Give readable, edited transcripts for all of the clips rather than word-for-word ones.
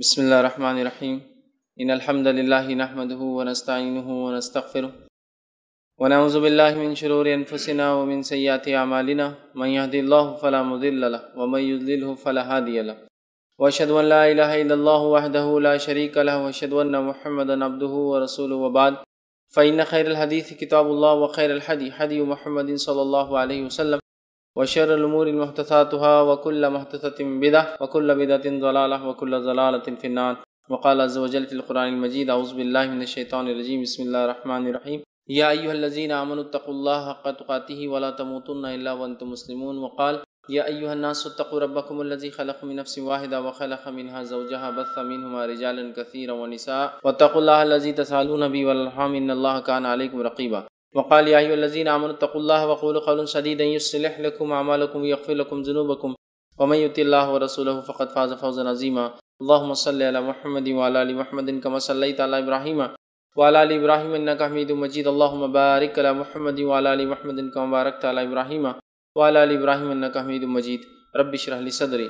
بسم الله الرحمن الرحيم إن الحمد لله نحمده ونستعينه ونستغفره ونعوذ بالله من شرور أنفسنا ومن سيئات أعمالنا من يهدي الله فلا مضل له ومن يضلله فلا هادي له وأشهد أن لا إله إلا الله وحده لا شريك له وأشهد أن محمدا عبده ورسوله وبعد فإن خير الحديث كتاب الله وخير الهدي هدي محمد صلى الله عليه وسلم وشر الأمور محدثاتها وكل محدثة بدعة وكل بدعة ضلالة وكل ضلالة في النار وقال عز وجل في القرآن المجيد أعوذ بالله من الشيطان الرجيم بسم الله الرحمن الرحيم يا أيها الذين آمنوا اتقوا الله حق تقاته ولا تموتن إلا وأنتم مسلمون وقال يا أيها الناس اتقوا ربكم الذي خلق من نفس واحدة وخلق منها زوجها بث منهما رجالا كثيرا ونساء واتقوا الله الذي تسألون به والأرحام إن الله كان عليكم رقيبا وقال يا أيها الذين آمنوا اتقوا الله وقولوا قولا سديدا يصلح لكم أعمالكم ويغفر لكم ذنوبكم ومن يطع الله ورسوله فقد فاز فوزا عظيما اللهم صل على محمد وعلى آل محمد كما صليت على إبراهيم وعلى آل إبراهيم إنك حميد مجيد اللهم بارك على محمد وعلى آل محمد كما باركت على إبراهيم وعلى آل إبراهيم إنك حميد مجيد رب اشرح لي صدري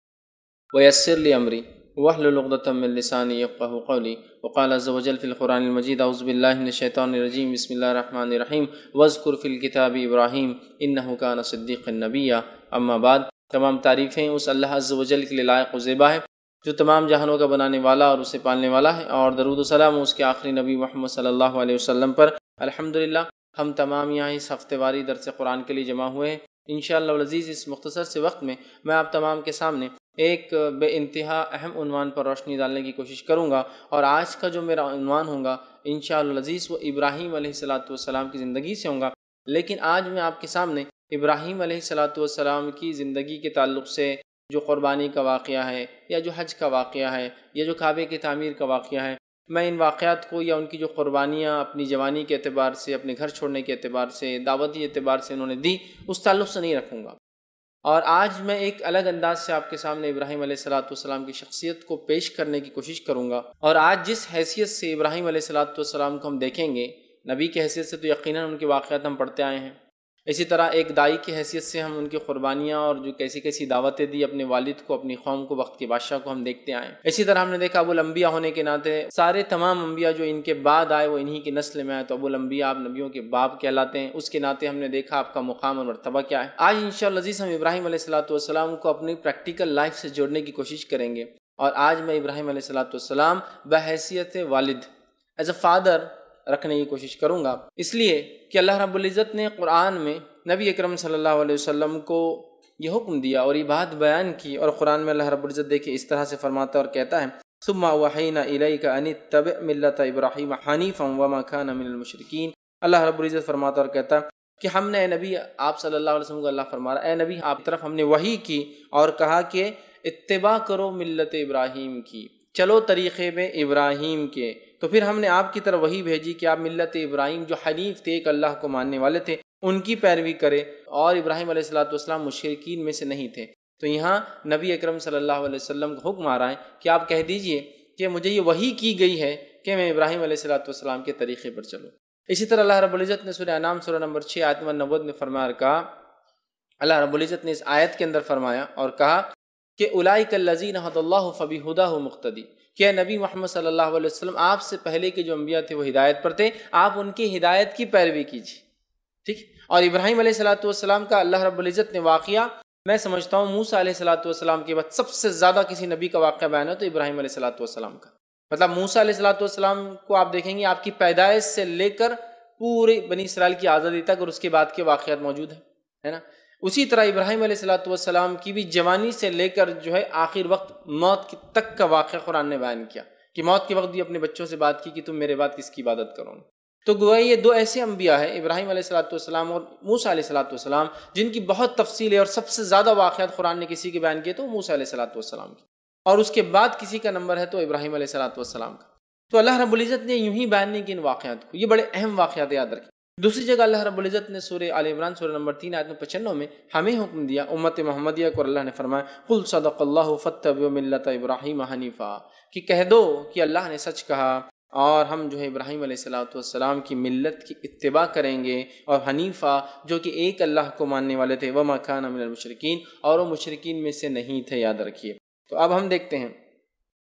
ويسر لي أمري واحلل عقدة من لساني يفقهوا قولي وقال عز وجل في القرآن المجيد أعوذ بالله من الشيطان الرجيم بسم الله الرحمن الرحيم واذكر في الكتاب إبراهيم إنه كان صديقا نبيا اما بعد تمام تعریفیں اس اللہ عز وجل کے لیے لائق و زیبا ہے جو تمام جہانوں کا بنانے والا اور اسے پالنے والا ہے، اور درود و سلام اس کے آخری نبی محمد صلی اللہ علیہ وسلم پر۔ الحمدللہ ہم تمام یہاں اس ہفتے واری درس قرآن کے لیے جمع ہوئے ہیں۔ انشاءاللہ العزیز اس مختصر سے وقت میں آپ تمام کے سامنے ایک بے انتہا اہم عنوان پر روشنی ڈالنے کی کوشش کروں گا، اور آج کا جو میرا عنوان ہوگا انشاءاللہ العزیز وہ ابراہیم علیہ السلام کی زندگی سے ہوگا۔ لیکن آج میں آپ کے سامنے ابراہیم علیہ السلام کی زندگی کے تعلق سے جو قربانی کا واقعہ ہے، یا جو حج کا واقعہ ہے، یا جو کعبے کی تعمیر کا واقعہ ہے، میں ان واقعات کو یا ان کی جو قربانیاں اپنی جوانی کے اعتبار سے، اپنے گھر چھوڑنے کے اعتبار سے، دعوتی اعتبار سے انہوں نے دی، اس تعلق سے نہیں رکھوں گا، اور آج میں ایک الگ انداز سے آپ کے سامنے ابراہیم علیہ السلام کی شخصیت کو پیش کرنے کی کوشش کروں گا۔ اور آج جس حیثیت سے ابراہیم علیہ السلام کو ہم دیکھیں گے، نبی کی حیثیت سے تو یقیناً ان کے واقعات ہم پڑھتے آئے ہیں، اسی طرح ایک دائی کی حیثیت سے ہم ان کی قربانیاں اور جو کیسی کیسی دعوتیں دی اپنے والد کو، اپنی قوم کو، وقت کے بادشاہ کو ہم دیکھتے آئے ہیں۔ اسی طرح ہم نے دیکھا ابو الانبیاء ہونے کے ناطے سارے تمام انبیاء جو ان کے بعد آئے وہ انہی کی نسل میں آئے، تو ابو الانبیاء آپ نبیوں کے باپ کہلاتے ہیں، اس کے ناطے ہم نے دیکھا آپ کا مقام اور مرتبہ کیا ہے۔ آج انشاءاللہ عزیز ہم ابراہیم علیہ السلام کو اپنی پریکٹیکل لائف سے جوڑنے کی کوشش کریں گے، اور آج میں ابراہیم علیہ السلام بحیثیت والد، ایز اے فادر رکھنے کی کوشش کروں گا، اس لیے کہ اللہ رب العزت نے قرآن میں نبی اکرم صلی اللہ علیہ وسلم کو یہ حکم دیا اور یہ بات بیان کی، اور قرآن میں اللہ رب العزت دیکھیں اس طرح سے فرماتا اور کہتا ہے ثم اوحینا الیک ان اتبع ملۃ ابراہیم حنیفا وما کان من المشرکین۔ اللہ رب العزت فرماتا اور کہتا کہ ہم نے اے نبی آپ صلی اللہ علیہ وسلم کو اللہ فرما رہا ہے، اے نبی آپ کی طرف ہم نے وحی کی اور کہا کہ اتباع کرو ملت ابراہیم کی، چلو طریقے میں ابراہیم کے، تو پھر ہم نے آپ کی طرف وہی بھیجی کہ آپ ملت ابراہیم جو حنیف تھے، ایک اللہ کو ماننے والے تھے، ان کی پیروی کرے، اور ابراہیم علیہ السلام مشرکین میں سے نہیں تھے۔ تو یہاں نبی اکرم صلی اللہ علیہ وسلم کا حکم آ رہا ہے کہ آپ کہہ دیجئے کہ مجھے یہ وحی کی گئی ہے کہ میں ابراہیم علیہ السلام کے طریقے پر چلوں۔ اسی طرح اللہ رب العزت نے سورہ انعام سورہ نمبر 6 آیت نمبر 90 میں فرمایا اور کہا، اللہ رب العزت نے اس آیت کے اندر فرمایا اور کہا کہ اولئک الذین ھدی اللہ فبہداہ مقتدی، کہ نبی محمد صلی اللہ علیہ وسلم آپ سے پہلے کے جو انبیاء تھے وہ ہدایت پر تھے، آپ ان کی ہدایت کی پیروی کیجیے، ٹھیک۔ اور ابراہیم علیہ السلام کا اللہ رب العزت نے واقعہ، میں سمجھتا ہوں موسیٰ علیہ السلام کے بعد سب سے زیادہ کسی نبی کا واقعہ بیان ہے تو ابراہیم علیہ السلام کا، مطلب موسیٰ علیہ السلام کو آپ دیکھیں گے آپ کی پیدائش سے لے کر پورے بنی اسرائیل کی آزادی تک، اور اس کے بعد کے واقعات موجود ہیں، ہے نا۔ اسی طرح ابراہیم علیہ السلام کی بھی جوانی سے لے کر جو ہے آخر وقت موت تک کا واقعہ قرآن نے بیان کیا، کہ موت کے وقت بھی اپنے بچوں سے بات کی کہ تم میرے بعد کس کی عبادت کرو۔ تو گویا یہ دو ایسے انبیاء ہیں، ابراہیم علیہ السلام اور موسیٰ علیہ السلام، جن کی بہت تفصیل ہے، اور سب سے زیادہ واقعات قرآن نے کسی کے بیان کیے تو موسیٰ علیہ السلام کی، اور اس کے بعد کسی کا نمبر ہے تو ابراہیم علیہ السلام کا۔ تو اللہ رب العزت نے یوں ہی بیان نہیں کیا ان واقعات کو، یہ بڑے اہم واقعات یاد رکھیں۔ دوسری جگہ اللہ رب العزت نے سورہ آل عمران سورہ نمبر 3 آیت 95 میں ہمیں حکم دیا، امت محمدیہ کو اللہ نے فرمایا قل صدق اللہ فاتبعوا ملت ابراہیم حنیفا، کہ کہہ دو کہ اللہ نے سچ کہا اور ہم جو ہے ابراہیم علیہ السلام کی ملت کی اتباع کریں گے، اور حنیفہ جو کہ ایک اللہ کو ماننے والے تھے، وما کان من المشرکین، اور وہ مشرکین میں سے نہیں تھے، یاد رکھیے۔ تو اب ہم دیکھتے ہیں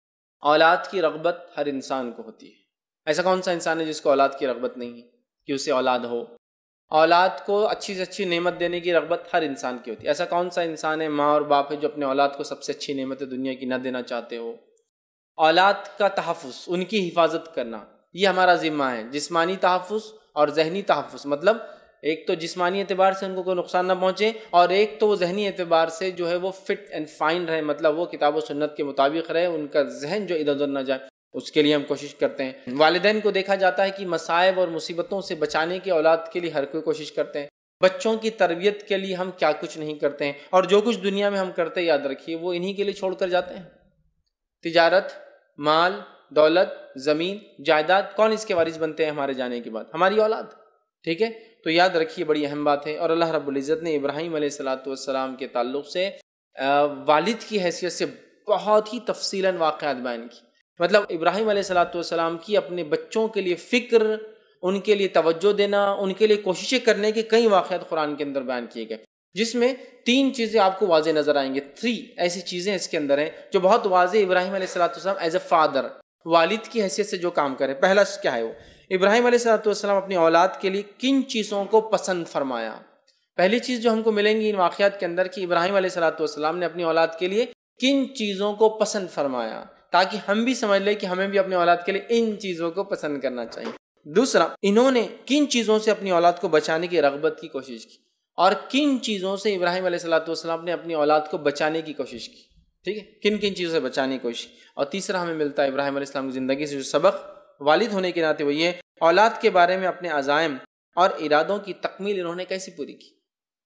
اولاد کی رغبت ہر انسان کو ہوتی ہے. ایسا کون سا انسان ہے جس کو اولاد کی رغبت نہیں ہے کہ اسے اولاد ہو؟ اولاد کو اچھی سے اچھی نعمت دینے کی رغبت ہر انسان کی ہوتی ہے. ایسا کون سا انسان ہے، ماں اور باپ ہے، جو اپنے اولاد کو سب سے اچھی نعمت دنیا کی نہ دینا چاہتے ہو؟ اولاد کا تحفظ، ان کی حفاظت کرنا، یہ ہمارا ذمہ ہے. جسمانی تحفظ اور ذہنی تحفظ، مطلب ایک تو جسمانی اعتبار سے ان کو کوئی نقصان نہ پہنچے، اور ایک تو وہ ذہنی اعتبار سے جو ہے وہ فٹ اینڈ فائن رہے، مطلب وہ کتاب و سنت کے مطابق رہے، ان کا ذہن جو ادھر ادھر نہ جائے، اس کے لیے ہم کوشش کرتے ہیں. والدین کو دیکھا جاتا ہے کہ مصائب اور مصیبتوں سے بچانے کی اولاد کے لیے ہر کوئی کوشش کرتے ہیں. بچوں کی تربیت کے لیے ہم کیا کچھ نہیں کرتے ہیں، اور جو کچھ دنیا میں ہم کرتے ہیں یاد رکھیے وہ انہی کے لیے چھوڑ کر جاتے ہیں. تجارت، مال، دولت، زمین، جائیداد، کون اس کے وارث بنتے ہیں ہمارے جانے کے بعد؟ ہماری اولاد. ٹھیک ہے، تو یاد رکھیے بڑی اہم بات ہے. اور اللہ رب العزت نے ابراہیم علیہ السلام کے تعلق سے والد کی حیثیت سے بہت ہی تفصیلاً واقعات بیان کی. مطلب ابراہیم علیہ السلام کی اپنے بچوں کے لیے فکر، ان کے لیے توجہ دینا، ان کے لیے کوششیں کرنے کے کئی واقعات قرآن کے اندر بیان کیے گئے، جس میں 3 چیزیں آپ کو واضح نظر آئیں گے. 3 ایسی چیزیں اس کے اندر ہیں جو بہت واضح ابراہیم علیہ السلام ایز اے فادر، والد کی حیثیت سے جو کام کرے. پہلا کیا ہے؟ وہ ابراہیم علیہ السلام اپنی اولاد کے لیے کن چیزوں کو پسند فرمایا. پہلی چیز جو ہم کو ملیں گی ان واقعات کے اندر کہ ابراہیم علیہ السلام نے اپنی اولاد کے لیے کن چیزوں کو پسند فرمایا، تاکہ ہم بھی سمجھ لیں کہ ہمیں بھی اپنے اولاد کے لیے ان چیزوں کو پسند کرنا چاہیے. دوسرا، انہوں نے کن چیزوں سے اپنی اولاد کو بچانے کی رغبت کی کوشش کی، اور کن چیزوں سے ابراہیم علیہ السلام نے اپنی اولاد کو بچانے کی کوشش کی. ٹھیک ہے، کن کن چیزوں سے بچانے کی کوشش. اور تیسرا ہمیں ملتا ہے ابراہیم علیہ السلام کی زندگی سے جو سبق والد ہونے کے ناطے، وہ یہ اولاد کے بارے میں اپنے عزائم اور ارادوں کی تکمیل انہوں نے کیسے پوری کی.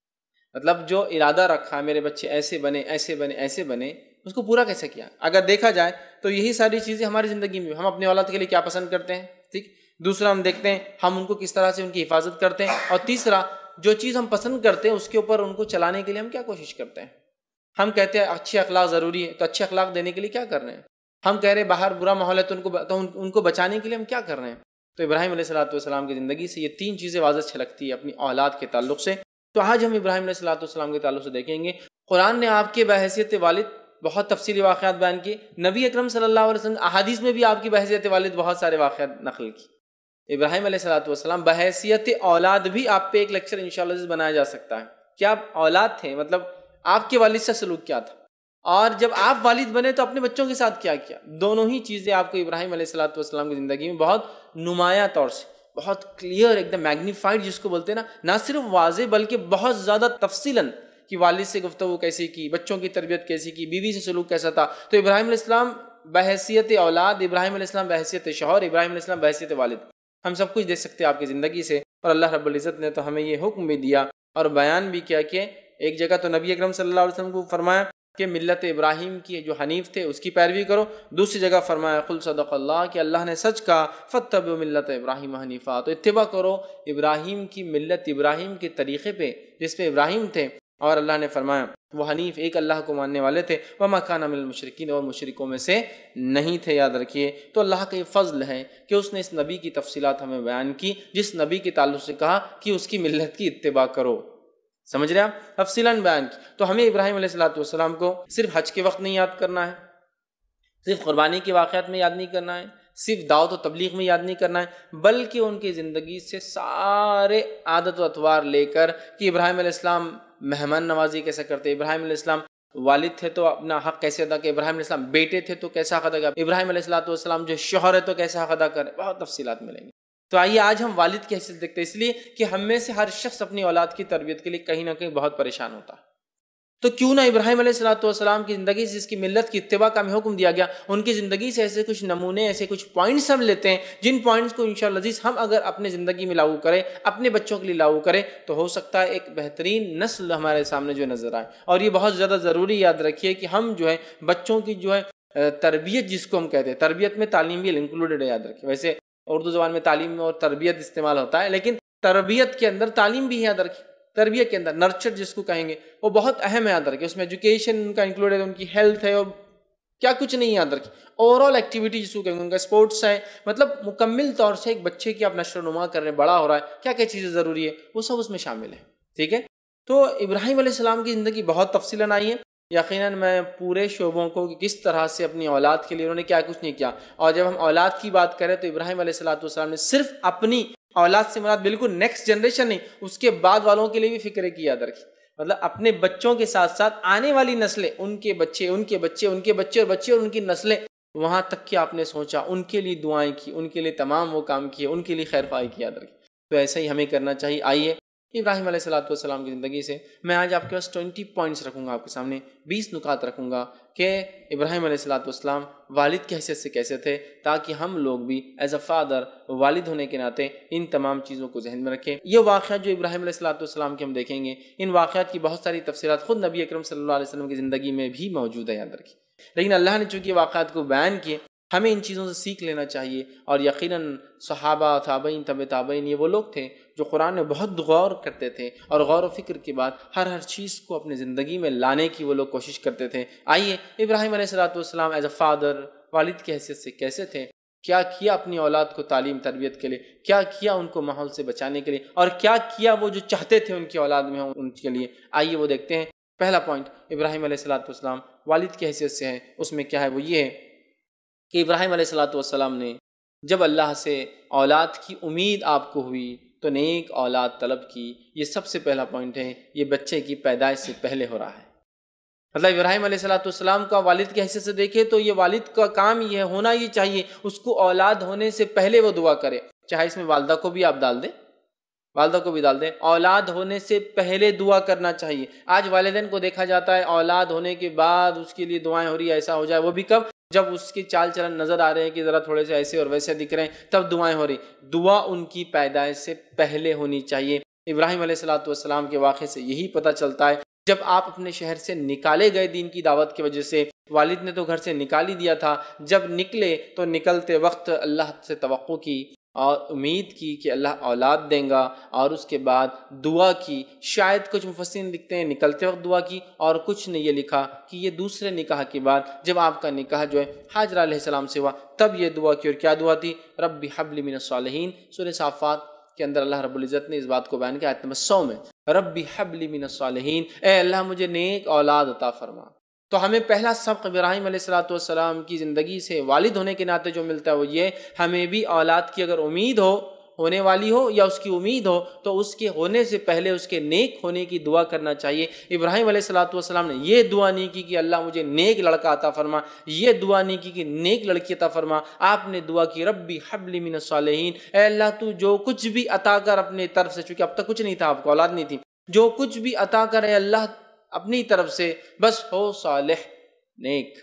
مطلب جو ارادہ رکھا میرے بچے ایسے بنے ایسے بنے ایسے بنے، اس کو پورا کیسے کیا. اگر دیکھا جائے تو یہی ساری چیزیں ہماری زندگی میں ہم اپنے اولاد کے لیے کیا پسند کرتے ہیں. ٹھیک، دوسرا ہم دیکھتے ہیں ہم ان کو کس طرح سے ان کی حفاظت کرتے ہیں، اور تیسرا جو چیز ہم پسند کرتے ہیں اس کے اوپر ان کو چلانے کے لیے ہم کیا کوشش کرتے ہیں. ہم کہتے ہیں اچھے اخلاق ضروری ہے، تو اچھے اخلاق دینے کے لیے کیا کر رہے ہیں. ہم کہہ رہے ہیں باہر برا ماحول ہے تو ان کو بچانے کے لیے ہم کیا کر رہے ہیں. تو ابراہیم علیہ السلام کی زندگی سے یہ 3 چیزیں واضح چھلکتی ہے اپنی اولاد کے تعلق سے. تو آج ہم ابراہیم علیہ السلام کے تعلق سے دیکھیں گے قرآن نے آپ کے بحیثیت والد بہت تفصیلی واقعات بیان کی. نبی اکرم صلی اللہ علیہ وسلم احادیث میں بھی آپ کی بحیثیت والد بہت سارے واقعات نقل کی. ابراہیم علیہ السلام بحیثیت اولاد بھی آپ پہ ایک لیکچر انشاءاللہ بنایا جا سکتا ہے کہ آپ اولاد تھے، مطلب آپ کے والد سے سلوک کیا تھا، اور جب آپ والد بنے تو اپنے بچوں کے ساتھ کیا کیا. دونوں ہی چیزیں آپ کو ابراہیم علیہ السلام کی زندگی میں بہت نمایاں طور سے، بہت کلیئر، ایک دم میگنیفائڈ جس کو بولتے ہیں نا، نہ صرف واضح بلکہ بہت زیادہ تفصیلاً کہ والد سے گفتگو کیسی کی، بچوں کی تربیت کیسی کی، بیوی سے سلوک کیسا تھا. تو ابراہیم علیہ السلام بحیثیت اولاد، ابراہیم علیہ السلام بحیثیت شوہر، ابراہیم علیہ السلام بحیثیت والد، ہم سب کچھ دیکھ سکتے ہیں آپ کی زندگی سے. اور اللہ رب العزت نے تو ہمیں یہ حکم بھی دیا اور بیان بھی کیا کہ ایک جگہ تو نبی اکرم صلی اللہ علیہ وسلم کو فرمایا کہ ملت ابراہیم کی جو حنیف تھے اس کی پیروی کرو. دوسری جگہ فرمایا قل صدق اللہ، کہ اللہ نے سچ کہا فاتبعوا ملت ابراہیم حنیفا، تو اتباع کرو ابراہیم کی ملت، ابراہیم کے طریقے پہ جس پہ ابراہیم تھے. اور اللہ نے فرمایا وہ حنیف، ایک اللہ کو ماننے والے تھے. وما کان من المشرکین، اور مشرکوں میں سے نہیں تھے. یاد رکھیے تو اللہ کا یہ فضل ہے کہ اس نے اس نبی کی تفصیلات ہمیں بیان کی، جس نبی کے تعلق سے کہا کہ اس کی ملت کی اتباع کرو. سمجھ رہے آپ، تفصیلاً بیان کی. تو ہمیں ابراہیم علیہ السلام کو صرف حج کے وقت نہیں یاد کرنا ہے، صرف قربانی کے واقعات میں یاد نہیں کرنا ہے، صرف دعوت و تبلیغ میں یاد نہیں کرنا ہے، بلکہ ان کی زندگی سے سارے عادت و اطوار لے کر کہ ابراہیم علیہ السلام مہمان نوازی کیسے کرتے، ابراہیم علیہ السلام والد تھے تو اپنا حق کیسے ادا کرے، ابراہیم علیہ السلام بیٹے تھے تو کیسا حق ادا کرے، ابراہیم علیہ السلام جو شوہر ہے تو کیسا حق ادا کرے. بہت تفصیلات ملیں گی. تو آئیے آج ہم والد کی حیثیت دیکھتے ہیں، اس لیے کہ ہم میں سے ہر شخص اپنی اولاد کی تربیت کے لیے کہیں نہ کہیں بہت پریشان ہوتا ہے. تو کیوں نہ ابراہیم علیہ السلام کی زندگی سے، جس کی ملت کی اتباع کا ہمیں حکم دیا گیا، ان کی زندگی سے ایسے کچھ نمونے، ایسے کچھ پوائنٹس ہم لیتے ہیں جن پوائنٹس کو انشاءاللہ عزیز ہم اگر اپنے زندگی میں لاگو کریں، اپنے بچوں کے لیے لاگو کریں، تو ہو سکتا ہے ایک بہترین نسل ہمارے سامنے جو نظر آئے. اور یہ بہت زیادہ ضروری یاد رکھیے کہ ہم جو ہے بچوں کی جو ہے تربیت جس کو ہم کہتے ہیں، تربیت میں تعلیم بھی انکلوڈیڈ ہے. یاد رکھیے ویسے اردو زبان میں تعلیم اور تربیت استعمال ہوتا ہے، لیکن تربیت کے اندر تعلیم بھی ہے. یاد رکھیے تربیت کے اندر نرچر جس کو کہیں گے وہ بہت اہم ہے. یاد رکھیے اس میں ایجوکیشن ان کا انکلوڈ ہے، ان کی ہیلتھ ہے، اور کیا کچھ نہیں. یاد رکھیے اوور آل ایکٹیویٹی جس کو کہیں گے، ان کا اسپورٹس ہے. مطلب مکمل طور سے ایک بچے کی آپ نشو و نما کر رہے ہیں، بڑا ہو رہا ہے، کیا کیا چیزیں ضروری ہے وہ سب اس میں شامل ہے. ٹھیک ہے، تو ابراہیم علیہ السلام کی زندگی بہت تفصیلاً آئی ہے. یقیناً میں پورے شعبوں کو کس طرح سے اپنی اولاد کے لیے انہوں نے کیا کچھ نہیں کیا. اور جب ہم اولاد کی بات کریں تو ابراہیم علیہ السلام نے صرف اپنی اولاد سے مراد بالکل نیکسٹ جنریشن نہیں، اس کے بعد والوں کے لیے بھی فکر کی یاد رکھی. مطلب اپنے بچوں کے ساتھ ساتھ آنے والی نسلیں، ان کے بچے، ان کے بچے، ان کے بچے اور بچے اور ان کی نسلیں، وہاں تک کہ آپ نے سوچا، ان کے لیے دعائیں کی، ان کے لیے تمام وہ کام کیے، ان کے لیے خیر خواہی کی یاد رکھی. تو ایسا ہی ہمیں کرنا چاہیے. آئیے ابراہیم علیہ السلام کی زندگی سے میں آج آپ کے پاس 20 پوائنٹس رکھوں گا، آپ کے سامنے 20 نکات رکھوں گا کہ ابراہیم علیہ السلام والد کی حیثیت سے کیسے تھے، تاکہ ہم لوگ بھی ایز اے فادر، والد ہونے کے ناطے ان تمام چیزوں کو ذہن میں رکھیں. یہ واقعات جو ابراہیم علیہ السلام کے ہم دیکھیں گے، ان واقعات کی بہت ساری تفسیرات خود نبی اکرم صلی اللہ علیہ وسلم کی زندگی میں بھی موجود ہے، یاد رکھیں. لیکن اللہ نے چونکہ واقعات کو بیان کیے، ہمیں ان چیزوں سے سیکھ لینا چاہیے. اور یقیناً صحابہ، تابعین، تبع تابعین، یہ وہ لوگ تھے جو قرآن میں بہت غور کرتے تھے، اور غور و فکر کے بعد ہر چیز کو اپنی زندگی میں لانے کی وہ لوگ کوشش کرتے تھے. آئیے ابراہیم علیہ السلام ایز اے فادر، والد کی حیثیت سے کیسے تھے، کیا کیا اپنی اولاد کو تعلیم تربیت کے لیے، کیا کیا ان کو ماحول سے بچانے کے لیے، اور کیا کیا وہ جو چاہتے تھے ان کی اولاد میں ہوں ان کے لیے. آئیے وہ دیکھتے ہیں. پہلا پوائنٹ ابراہیم علیہ السلام والد کی حیثیت سے ہے، اس میں کیا ہے، وہ یہ ہے کہ ابراہیم علیہ السلام نے جب اللہ سے اولاد کی امید آپ کو ہوئی تو نیک اولاد طلب کی. یہ سب سے پہلا پوائنٹ ہے، یہ بچے کی پیدائش سے پہلے ہو رہا ہے. مطلب ابراہیم علیہ السلام کا والد کی حیثیت سے دیکھے تو یہ والد کا کام یہ ہونا یہ چاہیے، اس کو اولاد ہونے سے پہلے وہ دعا کرے. چاہے اس میں والدہ کو بھی آپ ڈال دیں، والدہ کو بھی ڈال دیں، اولاد ہونے سے پہلے دعا کرنا چاہیے. آج والدین کو دیکھا جاتا ہے اولاد ہونے کے بعد اس کے لیے دعائیں ہو رہی ہے، ایسا ہو جائے، وہ بھی کب، جب اس کے چال چلن نظر آ رہے ہیں کہ ذرا تھوڑے سے ایسے اور ویسے دکھ رہے ہیں، تب دعائیں ہو رہی. دعا ان کی پیدائش سے پہلے ہونی چاہیے. ابراہیم علیہ السلام کے واقعے سے یہی پتہ چلتا ہے. جب آپ اپنے شہر سے نکالے گئے دین کی دعوت کی وجہ سے، والد نے تو گھر سے نکال ہی دیا تھا، جب نکلے تو نکلتے وقت اللہ سے توقع کی اور امید کی کہ اللہ اولاد دیں گا، اور اس کے بعد دعا کی. شاید کچھ مفسرین لکھتے ہیں نکلتے وقت دعا کی، اور کچھ نے یہ لکھا کہ یہ دوسرے نکاح کے بعد جب آپ کا نکاح جو ہے ہاجرہ علیہ السلام سے ہوا تب یہ دعا کی. اور کیا دعا تھی؟ رب حب لی من الصالحین. سورہ صافات کے اندر اللہ رب العزت نے اس بات کو بیان کیا آیت نمبر 100 میں، رب حب لی من الصالحین، اے اللہ مجھے نیک اولاد عطا فرما. تو ہمیں پہلا سبق ابراہیم علیہ السلام کی زندگی سے والد ہونے کے ناطے جو ملتا ہے وہ یہ، ہمیں بھی اولاد کی اگر امید ہو، ہونے والی ہو یا اس کی امید ہو، تو اس کے ہونے سے پہلے اس کے نیک ہونے کی دعا کرنا چاہیے. ابراہیم علیہ السلام نے یہ دعا نہیں کی کہ اللہ مجھے نیک لڑکا عطا فرما، یہ دعا نہیں کی کہ نیک لڑکی عطا فرما. آپ نے دعا کی ربی حب لی من الصالحین، اے اللہ تو جو کچھ بھی عطا کر اپنے طرف سے، چونکہ اب تک کچھ نہیں تھا، آپ کو اولاد نہیں تھی، جو کچھ بھی عطا کر اے اللہ اپنی طرف سے، بس ہو صالح، نیک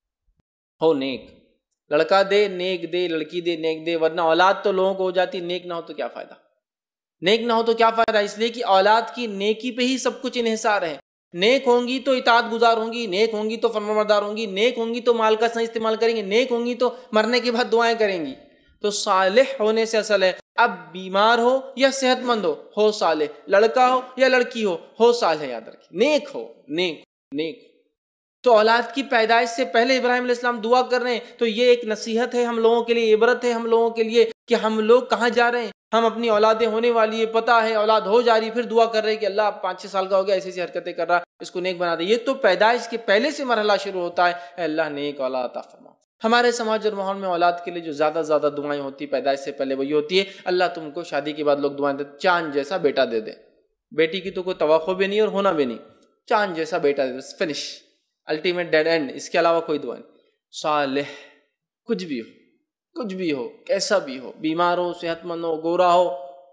ہو، نیک لڑکا دے نیک دے، لڑکی دے نیک دے. ورنہ اولاد تو لوگوں کو ہو جاتی، نیک نہ ہو تو کیا فائدہ، نیک نہ ہو تو کیا فائدہ. اس لیے کہ اولاد کی نیکی پہ ہی سب کچھ انحصار ہے. نیک ہوں گی تو اطاعت گزار ہوں گی، نیک ہوں گی تو فرمانبردار ہوں گی، نیک ہوں گی تو مال کا صحیح استعمال کریں گے، نیک ہوں گی تو مرنے کے بعد دعائیں کریں گی. تو صالح ہونے سے اصل ہے. اب بیمار ہو یا صحت مند ہو صالح، لڑکا ہو یا لڑکی ہو صالح. یاد رکھیں، نیک ہو، نیک نیک. تو اولاد کی پیدائش سے پہلے ابراہیم علیہ السلام دعا کر رہے ہیں. تو یہ ایک نصیحت ہے ہم لوگوں کے لیے، عبرت ہے ہم لوگوں کے لیے کہ ہم لوگ کہاں جا رہے ہیں. ہم اپنی اولادیں ہونے والی ہے، پتہ ہے اولاد ہو جا رہی، پھر دعا کر رہے ہیں کہ اللہ 5-6 سال کا ہو گیا، ایسی ایسی حرکتیں کر رہا، اس کو نیک بنا دے. یہ تو پیدائش کے پہلے سے مرحلہ شروع ہوتا ہے، اے اللہ نیک اولاد عطا فرما. ہمارے سماج اور ماحول میں اولاد کے لیے جو زیادہ دعائیں ہوتی پیدائش سے پہلے وہ یہ ہوتی ہے، اللہ تم کو شادی کے بعد لوگ دعائیں دیتے چاند جیسا بیٹا دے دے. بیٹی کی تو کوئی توقع بھی نہیں اور ہونا بھی نہیں، چاند جیسا بیٹا دے دے، فنش، الٹیمیٹ ڈیڈ اینڈ. اس کے علاوہ کوئی دعا نہیں. صالح، کچھ بھی ہو کیسا بھی ہو، بیمار ہو، صحت مند ہو، گورا ہو،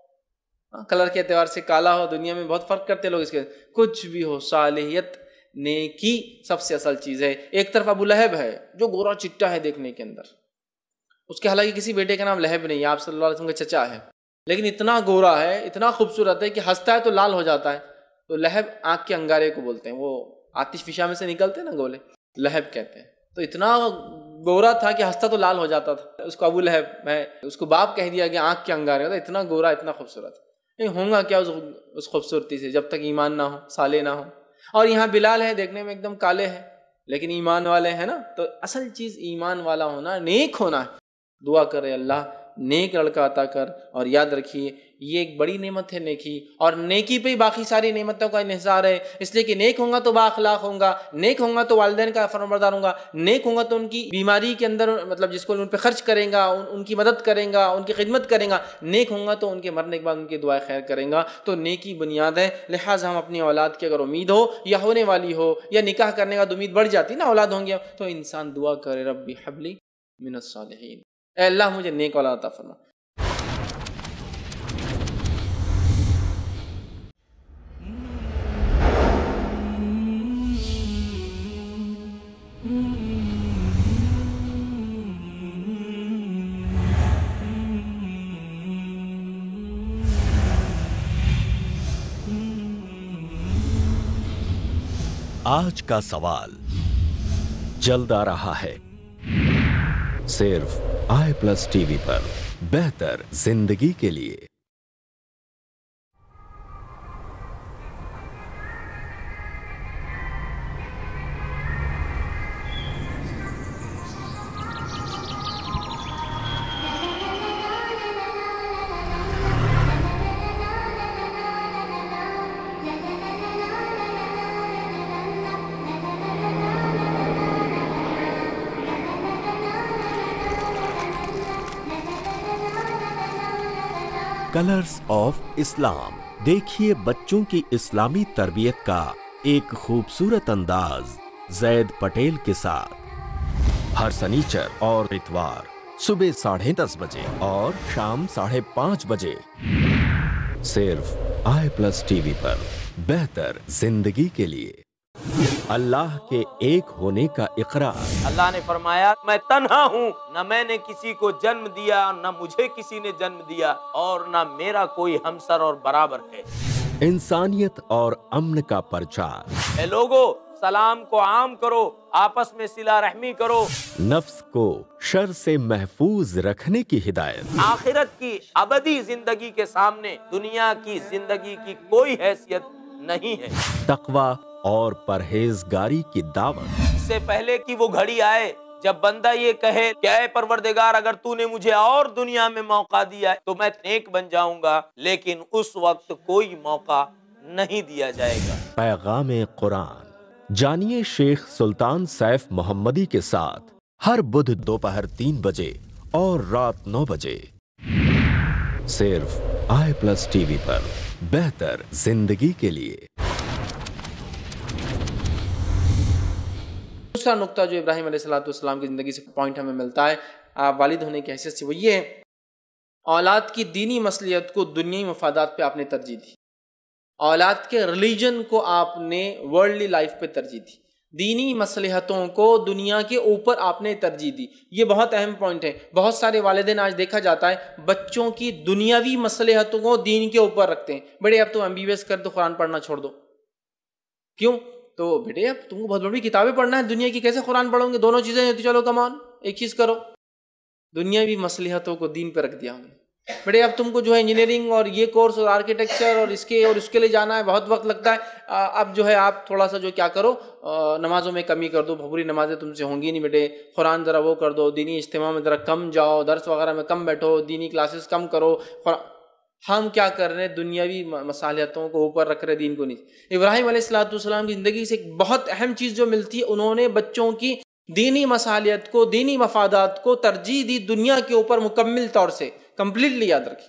کلر کے اعتبار سے کالا ہو، دنیا میں بہت فرق کرتے لوگ اس کے، کچھ بھی ہو، صالحیت نیکی سب سے اصل چیز ہے. ایک طرف ابو لہب ہے جو گورا چٹا ہے دیکھنے کے اندر، اس کے حالانکہ کسی بیٹے کا نام لہب نہیں ہے، آپ صلی اللہ علیہ وسلم کا چچا ہے، لیکن اتنا گورا ہے، اتنا خوبصورت ہے کہ ہنستا ہے تو لال ہو جاتا ہے. تو لہب آنکھ کے انگارے کو بولتے ہیں، وہ آتش فشاں میں سے نکلتے ہیں نا گولے، لہب کہتے ہیں. تو اتنا گورا تھا کہ ہنستا تو لال ہو جاتا تھا. اس کو ابو لہب، میں اس کو باپ کہہ دیا گیا، آنکھ کے انگارے ہوتا، اتنا گورا اتنا خوبصورت. نہیں ہوں گا کیا اس خوبصورتی سے جب تک ایمان نہ ہو، صالح نہ ہو. اور یہاں بلال ہے، دیکھنے میں ایک دم کالے ہیں لیکن ایمان والے ہیں نا. تو اصل چیز ایمان والا ہونا، نیک ہونا ہے. دعا کرے اللہ نیک لڑکا عطا کر۔ اور یاد رکھیے یہ ایک بڑی نعمت ہے نیکی، اور نیکی پہ ہی باقی ساری نعمتوں کا انحصار ہے، اس لیے کہ نیک ہوں گا تو با اخلاق ہوں گا، نیک ہوں گا تو والدین کا فرمانبردار ہوں گا، نیک ہوں گا تو ان کی بیماری کے اندر مطلب جس کو ان پہ خرچ کریں گا، ان کی مدد کریں گا، ان کی خدمت کریں گا، نیک ہوں گا تو ان کے مرنے کے بعد ان کی دعائیں خیر کریں گا۔ تو نیکی بنیاد ہے، لہٰذا ہم اپنی اولاد کی اگر امید ہو یا ہونے والی ہو یا نکاح کرنے کا امید بڑھ جاتی نا، اولاد ہوں گے تو انسان دعا کرے ربی حبلی من الصالحین، اے اللہ مجھے نیک اولاد عطا فرما۔ آج کا سوال جلد آ رہا ہے صرف i+ ٹی وی پر، بہتر زندگی کے لیے۔ کلرز آف اسلام، دیکھیے بچوں کی اسلامی تربیت کا ایک خوبصورت انداز زید پٹیل کے ساتھ، ہر سنیچر اور اتوار صبح 10:30 بجے اور شام 5:30 بجے، صرف i+ ٹی وی پر، بہتر زندگی کے لیے۔ اللہ کے ایک ہونے کا اقرار۔ اللہ نے فرمایا میں تنہا ہوں، نہ میں نے کسی کو جنم دیا، نہ مجھے کسی نے جنم دیا، اور نہ میرا کوئی ہمسر اور برابر ہے۔ انسانیت اور امن کا پرچار۔ اے لوگو، سلام کو عام کرو، آپس میں صلہ رحمی کرو۔ نفس کو شر سے محفوظ رکھنے کی ہدایت۔ آخرت کی ابدی زندگی کے سامنے دنیا کی زندگی کی کوئی حیثیت نہیں ہے۔ تقوی اور پرہیزگاری کی دعوت۔ اس سے پہلے کہ وہ گھڑی آئے جب بندہ یہ کہے کہ اے پروردگار اگر تو نے مجھے اور دنیا میں موقع دیا تو میں نیک بن جاؤں گا، لیکن اس وقت کوئی موقع نہیں دیا جائے گا۔ پیغام قرآن، جانیے شیخ سلطان سیف محمدی کے ساتھ ہر بدھ دوپہر 3 بجے اور رات 9 بجے، صرف i+ ٹی وی پر، بہتر زندگی کے لیے۔ دوسرا نقطہ جو ابراہیم علیہ السلام کی زندگی سے پوائنٹ ہمیں ملتا ہے والد ہونے کی حیثیت سے، وہ یہ ہے اولاد کی دینی مصلحت کو دنیائی مفادات پہ آپ نے ترجیح دی، اولاد کے ریلیجن کو آپ نے ورلڈلی لائف پہ ترجیح دی، دینی مصلحتوں کو دنیا کے اوپر آپ نے ترجیح دی۔ یہ بہت اہم پوائنٹ ہے۔ بہت سارے والدین آج دیکھا جاتا ہے بچوں کی دنیاوی مصلحتوں کو دین کے اوپر رکھتے ہیں۔ بیٹے اب تو MBBS کر دو، قرآن پڑھنا چھوڑ دو۔ کیوں؟ تو بیٹے اب تم کو بہت بڑی کتابیں پڑھنا ہے، دنیا کی کیسے قرآن پڑھوں گے؟ دونوں چیزیں ہیں تو چلو کمان ایک چیز کرو۔ دنیاوی مصلحتوں کو دین پہ رکھ دیا ہم نے۔ بیٹے اب تم کو جو ہے انجینئرنگ اور یہ کورس اور آرکیٹیکچر اور اس کے لیے جانا ہے، بہت وقت لگتا ہے، اب جو ہے آپ تھوڑا سا جو کیا کرو، نمازوں میں کمی کر دو، پوری نمازیں تم سے ہوں گی نہیں بیٹے، قرآن ذرا وہ کر دو، دینی اجتماع میں ذرا کم جاؤ، درس وغیرہ میں کم بیٹھو، دینی کلاسز کم کرو۔ ہم کیا کر رہے ہیں؟ دنیاوی مصالحتوں کو اوپر رکھ رہے، دین کو نہیں۔ ابراہیم علیہ السلام کی زندگی سے ایک بہت اہم چیز جو ملتی ہے، انہوں نے بچوں کی دینی مصالحت کو، دینی مفادات کو ترجیح دی دنیا کے اوپر مکمل طور سے۔ کمپلیٹلی یاد رکھیں،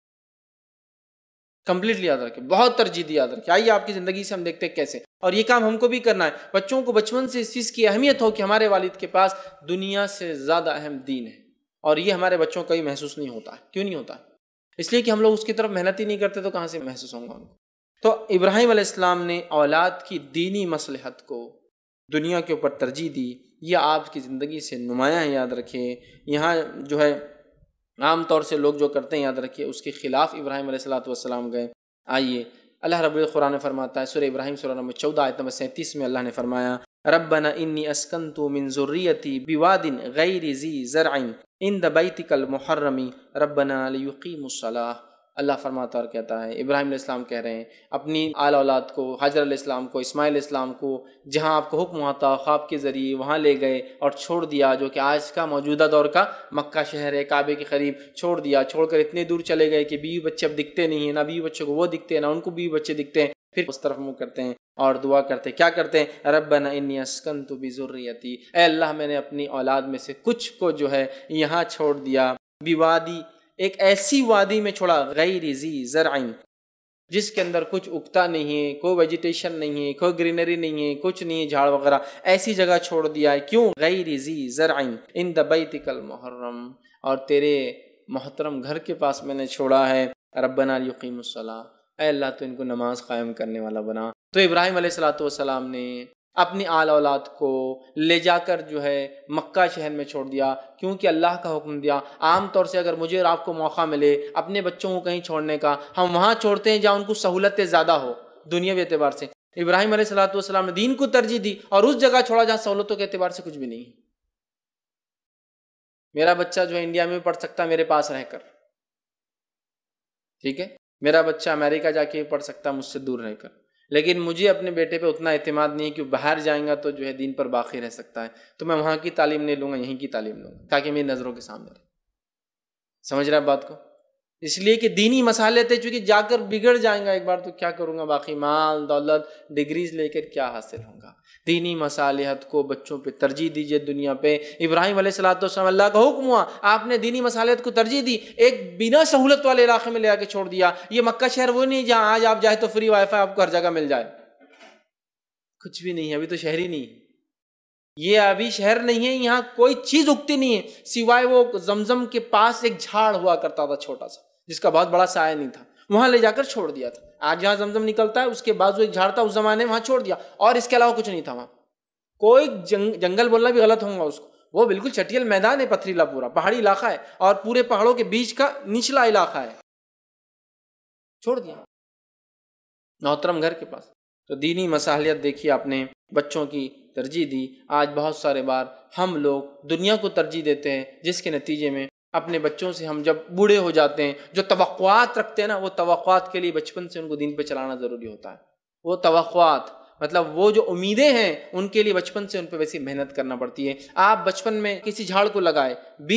کمپلیٹلی یاد رکھیں، بہت ترجیح دی، یاد رکھیں۔ آئیے آپ کی زندگی سے ہم دیکھتے ہیں کیسے، اور یہ کام ہم کو بھی کرنا ہے۔ بچوں کو بچپن سے اس چیز کی اہمیت ہو کہ ہمارے والد کے پاس دنیا سے زیادہ اہم دین ہے، اور یہ ہمارے بچوں کو ہی محسوس نہیں ہوتا ہے۔ کیوں نہیں ہوتا ہے؟ اس لیے کہ ہم لوگ اس کی طرف محنت ہی نہیں کرتے، تو کہاں سے محسوس ہوں گا ان کو؟ تو ابراہیم علیہ السلام نے اولاد کی دینی مصلحت کو دنیا کے اوپر ترجیح دی۔ یہ آپ کی زندگی سے نمایاں ہے، یاد رکھیں۔ یہاں جو ہے عام طور سے لوگ جو کرتے ہیں، یاد رکھیے اس کے خلاف ابراہیم علیہ السلام گئے۔ آئیے اللہ رب القرآن نے فرماتا ہے سورہ ابراہیم سورہ نمبر 14 آیت نمبر 37 میں اللہ نے فرمایا ربنا انی اسکنت من ذریتی بواد غیر ذی زرع عند بیتک المحرم ربنا لیقیموا الصلاۃ۔ اللہ فرماتا اور کہتا ہے، ابراہیم علیہ السلام کہہ رہے ہیں اپنی آل اولاد کو، حاجر علیہ السلام کو، اسماعیل علیہ السلام کو، جہاں آپ کو حکم ہوتا خواب کے ذریعے وہاں لے گئے اور چھوڑ دیا، جو کہ آج کا موجودہ دور کا مکہ شہر ہے، کعبے کے قریب چھوڑ دیا، چھوڑ کر اتنے دور چلے گئے کہ بیوی بچے اب دکھتے نہیں ہیں، نہ بیوی بچوں کو وہ دکھتے ہیں، نہ ان کو بیوی بچے دکھتے ہیں۔ پھر اس طرف منہ کرتے ہیں اور دعا کرتے ہیں، کیا کرتے ہیں؟ ربنا انی اسکنت بذریتی، اے اللہ میں نے اپنی اولاد میں سے کچھ کو جو ہے یہاں چھوڑ دیا، بوادی، ایک ایسی وادی میں چھوڑا، غیر ذی زرع، جس کے اندر کچھ اگتا نہیں ہے، کوئی ویجیٹیشن نہیں ہے، کوئی گرینری نہیں ہے، کچھ نہیں ہے، جھاڑ وغیرہ، ایسی جگہ چھوڑ دیا ہے۔ کیوں؟ غیر ذی زرع عند بیتک المحرم، اور تیرے محترم گھر کے پاس میں نے چھوڑا ہے۔ ربنا لیقیموا الصلاۃ، اے اللہ تو ان کو نماز قائم کرنے والا بنا۔ تو ابراہیم علیہ السلام نے اپنی آل اولاد کو لے جا کر جو ہے مکہ شہر میں چھوڑ دیا، کیونکہ اللہ کا حکم دیا۔ عام طور سے اگر مجھے اور آپ کو موقع ملے اپنے بچوں کو کہیں چھوڑنے کا، ہم وہاں چھوڑتے ہیں جہاں ان کو سہولتیں زیادہ ہو دنیاوی اعتبار سے۔ ابراہیم علیہ السلام نے دین کو ترجیح دی اور اس جگہ چھوڑا جہاں سہولتوں کے اعتبار سے کچھ بھی نہیں۔ میرا بچہ جو ہے انڈیا میں پڑھ سکتا ہے میرے پاس رہ کر، ٹھیک ہے، میرا بچہ امریکہ جا کے پڑھ سکتا ہے مجھ سے دور رہ کر، لیکن مجھے اپنے بیٹے پہ اتنا اعتماد نہیں کہ باہر جائیں گا تو جو ہے دین پر باقی رہ سکتا ہے، تو میں وہاں کی تعلیم نہیں لوں گا، یہیں کی تعلیم لوں گا تاکہ میری نظروں کے سامنے رہے۔ سمجھ رہا ہے بات کو؟ اس لیے کہ دینی مسائل تھے، چونکہ جا کر بگڑ جائیں گا ایک بار تو کیا کروں گا، باقی مال دولت ڈگریز لے کر کیا حاصل ہوگا۔ دینی مصالحت کو بچوں پہ ترجیح دیجیے دنیا پہ۔ ابراہیم علیہ السلام اللہ کا حکم ہوا، آپ نے دینی مصالحت کو ترجیح دی، ایک بنا سہولت والے علاقے میں لے آ کے چھوڑ دیا۔ یہ مکہ شہر وہ نہیں جہاں آج آپ جائے تو فری وائی فائی آپ کو ہر جگہ مل جائے، کچھ بھی نہیں ہے، ابھی تو شہر ہی نہیں ہے، یہ ابھی شہر نہیں ہے، یہاں کوئی چیز اگتی نہیں ہے سوائے وہ زمزم کے پاس ایک جھاڑ ہوا کرتا تھا چھوٹا سا، جس کا بہت بڑا سایہ نہیں تھا، وہاں لے جا کر چھوڑ دیا تھا۔ آج جہاں زمزم نکلتا ہے اس کے بعد جو ایک جھاڑ تھا اس زمانے میں وہاں چھوڑ دیا، اور اس کے علاوہ کچھ نہیں تھا وہاں۔ کوئی جنگل بولنا بھی غلط ہوگا اس کو، وہ بالکل چٹیل میدان ہے، پتھریلا پورا پہاڑی علاقہ ہے، اور پورے پہاڑوں کے بیچ کا نچلا علاقہ ہے، چھوڑ دیا محترم گھر کے پاس۔ تو دینی مصالحت دیکھیے، آپ نے بچوں کی ترجیح دی۔ آج بہت سارے بار ہم لوگ دنیا کو ترجیح دیتے ہیں، جس کے نتیجے میں اپنے بچوں سے ہم جب بوڑھے ہو جاتے ہیں، جو توقعات رکھتے ہیں نا، وہ توقعات کے لیے بچپن سے ان کو دین پہ چلانا ضروری ہوتا ہے۔ وہ توقعات مطلب وہ جو امیدیں ہیں ان کے لیے بچپن سے ان پہ ویسی محنت کرنا پڑتی ہے۔ آپ بچپن میں کسی جھاڑ کو لگائے،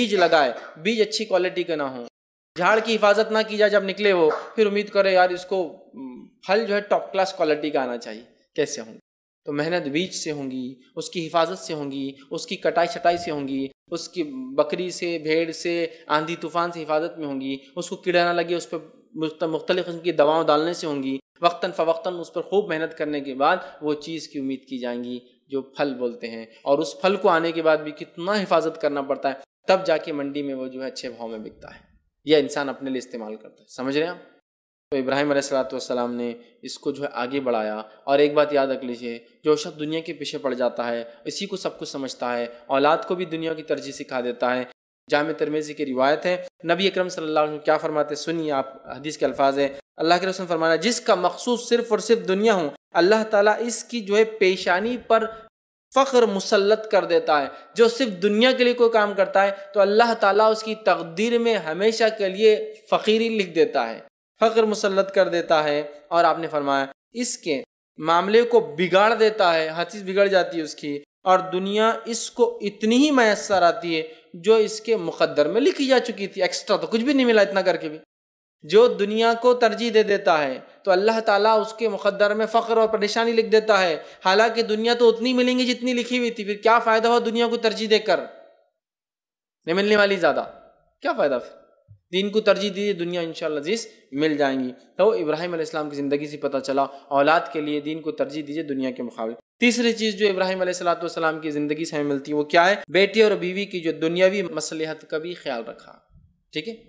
بیج اچھی کوالٹی کا نہ ہو، جھاڑ کی حفاظت نہ کی جائے، جب نکلے وہ پھر امید کرے یار اس کو پھل جو ہے ٹاپ کلاس کوالٹی کا آنا چاہیے، کیسے ہوں گے؟ تو محنت بیج سے ہوں گی، اس کی حفاظت سے ہوں گی، اس کی کٹائی چھٹائی سے ہوں گی، اس کی بکری سے بھیڑ سے آندھی طوفان سے حفاظت میں ہوں گی، اس کو کیڑا نہ لگے اس پہ مختلف قسم کی دواؤں ڈالنے سے ہوں گی، وقتاً فوقتاً اس پر خوب محنت کرنے کے بعد وہ چیز کی امید کی جائیں گی جو پھل بولتے ہیں، اور اس پھل کو آنے کے بعد بھی کتنا حفاظت کرنا پڑتا ہے، تب جا کے منڈی میں وہ جو ہے اچھے بھاؤ میں بکتا ہے، یہ انسان اپنے لیے استعمال کرتا ہے۔ سمجھ رہے ہیں آپ؟ تو ابراہیم علیہ السلام نے اس کو جو ہے آگے بڑھایا۔ اور ایک بات یاد رکھ لیجیے، جو شخص دنیا کے پیچھے پڑ جاتا ہے اسی کو سب کچھ سمجھتا ہے، اولاد کو بھی دنیا کی ترجیح سکھا دیتا ہے۔ جامع ترمذی کی روایت ہے، نبی اکرم صلی اللہ علیہ وسلم کیا فرماتے، سنیے آپ، حدیث کے الفاظ ہے، اللہ کے رسول فرمانا، جس کا مقصود صرف اور صرف دنیا ہو، اللہ تعالیٰ اس کی جو ہے پیشانی پر فخر مسلط کر دیتا ہے۔ جو صرف دنیا کے لیے کوئی کام کرتا ہے تو اللہ تعالیٰ اس کی تقدیر میں ہمیشہ کے لیے فقیری لکھ دیتا ہے، فخر مسلط کر دیتا ہے۔ اور آپ نے فرمایا اس کے معاملے کو بگاڑ دیتا ہے، ہر چیز بگڑ جاتی ہے اس کی، اور دنیا اس کو اتنی ہی میسر آتی ہے جو اس کے مقدر میں لکھی جا چکی تھی، ایکسٹرا تو کچھ بھی نہیں ملا اتنا کر کے بھی۔ جو دنیا کو ترجیح دے دیتا ہے تو اللہ تعالیٰ اس کے مقدر میں فقر اور پریشانی لکھ دیتا ہے، حالانکہ دنیا تو اتنی ملیں گی جتنی لکھی ہوئی تھی، پھر کیا فائدہ ہوا دنیا کو ترجیح دے کر، نہیں ملنے والی زیادہ، کیا فائدہ پھر؟ دین کو ترجیح دیجیے، دنیا انشاءاللہ عزیز مل جائیں گی۔ تو ابراہیم علیہ السلام کی زندگی سے پتہ چلا اولاد کے لیے دین کو ترجیح دیجیے دنیا کے مقابلے۔ تیسری چیز جو ابراہیم علیہ السلام کی زندگی سے ہمیں ملتی ہے وہ کیا ہے؟ بیٹے اور بیوی کی جو دنیاوی مصلحت کا بھی خیال رکھا، ٹھیک ہے،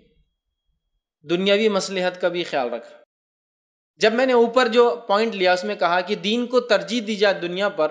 دنیاوی مصلحت کا بھی خیال رکھا۔ جب میں نے اوپر جو پوائنٹ لیا اس میں کہا کہ دین کو ترجیح دی جائے دنیا پر،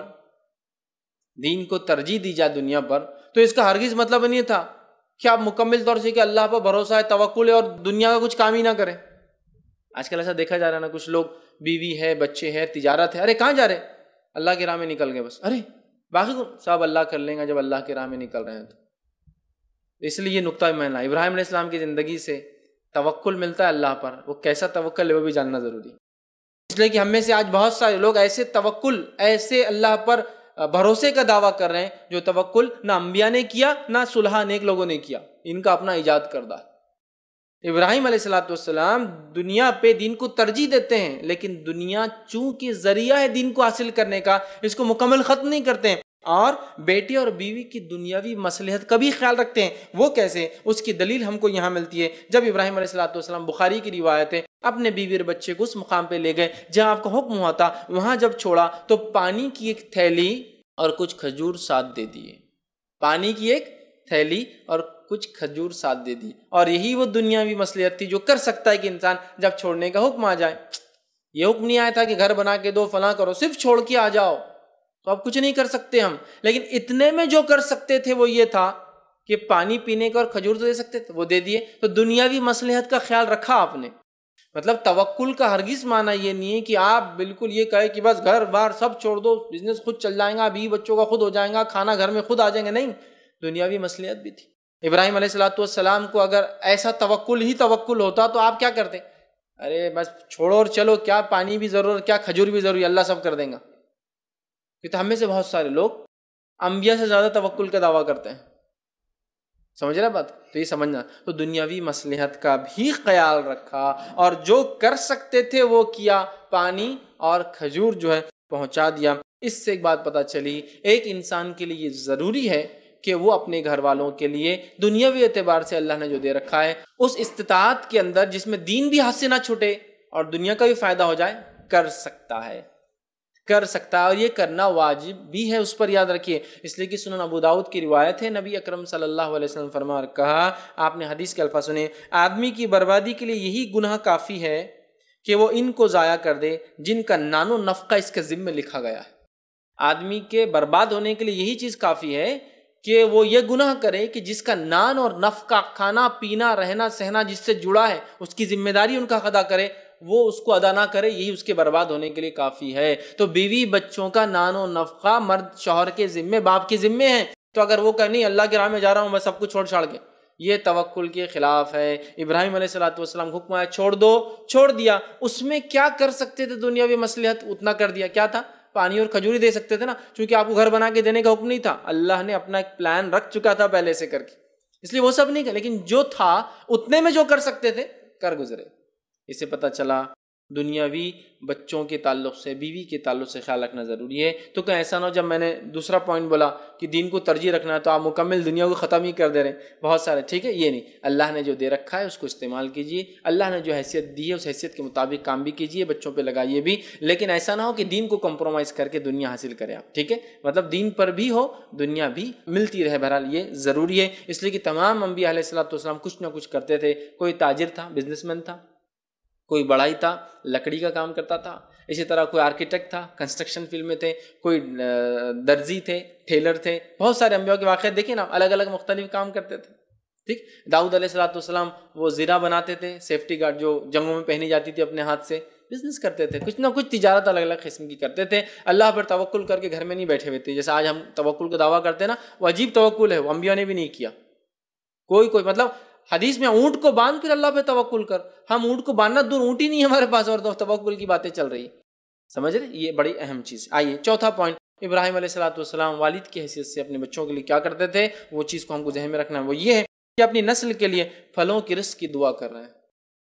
دین کو ترجیح دی جائے دنیا پر، تو اس کا ہرگز مطلب نہیں تھا کہ آپ مکمل طور سے کہ اللہ پر بھروسہ ہے، توکل ہے اور دنیا کا کچھ کام ہی نہ کریں۔ آج کل ایسا دیکھا جا رہا ہے نا، کچھ لوگ بیوی ہے، بچے ہے، تجارت ہے، ارے کہاں جا رہے؟ اللہ کی راہ میں نکل گئے بس، ارے باقی کو سب اللہ کر لیں گا جب اللہ کی راہ میں نکل رہے ہیں تو۔ اس لیے یہ نقطہ میں لا، ابراہیم علیہ السلام کی زندگی سے توکل ملتا ہے اللہ پر، وہ کیسا توکل ہے وہ بھی جاننا ضروری ہے۔ اس لیے کہ ہم میں سے آج بہت سارے لوگ ایسے توکل، ایسے اللہ پر بھروسے کا دعویٰ کر رہے ہیں جو توکل نہ انبیاء نے کیا نہ صلحاء نیک لوگوں نے کیا، ان کا اپنا ایجاد کردہ ہے۔ ابراہیم علیہ السلام دنیا پہ دین کو ترجیح دیتے ہیں، لیکن دنیا چونکہ ذریعہ ہے دین کو حاصل کرنے کا، اس کو مکمل ختم نہیں کرتے ہیں، اور بیٹے اور بیوی کی دنیاوی مصلحت کا بھی خیال رکھتے ہیں۔ وہ کیسے؟ اس کی دلیل ہم کو یہاں ملتی ہے، جب ابراہیم علیہ السلام، بخاری کی روایت ہے، اپنے بیوی اور بچے کو اس مقام پہ لے گئے جہاں آپ کا حکم ہوا تھا، وہاں جب چھوڑا تو پانی کی ایک تھیلی اور کچھ کھجور ساتھ دے دیے، پانی کی ایک تھیلی اور کچھ کھجور ساتھ دے دی، اور یہی وہ دنیاوی مصلحت تھی جو کر سکتا ہے کہ انسان جب چھوڑنے کا حکم آ جائے۔ یہ حکم نہیں آیا تھا کہ گھر بنا کے دو، فلاں کرو، صرف چھوڑ کے آ جاؤ، تو اب کچھ نہیں کر سکتے ہم، لیکن اتنے میں جو کر سکتے تھے وہ یہ تھا کہ پانی پینے کا اور کھجور تو دے سکتے تھے، وہ دے دیے۔ تو دنیاوی مصلحت کا خیال رکھا آپ نے۔ مطلب توکل کا ہرگز معنی یہ نہیں ہے کہ آپ بالکل یہ کہے کہ بس گھر بار سب چھوڑ دو، بزنس خود چل جائیں گا، بیوی بچوں کا خود ہو جائیں گا، کھانا گھر میں خود آ جائیں گے، نہیں، دنیاوی مصلحت بھی تھی۔ ابراہیم علیہ السلام کو اگر ایسا توکل ہی توکل ہوتا تو آپ کیا کرتے؟ ارے بس چھوڑو اور چلو، کیا پانی بھی ضرور، کیا کھجور بھی ضروری، اللہ سب کر دیں گا۔ تو ہم میں سے بہت سارے لوگ انبیاء سے زیادہ توکل کا دعویٰ کرتے ہیں، سمجھ رہے بات؟ تو یہ سمجھنا، تو دنیاوی مصلحت کا بھی خیال رکھا اور جو کر سکتے تھے وہ کیا، پانی اور کھجور جو ہے پہنچا دیا۔ اس سے ایک بات پتہ چلی، ایک انسان کے لیے یہ ضروری ہے کہ وہ اپنے گھر والوں کے لیے دنیاوی اعتبار سے اللہ نے جو دے رکھا ہے اس استطاعت کے اندر، جس میں دین بھی ہاتھ سے نہ چھوٹے اور دنیا کا بھی فائدہ ہو جائے، کر سکتا ہے، اور یہ کرنا واجب بھی ہے، اس پر یاد رکھیے۔ اس لیے کہ سنن ابو داؤد کی روایت ہے، نبی اکرم صلی اللہ علیہ وسلم فرما اور کہا، آپ نے حدیث کے الفاظ سنے، آدمی کی بربادی کے لیے یہی گناہ کافی ہے کہ وہ ان کو ضائع کر دے جن کا نان و نفقہ اس کے ذمہ لکھا گیا ہے۔ آدمی کے برباد ہونے کے لیے یہی چیز کافی ہے کہ وہ یہ گناہ کرے کہ جس کا نان اور نفقہ، کھانا پینا رہنا سہنا جس سے جڑا ہے، اس کی ذمہ داری ان کا ادا کرے، وہ اس کو ادا نہ کرے، یہی اس کے برباد ہونے کے لیے کافی ہے۔ تو بیوی بچوں کا نان و نفقہ مرد شوہر کے ذمے، باپ کے ذمے ہے۔ تو اگر وہ کہ نہیں اللہ کی راہ میں جا رہا ہوں میں سب کچھ چھوڑ چھاڑ کے، یہ توکل کے خلاف ہے۔ ابراہیم علیہ السلام حکم آیا چھوڑ دو، چھوڑ دیا۔ اس میں کیا کر سکتے تھے دنیاوی مصلحت، اتنا کر دیا۔ کیا تھا؟ پانی اور کھجور ہی دے سکتے تھے نا، چونکہ آپ کو گھر بنا کے دینے کا حکم نہیں تھا، اللہ نے اپنا ایک پلان رکھ چکا تھا پہلے سے کر کے، اس لیے وہ سب نہیں کر، لیکن جو تھا اتنے میں جو کر سکتے تھے کر گزرے۔ اس سے پتہ چلا دنیاوی بچوں کے تعلق سے، بیوی کے تعلق سے خیال رکھنا ضروری ہے۔ تو کہ ایسا نہ ہو جب میں نے دوسرا پوائنٹ بولا کہ دین کو ترجیح رکھنا ہے تو آپ مکمل دنیا کو ختم ہی کر دے رہے ہیں، بہت سارے، ٹھیک ہے، یہ نہیں، اللہ نے جو دے رکھا ہے اس کو استعمال کیجیے، اللہ نے جو حیثیت دی ہے اس حیثیت کے مطابق کام بھی کیجیے، بچوں پہ لگائیے بھی، لیکن ایسا نہ ہو کہ دین کو کمپرومائز کر کے دنیا حاصل کریں آپ، ٹھیک ہے، مطلب دین پر بھی ہو دنیا بھی ملتی رہے، بہرحال یہ ضروری ہے۔ اس لیے کہ تمام انبیاء علیہ السلام کچھ نہ کچھ کرتے تھے، کوئی تاجر تھا، بزنس مین تھا، کوئی بڑائی تھا، لکڑی کا کام کرتا تھا، اسی طرح کوئی آرکیٹیکٹ تھا، کنسٹرکشن فیلڈ میں تھے، کوئی درزی تھے، ٹیلر تھے، بہت سارے انبیاء کے واقعات دیکھیں نا، الگ الگ مختلف کام کرتے تھے، ٹھیک۔ داؤد علیہ السلام وہ زرہ بناتے تھے، سیفٹی گارڈ جو جنگوں میں پہنی جاتی تھی اپنے ہاتھ سے، بزنس کرتے تھے، کچھ نہ کچھ تجارت الگ الگ قسم کی کرتے تھے، اللہ پر توکل کر کے گھر میں نہیں بیٹھے ہوئے تھے۔ جیسے آج ہم توکل کا دعویٰ کرتے ہیں نا، وہ عجیب توکل ہے، وہ انبیاء نے بھی نہیں کیا۔ کوئی مطلب حدیث میں اونٹ کو باندھ پھر اللہ پہ توکل کر، ہم اونٹ کو باندھنا دور، اونٹ ہی نہیں ہمارے پاس اور توکل کی باتیں چل رہی ہیں، سمجھ رہے؟ یہ بڑی اہم چیز۔ آئیے چوتھا پوائنٹ، ابراہیم علیہ السلام والد کی حیثیت سے اپنے بچوں کے لیے کیا کرتے تھے، وہ چیز کو ہم کو ذہن میں رکھنا ہے، وہ یہ ہے کہ اپنی نسل کے لیے پھلوں کی رزق کی دعا کر رہے ہیں۔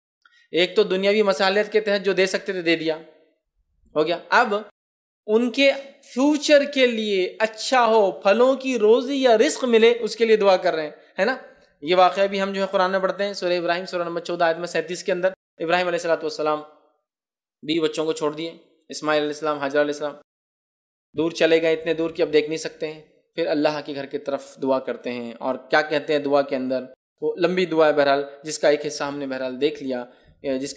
ایک تو دنیاوی مصالحت کے تحت جو دے سکتے تھے دے دیا، ہو گیا، اب ان کے فیوچر کے لیے اچھا ہو، پھلوں کی روزی یا رزق ملے، اس کے لیے دعا کر رہے ہیں، ہے نا۔ یہ واقعہ بھی ہم جو ہے قرآن میں پڑھتے ہیں، سورہ ابراہیم سورہ نمبر 14 آیت میں 37 کے اندر، ابراہیم علیہ السلام بیوی بچوں کو چھوڑ دیے، اسماعیل علیہ السلام، حاجرہ علیہ السلام دور چلے گئے، اتنے دور کہ اب دیکھ نہیں سکتے ہیں، پھر اللہ کے گھر کی طرف دعا کرتے ہیں، اور کیا کہتے ہیں دعا کے اندر، وہ لمبی دعا ہے بہرحال، جس کا ایک حصہ ہم نے بہرحال دیکھ لیا، جس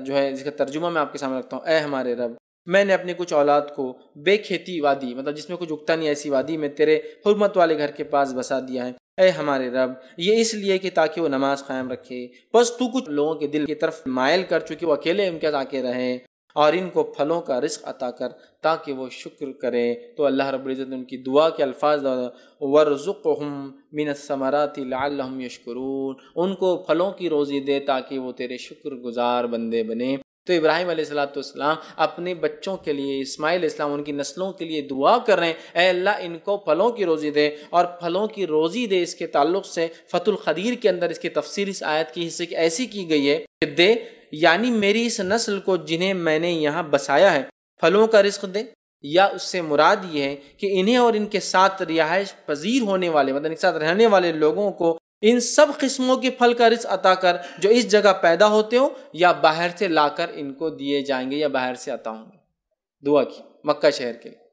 کا ترجمہ میں آپ کے سامنے رکھتا ہوں۔ اے ہمارے رب، میں نے اپنی کچھ اولاد کو بے کھیتی وادی، مطلب جس میں کچھ اگتا نہیں ایسی وادی میں تیرے حرمت والے گھر کے پاس بسا دیا ہے۔ اے ہمارے رب، یہ اس لیے کہ تاکہ وہ نماز قائم رکھے، بس تو کچھ لوگوں کے دل کی طرف مائل کر چکے، وہ اکیلے ان کے آ کے رہے، اور ان کو پھلوں کا رزق عطا کر تاکہ وہ شکر کریں۔ تو اللہ رب العزت نے ان کی دعا کے الفاظ وَارْزُقْهُم مِّنَ الثَّمَرَاتِ لَعَلَّهُمْ يَشْكُرُونَ، ان کو پھلوں کی روزی دے تاکہ وہ تیرے شکر گزار بندے بنیں۔ تو ابراہیم علیہ السلام اپنے بچوں کے لیے، اسماعیل علیہ السلام ان کی نسلوں کے لیے دعا کر رہے ہیں، اے اللہ ان کو پھلوں کی روزی دے، اور پھلوں کی روزی دے اس کے تعلق سے فتح القدیر کے اندر اس کی تفسیر اس آیت کی حصے ایسی کی گئی ہے کہ دے یعنی میری اس نسل کو جنہیں میں نے یہاں بسایا ہے پھلوں کا رزق دے، یا اس سے مراد یہ ہے کہ انہیں اور ان کے ساتھ رہائش پذیر ہونے والے مطلب ان کے ساتھ رہنے والے لوگوں کو ان سب قسموں کے پھل کا رزق عطا کر جو اس جگہ پیدا ہوتے ہوں یا باہر سے لا کر ان کو دیے جائیں گے یا باہر سے عطا ہوں گے۔ دعا کی مکہ شہر کے لیے۔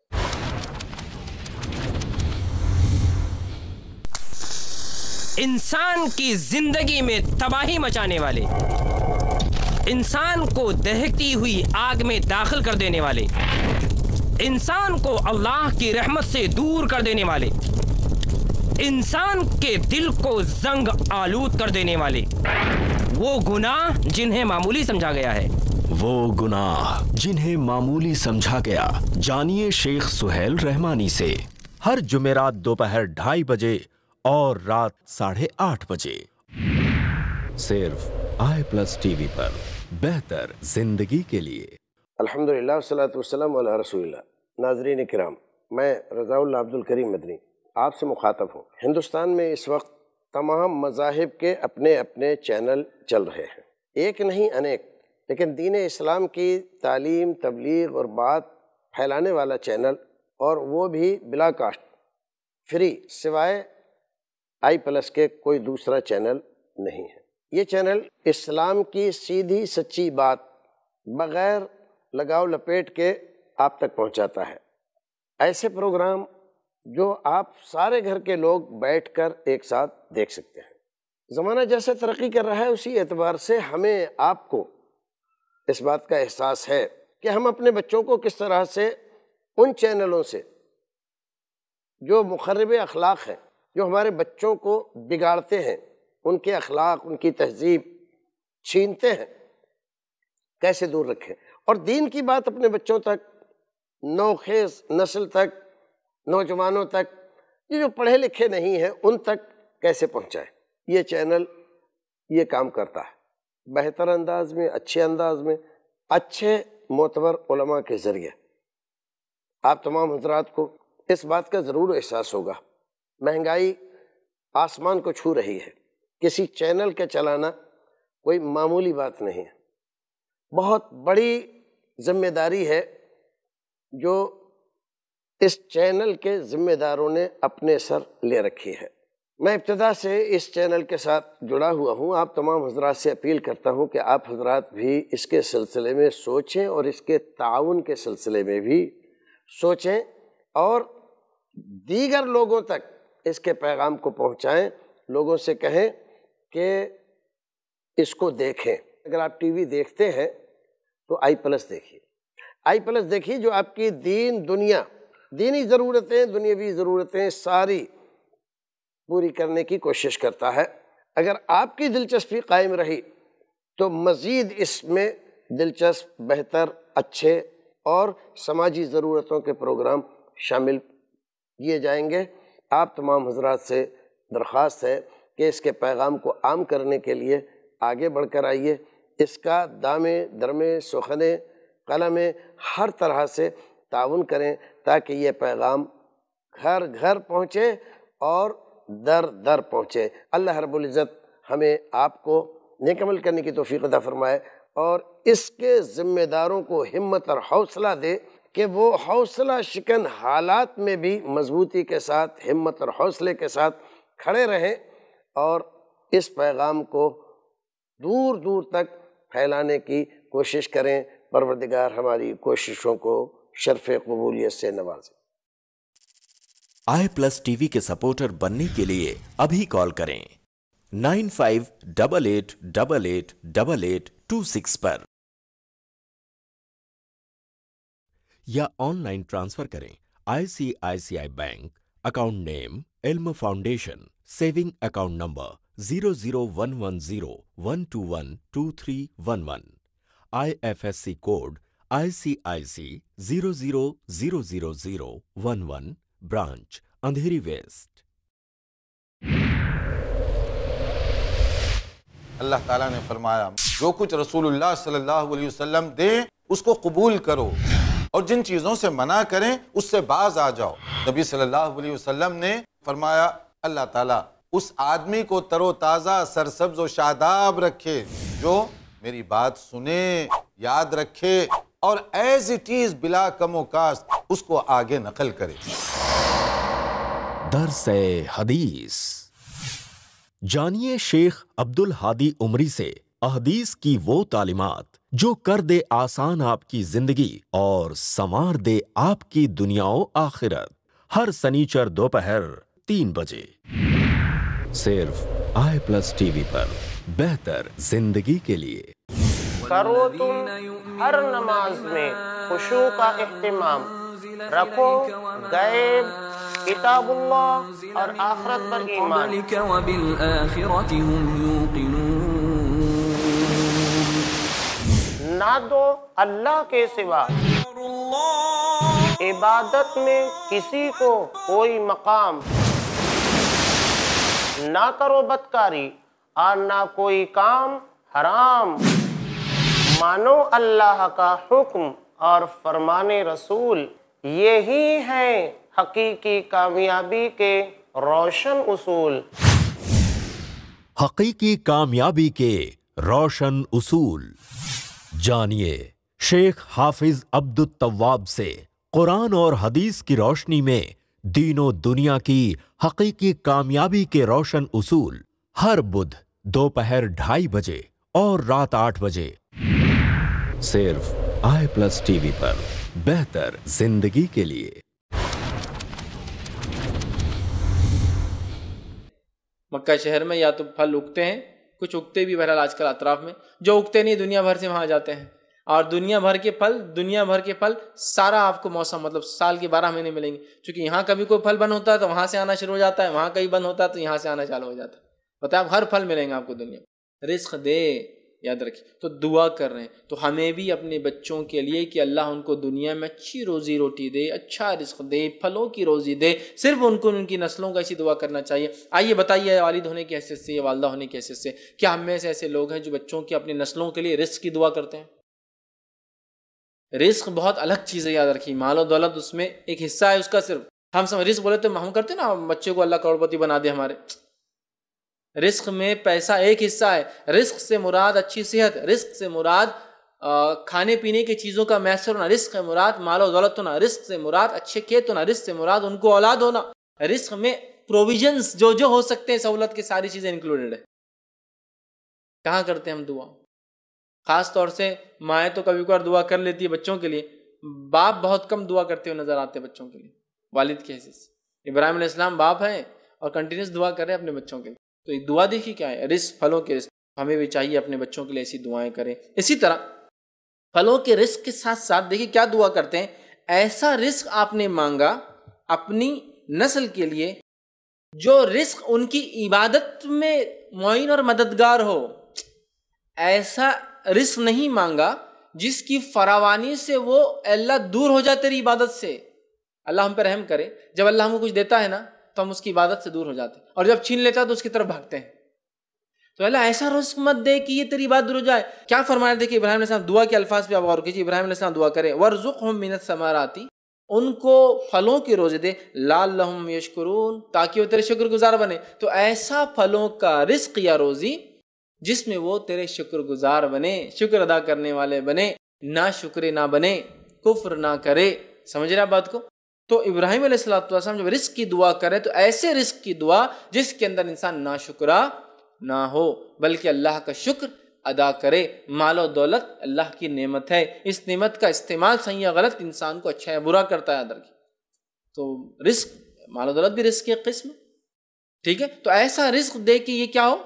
انسان کی زندگی میں تباہی مچانے والے، انسان کو دہکتی ہوئی آگ میں داخل کر دینے والے، انسان کو اللہ کی رحمت سے دور کر دینے والے، انسان کے دل کو زنگ آلود کر دینے والے وہ گناہ جنہیں معمولی سمجھا گیا ہے، وہ گناہ جنہیں معمولی سمجھا گیا۔ جانیے شیخ سہیل رحمانی سے ہر جمعرات دوپہر 2:30 بجے اور رات 8:30 بجے صرف i+ ٹی وی پر، بہتر زندگی کے لیے۔ الحمدللہ والصلاۃ والسلام علی رسول اللہ۔ ناظرین کرام، میں رضا اللہ عبد الکریم مدنی آپ سے مخاطب ہوں۔ ہندوستان میں اس وقت تمام مذاہب کے اپنے اپنے چینل چل رہے ہیں، ایک نہیں انیک، لیکن دین اسلام کی تعلیم، تبلیغ اور بات پھیلانے والا چینل، اور وہ بھی بلا کاسٹ، فری، سوائے i+ کے کوئی دوسرا چینل نہیں ہے۔ یہ چینل اسلام کی سیدھی سچی بات بغیر لگاؤ لپیٹ کے آپ تک پہنچاتا ہے۔ ایسے پروگرام جو آپ سارے گھر کے لوگ بیٹھ کر ایک ساتھ دیکھ سکتے ہیں۔ زمانہ جیسے ترقی کر رہا ہے اسی اعتبار سے ہمیں آپ کو اس بات کا احساس ہے کہ ہم اپنے بچوں کو کس طرح سے ان چینلوں سے جو مخرب اخلاق ہیں، جو ہمارے بچوں کو بگاڑتے ہیں، ان کے اخلاق، ان کی تہذیب چھینتے ہیں، کیسے دور رکھیں، اور دین کی بات اپنے بچوں تک، نوخیز نسل تک، نوجوانوں تک، یہ جو پڑھے لکھے نہیں ہیں ان تک کیسے پہنچائیں۔ یہ چینل یہ کام کرتا ہے بہتر انداز میں، اچھے انداز میں، اچھے معتبر علماء کے ذریعے۔ آپ تمام حضرات کو اس بات کا ضرور احساس ہوگا، مہنگائی آسمان کو چھو رہی ہے، کسی چینل کے چلانا کوئی معمولی بات نہیں ہے، بہت بڑی ذمہ داری ہے جو اس چینل کے ذمہ داروں نے اپنے سر لے رکھی ہے۔ میں ابتدا سے اس چینل کے ساتھ جڑا ہوا ہوں، آپ تمام حضرات سے اپیل کرتا ہوں کہ آپ حضرات بھی اس کے سلسلے میں سوچیں اور اس کے تعاون کے سلسلے میں بھی سوچیں، اور دیگر لوگوں تک اس کے پیغام کو پہنچائیں، لوگوں سے کہیں کہ اس کو دیکھیں۔ اگر آپ ٹی وی دیکھتے ہیں تو i+ دیکھیے، i+ دیکھیے جو آپ کی دینی ضرورتیں، دنیاوی ضرورتیں ساری پوری کرنے کی کوشش کرتا ہے۔ اگر آپ کی دلچسپی قائم رہی تو مزید اس میں دلچسپ، بہتر، اچھے اور سماجی ضرورتوں کے پروگرام شامل کیے جائیں گے۔ آپ تمام حضرات سے درخواست ہے کہ اس کے پیغام کو عام کرنے کے لیے آگے بڑھ کر آئیے، اس کا دامے درمے سخنے قلم ہر طرح سے تعاون کریں تاکہ یہ پیغام گھر گھر پہنچے اور در در پہنچے۔ اللہ رب العزت ہمیں آپ کو نیک عمل کرنے کی توفیق عطا فرمائے، اور اس کے ذمہ داروں کو ہمت اور حوصلہ دے کہ وہ حوصلہ شکن حالات میں بھی مضبوطی کے ساتھ، ہمت اور حوصلے کے ساتھ کھڑے رہیں اور اس پیغام کو دور دور تک پھیلانے کی کوشش کریں۔ پروردگار ہماری کوششوں کو شرف قبولیت سے نوازے۔ i+ ٹی وی کے سپورٹر بننے کے لیے ابھی کال کریں 9588888826 پر، یا آن لائن ٹرانسفر کریں ICICI bank, account name Ilm foundation, saving account number 0011012123111، IFSC code ICIC 00000011 branch Andheri west. Allah ताला ने फरमाया जो कुछ रसूलुल्लाह सल्लल्लाहु अलैहि वसल्लम दें उसको कबूल करो और जिन चीज़ों से मना करें उससे बाज आ जाओ। नबी सल्लल्लाहु अलैहि वसल्लम ने फरमाया अल्लाह ताला उस आदमी को तरोताज़ा सरसब्ज और शादाब रखे जो मेरी बात सुने, याद रखे और एज इट इज बिला कमो कास्ट उसको आगे नकल करे। दर्से हदीस जानिए शेख अब्दुल हादी उमरी से अहदीस की वो तालीमात जो कर दे आसान आपकी जिंदगी और संवार दे आपकी दुनियाओ आखिरत। हर सनीचर दोपहर 3 बजे सिर्फ i+ TV पर बेहतर जिंदगी के लिए। करो तुम हर नमाज में खुशू का इह्तिमाम, रखो गैब, किताबुल्लाह और आखिरत पर ईमान। ना दो अल्लाह के सिवा इबादत में किसी को कोई मकाम, ना करो बदकारी और ना कोई काम हराम। मानो अल्लाह का हुक्म और फरमाने रसूल, यही है हकीकी कामयाबी के रोशन उसूल। हकीकी कामयाबी के रोशन उसूल जानिए शेख हाफिज अब्दुल तव्वाब से कुरान और हदीस की रोशनी में दीनों दुनिया की हकीकी कामयाबी के रोशन उसूल हर बुध दोपहर 2:30 बजे और रात 8 बजे सिर्फ i+ TV पर बेहतर जिंदगी के लिए। मक्का शहर में या तो फल उगते हैं, कुछ उगते भी बहरहाल आजकल अतराफ में, जो उगते नहीं दुनिया भर से वहाँ जाते हैं और दुनिया भर के फल सारा आपको मौसम मतलब साल के 12 महीने मिलेंगे। क्योंकि यहाँ कभी कोई फल बंद होता है तो वहाँ से आना शुरू हो जाता है, वहाँ कहीं बंद होता है तो यहाँ से आना चालू हो जाता है। बताए आप हर फल मिलेंगे आपको दुनिया। रिस्क दे, याद रखिए। तो दुआ कर रहे हैं तो हमें भी अपने बच्चों के लिए कि अल्लाह उनको दुनिया में अच्छी रोजी रोटी दे, अच्छा रिस्क दे, फलों की रोजी दे। सिर्फ उनको उनकी नस्लों का ऐसी दुआ करना चाहिए। आइए बताइए वालिद होने की हैसियत से, वालदा होने की हैसियत से, क्या हम में से ऐसे लोग हैं जो बच्चों की अपनी नस्लों के लिए रिस्क की दुआ करते हैं? रिस्क बहुत अलग चीज़ है, याद रखिए। माल और दौलत उसमें एक हिस्सा है उसका। सिर्फ हम सब रिस्क बोले तो हम करते ना बच्चे को अल्लाह करोड़पति बना दे हमारे। रिस्क में पैसा एक हिस्सा है। रिस्क से मुराद अच्छी सेहत, रिस्क से मुराद खाने पीने की चीज़ों का मैसर होना, रिस्क से मुराद माल और दौलत होना, रिस्क से मुराद अच्छे खेत होना, रिस्क से मुराद उनको औलाद होना। रिस्क में प्रोविजंस जो हो सकते हैं सहूलत की सारी चीज़ें इंक्लूडेड है। कहाँ करते हैं हम दुआ? ख़ास तौर से माएँ तो कभी कभार दुआ कर लेती है बच्चों के लिए, बाप बहुत कम दुआ करते हुए नजर आते हैं बच्चों के लिए। वालिद के हैसियत से इब्राहिम अलैहिस्सलाम बाप हैं और कंटिन्यूस दुआ कर रहे हैं अपने बच्चों के लिए। तो एक दुआ देखिए क्या है, रिस्क, फलों के रिस्क। हमें भी चाहिए अपने बच्चों के लिए ऐसी दुआएं करें। इसी तरह फलों के रिस्क के साथ साथ देखिए क्या दुआ करते हैं, ऐसा रिस्क आपने मांगा अपनी नस्ल के लिए जो रिस्क उनकी इबादत में मुइन और मददगार हो। ऐसा रिस्क नहीं मांगा जिसकी फरावानी से वो अल्लाह दूर हो जाए तेरी इबादत से। अल्लाह हम पे रहम करे, जब अल्लाह हमको कुछ देता है ना तो हम उसकी इबादत से दूर हो जाते हैं, और जब छीन लेता है तो उसकी तरफ भागते हैं। तो अल्लाह ऐसा रिस्क मत दे कि ये तेरी बात दूर हो जाए। क्या फरमाया देखिए इब्राहिम अलैहिस्सलाम दुआ के अल्फाज पे आप गौर कीजिए। इब्राहिम अलैहिस्सलाम दुआ करे वर्ज़ुक़हुम मिनस समाराती, उनको फलों के रोजे दे, लअल्लहुम यशकुरून, ताकि वो तेरे शुक्रगुजार बने। तो ऐसा फलों का रिस्क या रोजी जिसमें वो तेरे शुक्रगुजार बने, शुक्र अदा करने वाले बने, ना शुक्र ना बने, कुफ्र ना करे। समझ रहे आप बात को? तो इब्राहिम अलैहिस्सलाम जब रिस्क की दुआ करे तो ऐसे रिस्क की दुआ जिसके अंदर इंसान ना शुक्रा ना हो बल्कि अल्लाह का शुक्र अदा करे। माल और दौलत अल्लाह की नेमत है, इस नेमत का इस्तेमाल सही या गलत इंसान को अच्छा या बुरा करता है अदर की। तो रिस्क, माल और दौलत भी रिस्क की एक किस्म, ठीक है। तो ऐसा रिस्क दे कि ये क्या हो,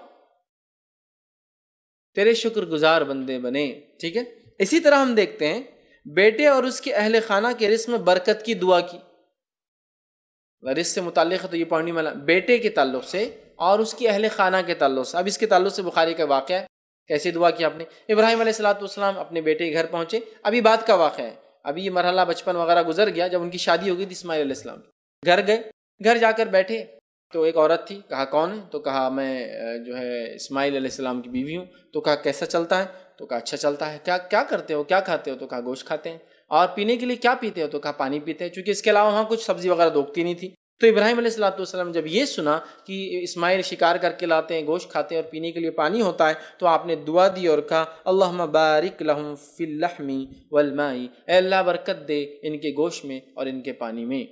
तेरे शुक्रगुजार बंदे बने, ठीक है। इसी तरह हम देखते हैं बेटे और उसके अहले खाना के रिस्क में बरकत की दुआ की। रिस्क से मुताल्लिक़ है तो ये पढ़ने वाला बेटे के ताल्लुक से और उसकी अहले खाना के ताल्लुक से। अब इसके ताल्लुक से बुखारी का वाक़या है, کیسی دعا کی آپ نے؟ ابراہیم علیہ السلام اپنے بیٹے کے گھر پہنچے، ابھی بات کا واقعہ ہے، ابھی یہ مرحلہ بچپن وغیرہ گزر گیا، جب ان کی شادی ہو گئی تھی اسماعیل علیہ السلام، گھر گئے، گھر جا کر بیٹھے تو ایک عورت تھی، کہا کون ہے؟ تو کہا میں جو ہے اسماعیل علیہ السلام کی بیوی ہوں۔ تو کہا کیسا چلتا ہے؟ تو کہا اچھا چلتا ہے۔ کیا کرتے ہو، کیا کھاتے ہو؟ تو کہا گوشت کھاتے ہیں۔ اور پینے کے لیے کیا پیتے ہو؟ تو کہا پانی پیتے ہیں، چونکہ اس کے علاوہ وہاں کچھ سبزی وغیرہ دوگتی نہیں تھی۔ تو ابراہیم علیہ السلام جب یہ سنا کہ اسماعیل شکار کر کے لاتے ہیں، گوشت کھاتے ہیں اور پینے کے لیے پانی ہوتا ہے، تو آپ نے دعا دی اور کہا اللہم بارک لہم فی اللحم والماء، اے اللہ برکت دے ان کے گوشت میں اور ان کے پانی میں۔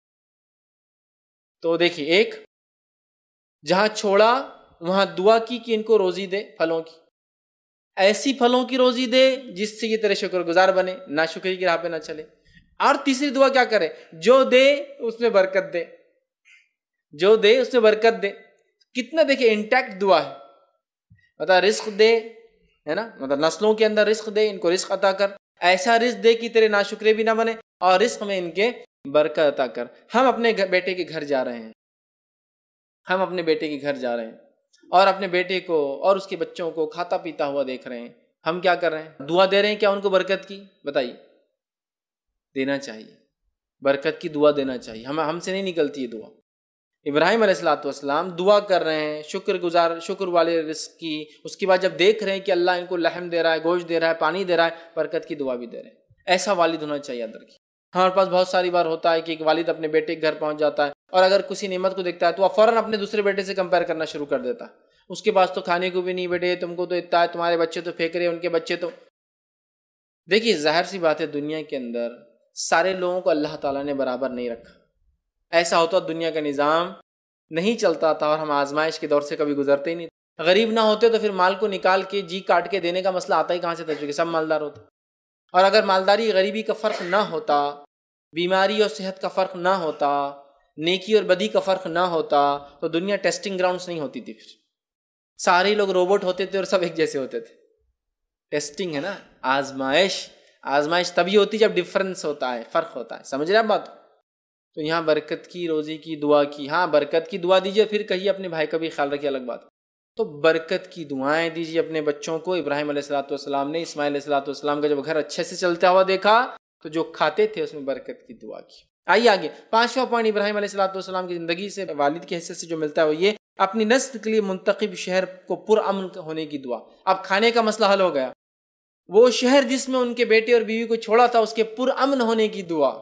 تو دیکھیے، ایک جہاں چھوڑا وہاں دعا کی کہ ان کو روزی دے، پھلوں کی، ایسی پھلوں کی روزی دے جس سے یہ تیرے شکر گزار بنے، ناشکری کی راہ پہ نہ چلے۔ اور تیسری دعا کیا کرے؟ جو دے اس میں برکت دے، جو دے اس میں برکت دے۔ کتنا دیکھیں انٹیکٹ دعا ہے، مطلب رزق دے، ہے نا، مطلب نسلوں کے اندر رزق دے، ان کو رزق عطا کر، ایسا رزق دے کہ تیرے ناشکرے بھی نہ بنے، اور رزق میں ان کے برکت عطا کر۔ ہم اپنے بیٹے کے گھر جا رہے ہیں، ہم اپنے بیٹے کے گھر جا رہے ہیں اور اپنے بیٹے کو اور اس کے بچوں کو کھاتا پیتا ہوا دیکھ رہے ہیں، ہم کیا کر رہے ہیں؟ دعا دے رہے ہیں کیا ان کو برکت کی؟ بتائیے، دینا چاہیے، برکت کی دعا دینا چاہیے، ہم سے نہیں نکلتی یہ دعا۔ ابراہیم علیہ السلام دعا کر رہے ہیں شکر والے رزق کی، اس کے بعد جب دیکھ رہے ہیں کہ اللہ ان کو لحم دے رہا ہے، گوشت دے رہا ہے، پانی دے رہا ہے، برکت کی دعا بھی دے رہے ہیں۔ ایسا والد ہونا چاہیے یاد رکھیے۔ ہمارے پاس بہت ساری بار ہوتا ہے کہ ایک والد اپنے بیٹے کے گھر پہنچ جاتا ہے اور اگر کسی نعمت کو دیکھتا ہے تو وہ فوراً اپنے دوسرے بیٹے سے کمپیئر کرنا شروع کر دیتا ہے، اس کے پاس تو کھانے کو بھی نہیں، بیٹے تم کو تو اتنا ہے، تمہارے بچے تو پھینک رہے ہیں، ان کے بچے تو۔ دیکھیے ظاہر سی بات ہے، دنیا کے اندر سارے لوگوں کو اللہ تعالیٰ نے برابر نہیں رکھا۔ ایسا ہوتا دنیا کا نظام نہیں چلتا تھا اور ہم آزمائش کے دور سے کبھی گزرتے ہی نہیں۔ غریب نہ ہوتے تو پھر مال کو نکال کے جی کاٹ کے دینے کا مسئلہ آتا ہی کہاں سے تھا، چونکہ سب مالدار ہوتے۔ اور اگر مالداری غریبی کا فرق نہ ہوتا، بیماری اور صحت کا فرق نہ ہوتا، نیکی اور بدی کا فرق نہ ہوتا، تو دنیا ٹیسٹنگ گراؤنڈز نہیں ہوتی تھی۔ پھر سارے لوگ روبوٹ ہوتے تھے اور سب ایک جیسے ہوتے تھے۔ ٹیسٹنگ ہے نا، آزمائش تبھی ہوتی جب ڈفرنس ہوتا ہے، فرق ہوتا ہے، سمجھ رہے آپ بات؟ تو یہاں برکت کی، روزی کی، دعا کی، ہاں برکت کی دعا دیجیے، پھر کہیے اپنے بھائی کا بھی خیال رکھیے، الگ بات۔ تو برکت کی دعائیں دیجیے اپنے بچوں کو۔ ابراہیم علیہ السلام نے اسماعیل علیہ السلام کا جب گھر اچھے سے چلتا ہوا دیکھا تو جو کھاتے تھے اس میں برکت کی دعا کی۔ آئیے آگے، پانچواں پوائنٹ ابراہیم علیہ السلام کی زندگی سے، والد کی حیثیت سے جو ملتا ہے وہ یہ، اپنی نسل کے لیے منتخب شہر کو پرامن ہونے کی دعا۔ اب کھانے کا مسئلہ حل ہو گیا، وہ شہر جس میں ان کے بیٹے اور بیوی کو چھوڑا تھا اس کے پرامن ہونے کی دعا،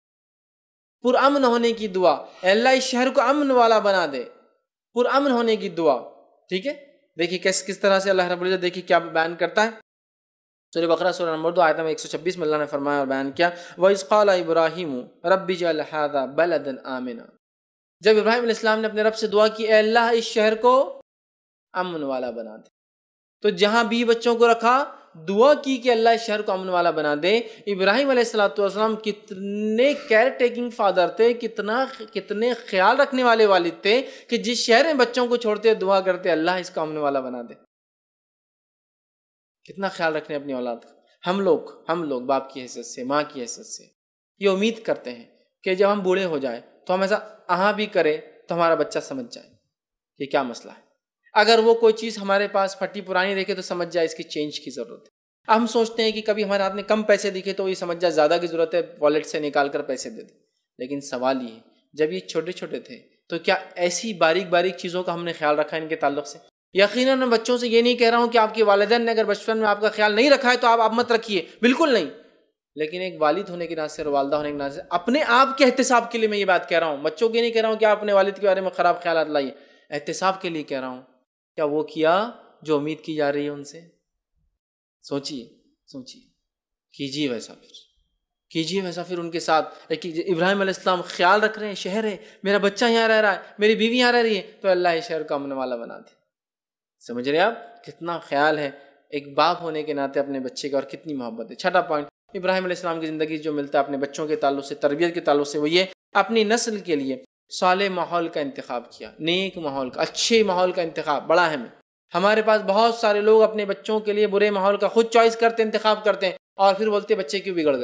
پرامن ہونے کی دعا۔ اے اللہ اس شہر کو امن والا بنا دے، پرامن ہونے کی دعا۔ ٹھیک ہے، دیکھیے کس طرح سے اللہ رب العزت دیکھیے کیا بیان کرتا ہے۔ سورہ بقرہ سورہ نمبر 2 آیت نمبر 126 میں اللہ نے فرمایا اور بیان کیا، وَإِذْ قَالَ إِبْرَاهِيمُ رَبِّ اجْعَلْ هَٰذَا بَلَدًا آمِنًا۔ جب ابراہیم علیہ السلام نے اپنے رب سے دعا کی، اے اللہ اس شہر کو امن والا بنا دے، تو جہاں بھی بچوں کو رکھا دعا کی کہ اللہ اس شہر کو امن والا بنا دے۔ ابراہیم علیہ السلام کتنے کیئر ٹیکنگ فادر تھے، کتنے خیال رکھنے والے والد تھے کہ جس شہر میں بچوں کو چھوڑتے دعا کرتے اللہ اس کو امن والا بنا دے۔ کتنا خیال رکھنے اپنی اولاد کا۔ ہم لوگ باپ کی حیثیت سے، ماں کی حیثیت سے یہ امید کرتے ہیں کہ جب ہم بوڑھے ہو جائیں تو ہم ایسا بھی کریں تو ہمارا بچہ سمجھ جائے کہ کیا مسئلہ ہے۔ اگر وہ کوئی چیز ہمارے پاس پھٹی پرانی دیکھے تو سمجھ جائے اس کی چینج کی ضرورت ہے۔ ہم سوچتے ہیں کہ کبھی ہمارے ہاتھ میں کم پیسے دکھے تو یہ سمجھ جائے زیادہ کی ضرورت ہے، والیٹ سے نکال کر پیسے دے دے۔ لیکن سوال یہ ہے جب یہ چھوٹے چھوٹے تھے تو کیا ایسی باریک چیزوں کا ہم نے خیال رکھا ان کے تعلق سے؟ یقیناً میں بچوں سے یہ نہیں کہہ رہا ہوں کہ آپ کے والدین نے اگر بچپن میں آپ کا خیال نہیں رکھا ہے تو آپ مت رکھیے، بالکل نہیں۔ لیکن ایک والد ہونے کے ناطے سے اور والدہ ہونے کے ناطے سے اپنے آپ کے احتساب کے لیے میں یہ بات کہہ رہا ہوں، بچوں کے نہیں کہہ رہا ہوں کہ آپ اپنے والد کے بارے میں خراب خیالات لائیے، احتساب کے لیے کہہ رہا ہوں۔ کیا وہ کیا جو امید کی جا رہی ہے ان سے؟ سوچیے کیجیے ویسا پھر ان کے ساتھ۔ ابراہیم علیہ السلام خیال رکھ رہے ہیں، شہر ہے، میرا بچہ یہاں رہ رہا ہے، میری بیوی یہاں رہ رہی ہے، تو اللہ اس شہر کو امن والا بنا دے۔ سمجھ رہے آپ کتنا خیال ہے ایک باپ ہونے کے ناطے اپنے بچے کا، اور کتنی محبت ہے۔ چھٹا پوائنٹ ابراہیم علیہ السلام کی زندگی جو ملتا ہے اپنے بچوں کے تعلق سے، تربیت کے تعلق سے، وہ یہ اپنی نسل کے لیے صالح ماحول کا انتخاب کیا، نیک ماحول کا، اچھے ماحول کا انتخاب بڑا اہم ہے۔ ہمارے پاس بہت سارے لوگ اپنے بچوں کے لیے برے ماحول کا خود چوائس کرتے، انتخاب کرتے ہیں، اور پھر بولتے بچے کیوں بگڑ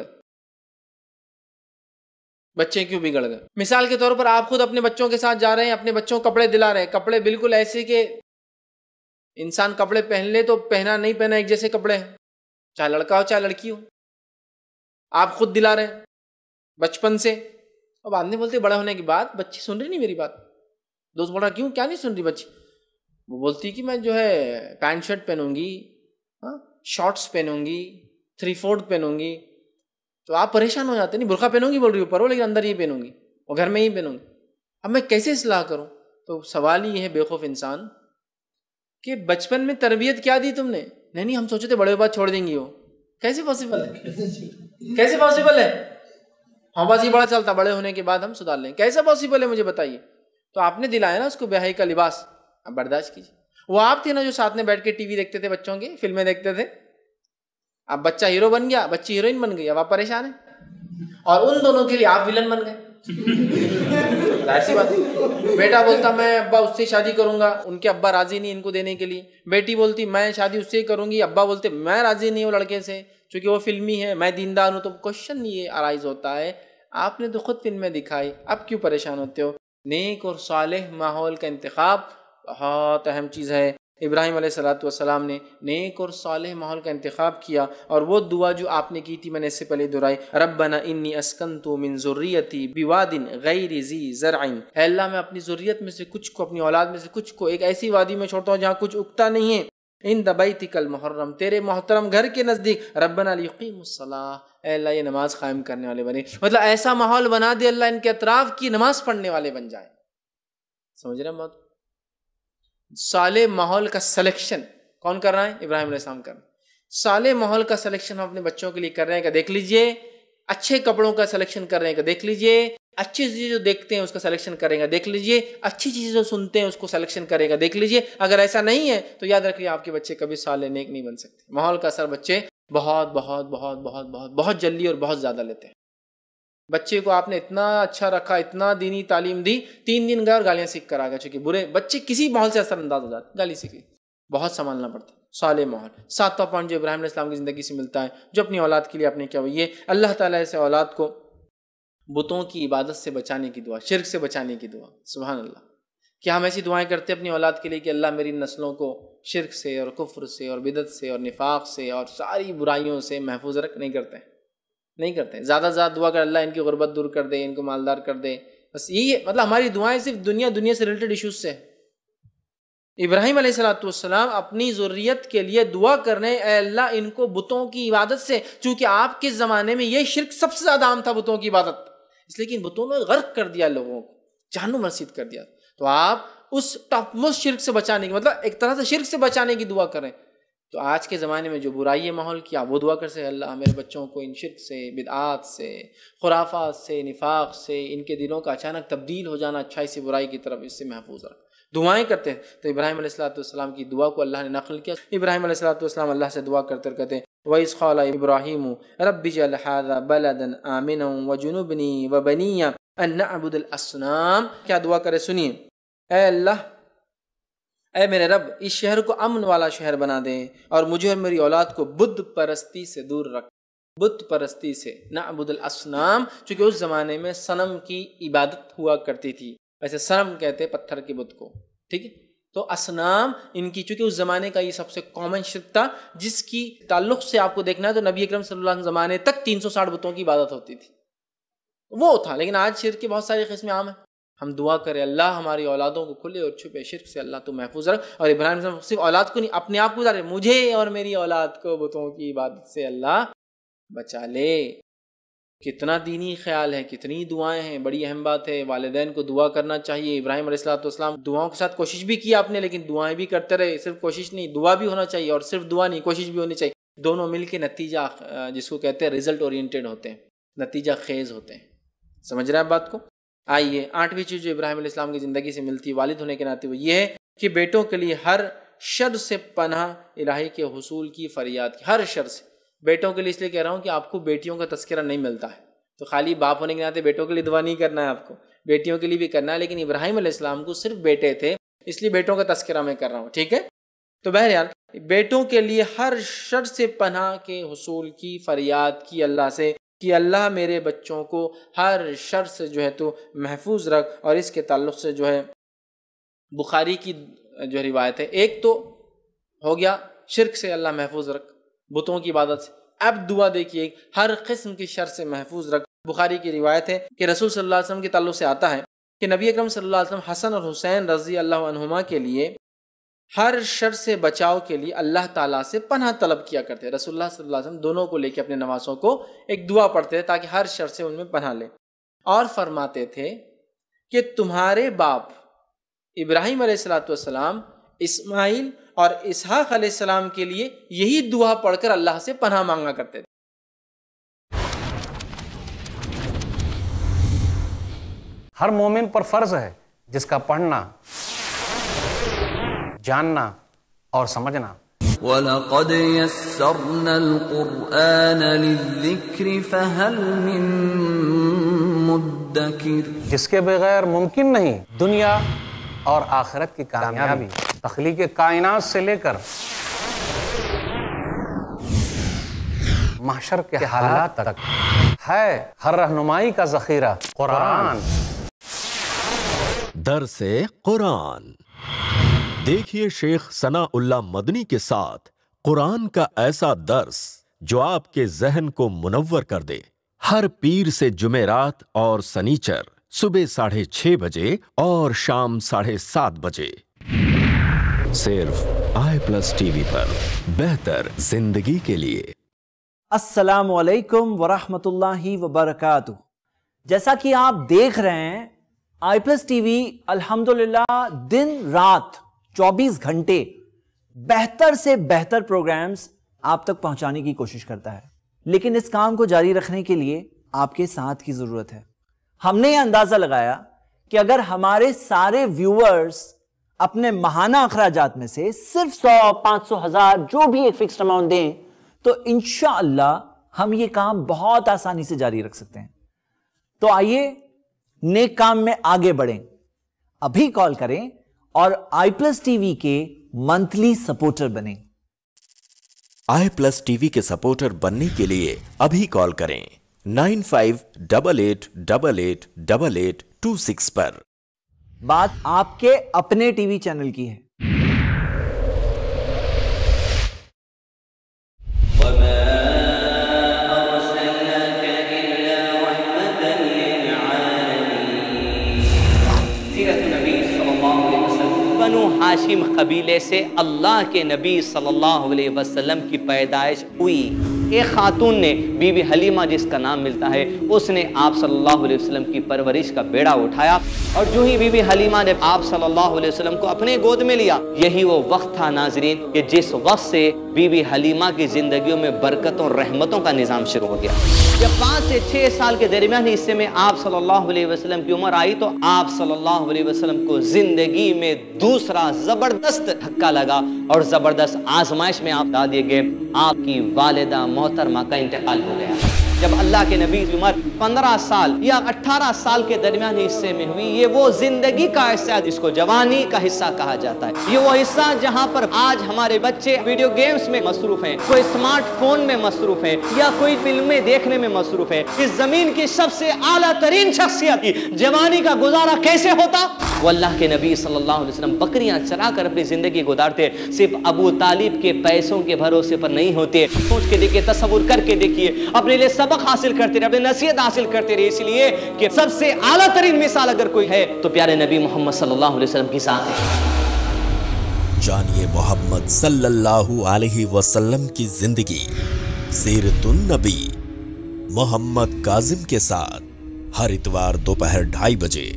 گئے۔ مثال کے طور پر آپ خود اپنے بچوں کے ساتھ جا رہے ہیں، اپنے بچوں کو کپڑے دلا رہے ہیں، کپڑے بالکل ایسے کہ انسان کپڑے پہن لے تو پہنا نہیں پہنا ایک جیسے کپڑے ہیں، چاہے لڑکا ہو چاہے لڑکی ہو. آپ خود دلا رہے ہیں بچپن سے، اب بعد میں بولتے بڑے ہونے کے بعد بچی سن رہی نہیں میری بات. دوست بول رہا کیوں، کیا نہیں سن رہی بچی؟ وہ بولتی کہ میں جو ہے پینٹ شرٹ پہنوں گی، شارٹس پہنوں گی، 3/4 پہنوں گی. تو آپ پریشان ہو جاتے، نہیں برقع پہنوں گی بول رہی اوپر ہو، لیکن اندر یہ پہنوں گی اور گھر میں ہی پہنوں گی. اب میں کیسے اصلاح کروں؟ تو سوال یہ ہے بے خوف انسان کہ بچپن میں تربیت کیا دی تم نے؟ نہیں ہم سوچے تھے بڑے بعد چھوڑ دیں گی. وہ کیسے پاسبل ہے؟ کیسے پاسبل ہے؟ ہاں بس یہ بڑا چلتا بڑے ہونے کے بعد ہم سدھار لیں، کیسا پاسبل ہے مجھے بتائیے. تو آپ نے دلایا نا اس کو بیاہی کا لباس، اب برداشت کیجیے. وہ آپ تھے نا جو ساتھ میں بیٹھ کے ٹی وی دیکھتے تھے، بچوں کی فلمیں دیکھتے تھے. اب بچہ ہیرو بن گیا، بچی ہیروئن بن گئی، اب آپ پریشان ہیں اور ان دونوں کے لیے آپ ولن بن گئے. ظاہر سی بات ہے. بیٹا بولتا میں ابا اس سے شادی کروں گا، ان کے ابا راضی نہیں ان کو دینے کے لیے. بیٹی بولتی میں شادی اس سے ہی کروں گی، ابا بولتے میں راضی نہیں ہوں لڑکے سے چونکہ وہ فلمی ہے، میں دیندار ہوں. تو کوشچن یہ ارائز ہوتا ہے آپ نے تو خود فلمیں دکھائی، اب کیوں پریشان ہوتے ہو؟ نیک اور صالح ماحول کا انتخاب بہت اہم چیز ہے. ابراہیم علیہ السلام نے نیک اور صالح ماحول کا انتخاب کیا، اور وہ دعا جو آپ نے کی تھی میں نے اس سے پہلے دہرائی، ربنا انی اسکنت من ذریتی بواد غیر ذی زرع، اے اللہ میں اپنی ذریت میں سے کچھ کو، اپنی اولاد میں سے کچھ کو ایک ایسی وادی میں چھوڑتا ہوں جہاں کچھ اگتا نہیں ہے، عند بیتک المحرم، تیرے محترم گھر کے نزدیک، ربنا لیقیموا الصلاۃ، اے اللہ یہ نماز قائم کرنے والے بنے. مطلب ایسا ماحول بنا دے اللہ ان کے اطراف کی نماز پڑھنے والے بن جائیں. سمجھ رہے ہیں بات؟ صالح ماحول کا سلیکشن کون کر رہا ہے؟ ابراہیم علیہ السلام کر رہے ہیں. صالح ماحول کا سلیکشن ہم اپنے بچوں کے لیے کر رہے ہیں کہ دیکھ لیجئے، اچھے کپڑوں کا سلیکشن کر رہے ہیں کہ دیکھ لیجئے، اچھی چیزیں جو دیکھتے ہیں اس کا سلیکشن کریں گا دیکھ لیجئے، اچھی چیزیں جو سنتے ہیں اس کو سلیکشن کرے گا دیکھ لیجئے. اگر ایسا نہیں ہے تو یاد رکھیے آپ کے بچے کبھی صالح نیک نہیں بن سکتے. ماحول کا اثر بچے بہت بہت بہت بہت بہت بہت جلدی اور بہت زیادہ لیتے ہیں. بچے کو آپ نے اتنا اچھا رکھا، اتنا دینی تعلیم دی، 3 دن گئے اور گالیاں سیکھ کر آ گیا. چونکہ برے بچے کسی ماحول سے اثر انداز ہو جاتے، گالی سیکھ لی. بہت سنبھالنا پڑتا ہے. صالح ماحول 7واں پوائنٹ جو ابراہیم علیہ السلام کی زندگی سے ملتا ہے، جو اپنی اولاد کے لیے آپ نے کیا، وہ یہ اللہ تعالیٰ سے اولاد کو بتوں کی عبادت سے بچانے کی دعا، شرک سے بچانے کی دعا. سبحان اللہ. کیا ہم ایسی دعائیں کرتے ہیں اپنی اولاد کے لیے کہ اللہ میری نسلوں کو شرک سے اور کفر سے اور بدعت سے اور نفاق سے اور ساری برائیوں سے محفوظ رکھ؟ نہیں کرتے ہیں، نہیں کرتے ہیں. زیادہ سے زیادہ دعا کر اللہ ان کی غربت دور کر دے، ان کو مالدار کر دے. بس یہی ہے، مطلب ہماری دعائیں صرف دنیا سے ریلیٹڈ ایشوز سے. ابراہیم علیہ السلام اپنی ذریت کے لیے دعا کر رہے ہیں، اے اللہ ان کو بتوں کی عبادت سے، چونکہ آپ کے زمانے میں یہ شرک سب سے زیادہ عام تھا، بتوں کی عبادت، اس لیے کہ ان بتوں نے غرق کر دیا لوگوں کو، جہنم رسید کر دیا. تو آپ اس ٹاپ موسٹ شرک سے بچانے کی، مطلب ایک طرح سے شرک سے بچانے کی دعا کریں. تو آج کے زمانے میں جو برائی ہے ماحول کیا، وہ دعا کر سے اللہ میرے بچوں کو ان شرک سے، بدعات سے، خرافات سے، نفاق سے، ان کے دلوں کا اچانک تبدیل ہو جانا اچھائی سے برائی کی طرف، اس سے محفوظ رکھ. دعائیں کرتے ہیں. تو ابراہیم علیہ السلام کی دعا کو اللہ نے نقل کیا. ابراہیم علیہ السلام اللہ سے دعا کرتے کہتے ہیں وَإِذْ قَالَ إِبْرَاهِيمُ رَبِّ اجْعَلْ هَٰذَا بَلَدًا آمِنًا وَاجْنُبْنِي وَبَنِيَّ أَن نَّعْبُدَ الْأَصْنَامَ. کیا دعا کرے سنیے، اے اللہ، اے میرے رب اس شہر کو امن والا شہر بنا دے اور مجھے اور میری اولاد کو بت پرستی سے دور رکھ. بت پرستی سے، نعبد الاصنام، چونکہ اس زمانے میں صنم کی عبادت ہوا کرتی تھی. ویسے صنم کہتے پتھر کے بت کو، ٹھیک ہے. تو اصنام ان کی، چونکہ اس زمانے کا یہ سب سے کامن شرک تھا، جس کی تعلق سے آپ کو دیکھنا ہے تو نبی اکرم صلی اللہ علیہ وسلم زمانے تک 360 بتوں کی عبادت ہوتی تھی، وہ تھا. لیکن آج شرک کی بہت ساری قسمیں عام ہیں. ہم دعا کریں اللہ ہماری اولادوں کو کھلے اور چھپے شرک سے اللہ تو محفوظ رکھ. اور ابراہیم علیہ السلام صرف اولاد کو نہیں، اپنے آپ کو بتا رہے، مجھے اور میری اولاد کو بتوں کی عبادت سے اللہ بچا لے. کتنا دینی خیال ہے، کتنی دعائیں ہیں، بڑی اہم بات ہے. والدین کو دعا کرنا چاہیے. ابراہیم علیہ السلام دعاؤں کے ساتھ کوشش بھی کی آپ نے، لیکن دعائیں بھی کرتے رہے. صرف کوشش نہیں، دعا بھی ہونا چاہیے، اور صرف دعا نہیں، کوشش بھی ہونی چاہیے. دونوں مل کے نتیجہ، جس کو کہتے ہیں ریزلٹ اورینٹیڈ ہوتے ہیں، نتیجہ خیز ہوتے ہیں. سمجھ رہے ہیں بات کو؟ آئیے 8ویں چیز جو ابراہیم علیہ السلام کی زندگی سے ملتی ہے والد ہونے کے ناطے، وہ یہ ہے کہ بیٹوں کے لیے ہر شر سے پناہ الہی کے حصول کی فریاد کی. ہر شر سے. بیٹوں کے لیے اس لیے کہہ رہا ہوں کہ آپ کو بیٹیوں کا تذکرہ نہیں ملتا ہے، تو خالی باپ ہونے کے ناطے بیٹوں کے لیے دعا نہیں کرنا ہے، آپ کو بیٹیوں کے لیے بھی کرنا ہے. لیکن ابراہیم علیہ السلام کو صرف بیٹے تھے، اس لیے بیٹوں کا تذکرہ میں کر رہا ہوں، ٹھیک ہے. تو بہرحال بیٹوں کے لیے ہر شر سے پناہ کے حصول کی فریاد کی اللہ سے کہ اللہ میرے بچوں کو ہر شر سے جو ہے تو محفوظ رکھ. اور اس کے تعلق سے جو ہے بخاری کی جو روایت ہے، ایک تو ہو گیا شرک سے اللہ محفوظ رکھ، بتوں کی عبادت سے۔ اب دعا دیکھیے، ہر قسم کی شر سے محفوظ رکھ۔ بخاری کی روایت ہے کہ رسول صلی اللہ علیہ وسلم کے تعلق سے آتا ہے کہ نبی اکرم صلی اللہ علیہ وسلم حسن اور حسین رضی اللہ عنہما کے لیے ہر شر سے بچاؤ کے لیے اللہ تعالیٰ سے پناہ طلب کیا کرتے۔ رسول اللہ صلی اللہ علیہ وسلم دونوں کو لے کے اپنے نواسوں کو ایک دعا پڑھتے تھے تاکہ ہر شر سے ان میں پناہ لیں، اور فرماتے تھے کہ تمہارے باپ ابراہیم علیہ السلام، اسماعیل اور اسحاق علیہ السلام کے لیے یہی دعا پڑھ کر اللہ سے پناہ مانگا کرتے تھے۔ ہر مومن پر فرض ہے جس کا پڑھنا، جاننا اور سمجھنا۔ وَلَقَدْ يَسَّرْنَا الْقُرْآنَ لِلذِّكْرِ فَهَلْ مِن مُدَّكِرٍ، جس کے بغیر ممکن نہیں دنیا اور آخرت کی کامیابی۔ تخلیق کائنات سے لے کر محشر کے حالات تک ہے ہر رہنمائی کا ذخیرہ قرآن۔ درس قرآن دیکھیے شیخ ثناء اللہ مدنی کے ساتھ قرآن کا ایسا درس جو آپ کے ذہن کو منور کر دے، ہر پیر سے جمعرات اور سنیچر صبح 6:30 بجے اور شام 7:30 بجے، صرف i+ TV پر، بہتر زندگی کے لیے۔ السلام علیکم ورحمۃ اللہ وبرکاتہ۔ جیسا کہ آپ دیکھ رہے ہیں i+ TV الحمدللہ دن رات 24 گھنٹے بہتر سے بہتر پروگرامز آپ تک پہنچانے کی کوشش کرتا ہے، لیکن اس کام کو جاری رکھنے کے لیے آپ کے ساتھ کی ضرورت ہے۔ ہم نے یہ اندازہ لگایا کہ اگر ہمارے سارے ویورز اپنے ماہانہ اخراجات میں سے صرف 100، 500، 1000 جو بھی ایک فکسڈ اماؤنٹ دیں تو انشاءاللہ ہم یہ کام بہت آسانی سے جاری رکھ سکتے ہیں۔ تو آئیے نیک کام میں آگے بڑھیں، ابھی کال کریں اور i+ TV کے منتھلی سپورٹر بنیں۔ i+ TV کے سپورٹر بننے کے لیے ابھی کال کریں 9588888826 پر۔ بات آپ کے اپنے ٹی وی چینل کی ہے۔ بنو ہاشم قبیلے سے اللہ کے نبی صلی اللہ علیہ وسلم کی پیدائش ہوئی۔ ایک خاتون نے بی بی حلیمہ جس کا نام ملتا ہے، اس نے آپ صلی اللہ علیہ وسلم کی پرورش کا بیڑا اٹھایا، اور جو ہی بی بی حلیمہ نے آپ صلی اللہ علیہ وسلم کو اپنے گود میں لیا، یہی وہ وقت تھا ناظرین کہ جس وقت سے بی بی حلیمہ کی زندگیوں میں برکتوں اور رحمتوں کا نظام شروع ہو گیا۔ جب 5 سے 6 سال کے درمیانی حصے میں آپ صلی اللہ علیہ وسلم کی عمر آئی تو آپ صلی اللہ علیہ وسلم کو زندگی میں دوسرا زبردست دھکا لگا اور زبردست آزمائش میں آپ ڈال دیے گئے۔ آپ کی والدہ محترمہ کا انتقال ہو گیا۔ جب اللہ کے نبی کی عمر 15 سال یا 18 سال کے درمیانی حصے میں ہوئی، یہ وہ زندگی کا حصہ جس کو جوانی کا حصہ کہا جاتا ہے۔ یہ وہ حصہ جہاں پر آج ہمارے بچے ویڈیو گیمز میں مصروف ہیں، کوئی اسمارٹ فون میں مصروف ہے یا کوئی فلمیں دیکھنے میں مصروف ہے۔ اس زمین کی سب سے اعلیٰ ترین شخصیت کی جوانی کا گزارا کیسے ہوتا؟ وہ اللہ کے نبی صلی اللہ علیہ وسلم بکریاں چرا کر اپنی زندگی گزارتے، صرف ابو طالب کے پیسوں کے بھروسے پر نہیں ہوتے۔ سوچ کے دیکھیے، تصور کر کے دیکھیے، اپنے لیے سبق حاصل کرتے رہے، اپنی نصیحت حاصل کرتے رہے، اس لیے کہ سب سے اعلیٰ ترین مثال اگر کوئی ہے تو پیارے نبی محمد صلی اللہ علیہ وسلم کی ذات ہے۔ جانیے محمد صلی اللہ علیہ وسلم کی زندگی، سیرت النبی محمد کاظم کے ساتھ ہر اتوار دوپہر 2:30 بجے،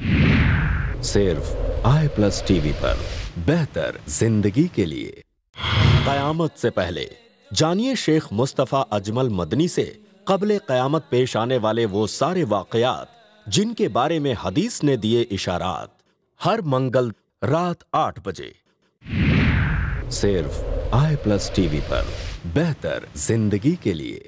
صرف i+ TV پر، بہتر زندگی کے لیے۔ قیامت سے پہلے جانیے شیخ مصطفیٰ اجمل مدنی سے قبل قیامت پیش آنے والے وہ سارے واقعات جن کے بارے میں حدیث نے دیے اشارات، ہر منگل رات 8 بجے، صرف i+ TV پر، بہتر زندگی کے لیے۔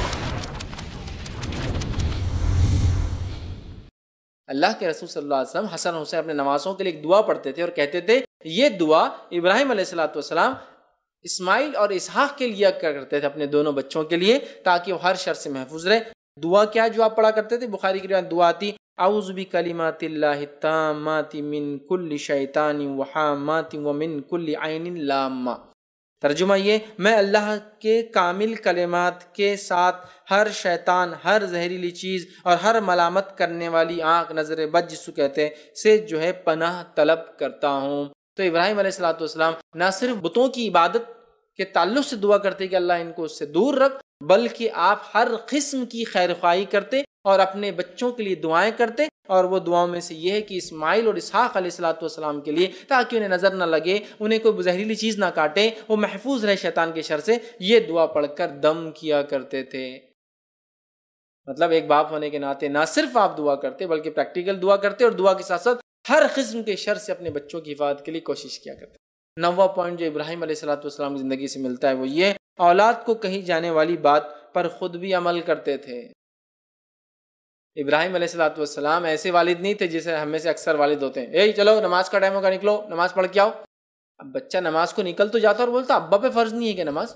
اللہ کے رسول صلی اللہ علیہ وسلم حسن حسین اپنے نواسوں کے لیے ایک دعا پڑھتے تھے اور کہتے تھے یہ دعا ابراہیم علیہ السلام اسماعیل اور اسحاق کے لیے کرتے تھے، اپنے دونوں بچوں کے لیے، تاکہ وہ ہر شر سے محفوظ رہے۔ دعا کیا جو آپ پڑھا کرتے تھے؟ بخاری کی روایت دعا آتی اعوذ بکلمات اللہ التامات من کل شیطان وحامات ومن کل عین لامہ۔ ترجمہ یہ، میں اللہ کے کامل کلمات کے ساتھ ہر شیطان، ہر زہریلی چیز اور ہر ملامت کرنے والی آنکھ، نظر بد جس کو کہتے ہیں، سے جو ہے پناہ طلب کرتا ہوں۔ تو ابراہیم علیہ السلام نہ صرف بتوں کی عبادت کے تعلق سے دعا کرتے کہ اللہ ان کو اس سے دور رکھ، بلکہ آپ ہر قسم کی خیر خواہی کرتے اور اپنے بچوں کے لیے دعائیں کرتے، اور وہ دعاؤں میں سے یہ ہے کہ اسماعیل اور اسحاق علیہ السلام کے لیے، تاکہ انہیں نظر نہ لگے، انہیں کوئی زہریلی چیز نہ کاٹے، وہ محفوظ رہے شیطان کے شر سے، یہ دعا پڑھ کر دم کیا کرتے تھے۔ مطلب ایک باپ ہونے کے ناطے نہ صرف آپ دعا کرتے بلکہ پریکٹیکل دعا کرتے، اور دعا کے ساتھ ساتھ ہر قسم کے شر سے اپنے بچوں کی حفاظت کے لیے کوشش کیا کرتے۔ 9واں پوائنٹ جو ابراہیم علیہ السلام کی زندگی سے ملتا ہے وہ یہ، اولاد کو کہی جانے والی بات پر خود بھی عمل کرتے تھے۔ ابراہیم علیہ السلام ایسے والد نہیں تھے جیسے ہم میں سے اکثر والد ہوتے ہیں، اے چلو نماز کا ٹائم ہوگا، نکلو نماز پڑھ کے آؤ۔ اب بچہ نماز کو نکل تو جاتا اور بولتا ابا پہ فرض نہیں ہے کہ نماز،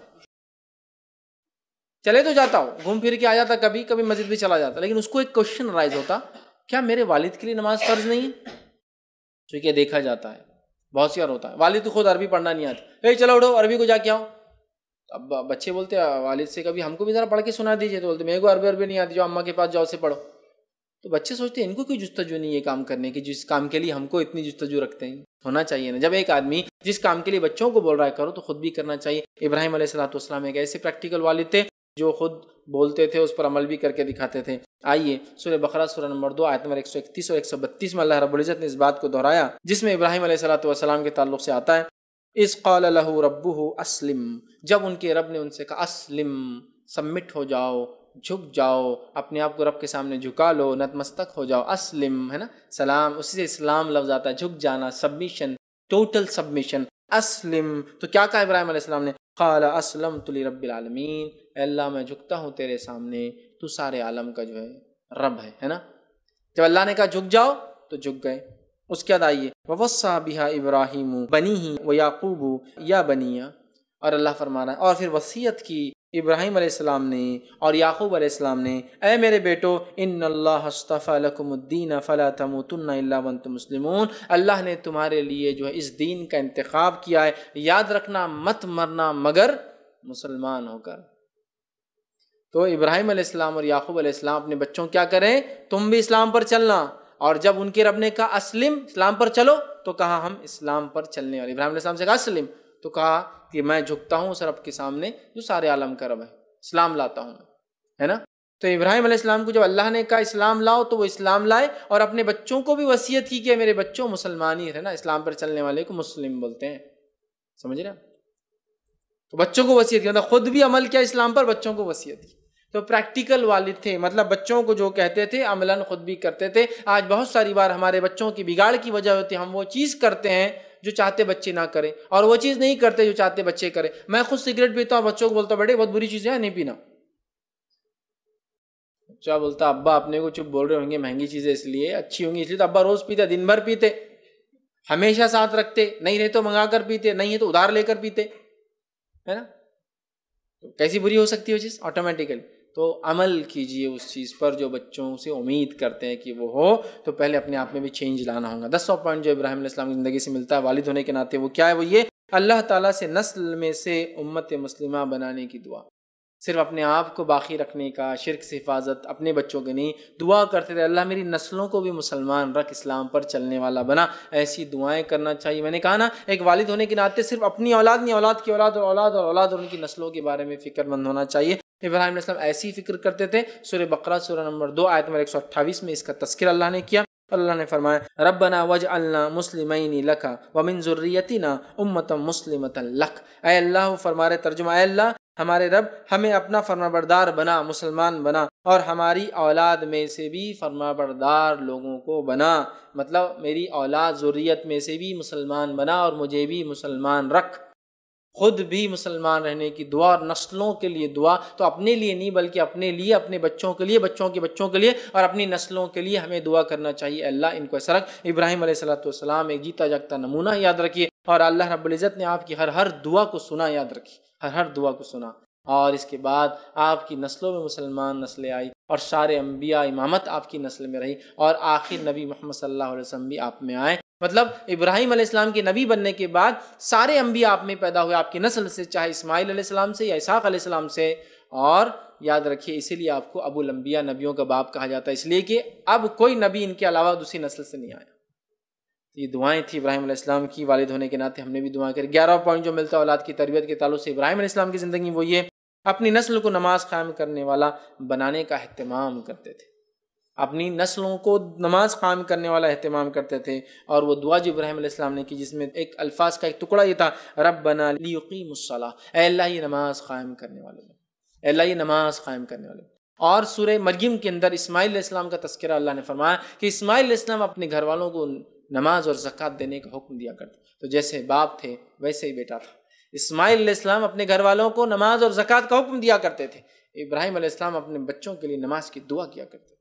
چلے تو جاتا ہو، گھوم پھر کے آ جاتا، کبھی کبھی مسجد بھی چلا جاتا، لیکن اس کو ایک کوشچن رائز ہوتا، کیا میرے والد کے لیے نماز فرض نہیں ہے؟ کیونکہ دیکھا جاتا ہے بہت سی بار ہوتا ہے، والد تو خود عربی پڑھنا نہیں آتی، اے چلو اٹھو عربی کو جا کے آؤ۔ اب بچے بولتے والد سے کبھی ہم کو بھی ذرا پڑھ کے سنا دیجیے، تو بولتے میرے کو عربی نہیں آتی، جو اماں کے پاس جاؤ سے پڑھو۔ تو بچے سوچتے ہیں ان کو کوئی جستجو نہیں ہے کام کرنے کی، جس کام کے لیے ہم کو اتنی جستجو رکھتے ہیں، ہونا چاہیے نا۔ جب ایک آدمی جس کام کے لیے بچوں کو بول رہا ہے کرو تو خود بھی کرنا چاہیے۔ ابراہیم علیہ السلام ایک ایسے پریکٹیکل والد تھے جو خود بولتے تھے، اس پر عمل بھی کر کے دکھاتے تھے۔ آئیے سورہ بقرہ سورہ نمبر 2 آیت نمبر 131 اور 132 میں اللہ رب العزت نے اس بات کو دہرایا جس میں ابراہیم علیہ السلام کے تعلق سے آتا ہے، اذ قال لہ ربہ اسلم، جب ان کے رب نے ان سے کہا اسلم، سبمٹ ہو جاؤ، جھک جاؤ، اپنے آپ کو رب کے سامنے جھکا لو، نتمستک ہو جاؤ۔ اسلم ہے نا، سلام، اسی سے اسلام لفظ آتا ہے، جھک جانا، سبمیشن، ٹوٹل سبمیشن۔ اسلم، تو کیا کہا ابراہیم علیہ السلام نے؟ قال اسلمت لرب العالمین، اے اللہ میں جھکتا ہوں تیرے سامنے، تو سارے عالم کا جو ہے رب ہے نا۔ جب اللہ نے کہا جھک جاؤ تو جھک گئے۔ اس کے بعد آئیے ووصى بها ابراہیم بنیہ ویعقوب یا بنیہ، اور اللہ فرما رہا ہے اور پھر وصیت کی ابراہیم علیہ السلام نے اور یعقوب علیہ السلام نے، اے میرے بیٹو، ان اللہ اصطفى لکم الدین فلا تموتن الا وانتم مسلمون، اللہ نے تمہارے لیے جو ہے اس دین کا انتخاب کیا ہے، یاد رکھنا مت مرنا مگر مسلمان ہو کر۔ تو ابراہیم علیہ السلام اور یعقوب علیہ السلام اپنے بچوں کیا کریں، تم بھی اسلام پر چلنا، اور جب ان کے رب نے کہا اسلم، اسلام پر چلو، تو کہا ہم اسلام پر چلنے والے۔ ابراہیم علیہ السلام سے کہا اسلم، تو کہا کہ میں جھکتا ہوں اس رب کے سامنے جو سارے عالم کا رب ہے، اسلام لاتا ہوں، ہے نا۔ تو ابراہیم علیہ السلام کو جب اللہ نے کہا اسلام لاؤ تو وہ اسلام لائے، اور اپنے بچوں کو بھی وصیت کی کہ میرے بچوں مسلمان ہی رہنا، اسلام پر چلنے والے کو مسلم بولتے ہیں، سمجھ رہے ہیں؟ تو بچوں کو وصیت کی، خود بھی عمل کیا اسلام پر، بچوں کو وصیت کی۔ تو پریکٹیکل والد تھے، مطلب بچوں کو جو کہتے تھے عملاً خود بھی کرتے تھے۔ آج بہت ساری بار ہمارے بچوں کی بگاڑ کی وجہ ہوتی ہے ہم وہ چیز کرتے ہیں جو چاہتے بچے نہ کریں، اور وہ چیز نہیں کرتے جو چاہتے بچے کریں۔ میں خود سگریٹ پیتا ہوں، بچوں کو بولتا بیٹے بہت بری چیز ہے نہیں پینا، بچہ بولتا ابا اپنے کو چپ بول رہے ہوں گے، مہنگی چیزیں اس لیے اچھی ہوں گی، اس لیے تو ابا روز پیتے، دن بھر پیتے، ہمیشہ ساتھ رکھتے، نہیں رہے تو منگا کر پیتے، نہیں ہے تو ادھار لے کر پیتے، ہے نا۔ کیسی بری ہو سکتی ہے وہ چیز آٹومیٹیکلی۔ تو عمل کیجئے اس چیز پر جو بچوں سے امید کرتے ہیں کہ وہ ہو، تو پہلے اپنے آپ میں بھی چینج لانا ہوگا۔ 10واں پوائنٹ جو ابراہیم علیہ السلام کی زندگی سے ملتا ہے والد ہونے کے ناطے وہ کیا ہے، وہ یہ اللہ تعالیٰ سے نسل میں سے امت مسلمہ بنانے کی دعا، صرف اپنے آپ کو باقی رکھنے کا، شرک سے حفاظت اپنے بچوں کے نہیں، دعا کرتے تھے اللہ میری نسلوں کو بھی مسلمان رکھ، اسلام پر چلنے والا بنا۔ ایسی دعائیں کرنا چاہیے۔ میں نے کہا نا ایک والد ہونے کے ناطے صرف اپنی اولاد نہیں، اولاد کی اولاد اور اولاد اور اولاد اور ان کی نسلوں کے بارے میں فکر مند ہونا چاہیے۔ ابراہیم علیہ السلام ایسی فکر کرتے تھے۔ سورہ بقرہ سورہ نمبر 2 آیت نمبر 128 میں اس کا تذکرہ اللہ نے کیا۔ اللہ نے فرمایا ربنا وجعلنا مسلمین لک ومن ذریتنا امۃ مسلمۃ لک، اے اللہ، فرما رہے ترجمہ، اے اللہ ہمارے رب ہمیں اپنا فرمانبردار بنا، مسلمان بنا، اور ہماری اولاد میں سے بھی فرمانبردار لوگوں کو بنا، مطلب میری اولاد ذریت میں سے بھی مسلمان بنا اور مجھے بھی مسلمان رکھ۔ خود بھی مسلمان رہنے کی دعا اور نسلوں کے لیے دعا، تو اپنے لیے نہیں بلکہ اپنے لیے، اپنے بچوں کے لیے، بچوں کے بچوں کے لیے اور اپنی نسلوں کے لیے ہمیں دعا کرنا چاہیے اللہ ان کو ایسا رکھ۔ ابراہیم علیہ السلام ایک جیتا جاگتا نمونہ یاد رکھیے، اور اللہ رب العزت نے آپ کی ہر دعا کو سنا، یاد رکھیے ہر دعا کو سنا، اور اس کے بعد آپ کی نسلوں میں مسلمان نسلیں آئی اور سارے انبیاء امامت آپ کی نسل میں رہی، اور آخر نبی محمد صلی اللہ علیہ وسلم بھی آپ میں آئے۔ مطلب ابراہیم علیہ السلام کے نبی بننے کے بعد سارے انبیاء آپ میں پیدا ہوئے آپ کی نسل سے، چاہے اسماعیل علیہ السلام سے یا اسحاق علیہ السلام سے. اور یاد رکھیے اسی لیے آپ کو ابو الانبیاء، نبیوں کا باپ کہا جاتا ہے، اس لیے کہ اب کوئی نبی ان کے علاوہ دوسری نسل سے نہیں آیا. یہ دعائیں تھی ابراہیم علیہ السلام کی، والد ہونے کے ناطے ہم نے بھی دعائیں کری. 11واں پوائنٹ جو ملتا ہے اولاد کی تربیت کے تعلق سے ابراہیم علیہ السلام کی زندگی، وہ یہ اپنی نسل کو نماز قائم کرنے والا بنانے کا اہتمام کرتے تھے. اپنی نسلوں کو نماز قائم کرنے والا اہتمام کرتے تھے. اور وہ دعا جو ابراہیم علیہ السلام نے کی، جس میں ایک الفاظ کا ایک ٹکڑا یہ تھا، ربنا لیقیموا الصلاۃ، اے اللہ یہ نماز قائم کرنے والے، اے اللہ یہ نماز قائم کرنے والے. اور سورہ مریم کے اندر اسماعیل علیہ السلام کا تذکرہ اللہ نے فرمایا کہ اسماعیل علیہ السلام اپنے گھر والوں کو نماز اور زکوٰۃ دینے کا حکم دیا کرتے. تو جیسے باپ تھے ویسے ہی بیٹا تھا. اسماعیل علیہ السلام اپنے گھر والوں کو نماز اور زکوٰۃ کا حکم دیا کرتے تھے. ابراہیم علیہ السلام اپنے بچوں کے لیے نماز کی دعا کیا کرتے تھے.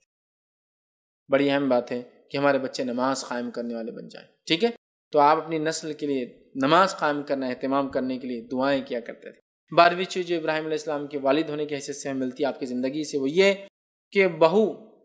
بڑی اہم بات ہے کہ ہمارے بچے نماز قائم کرنے والے بن جائیں. ٹھیک ہے، تو آپ اپنی نسل کے لیے نماز قائم کرنا، اہتمام کرنے کے لیے دعائیں کیا کرتے تھے. 12ویں چیز جو ابراہیم علیہ السلام کے والد ہونے کی حیثیت سے ہمیں ملتی ہے آپ کی زندگی سے، وہ یہ کہ بہو،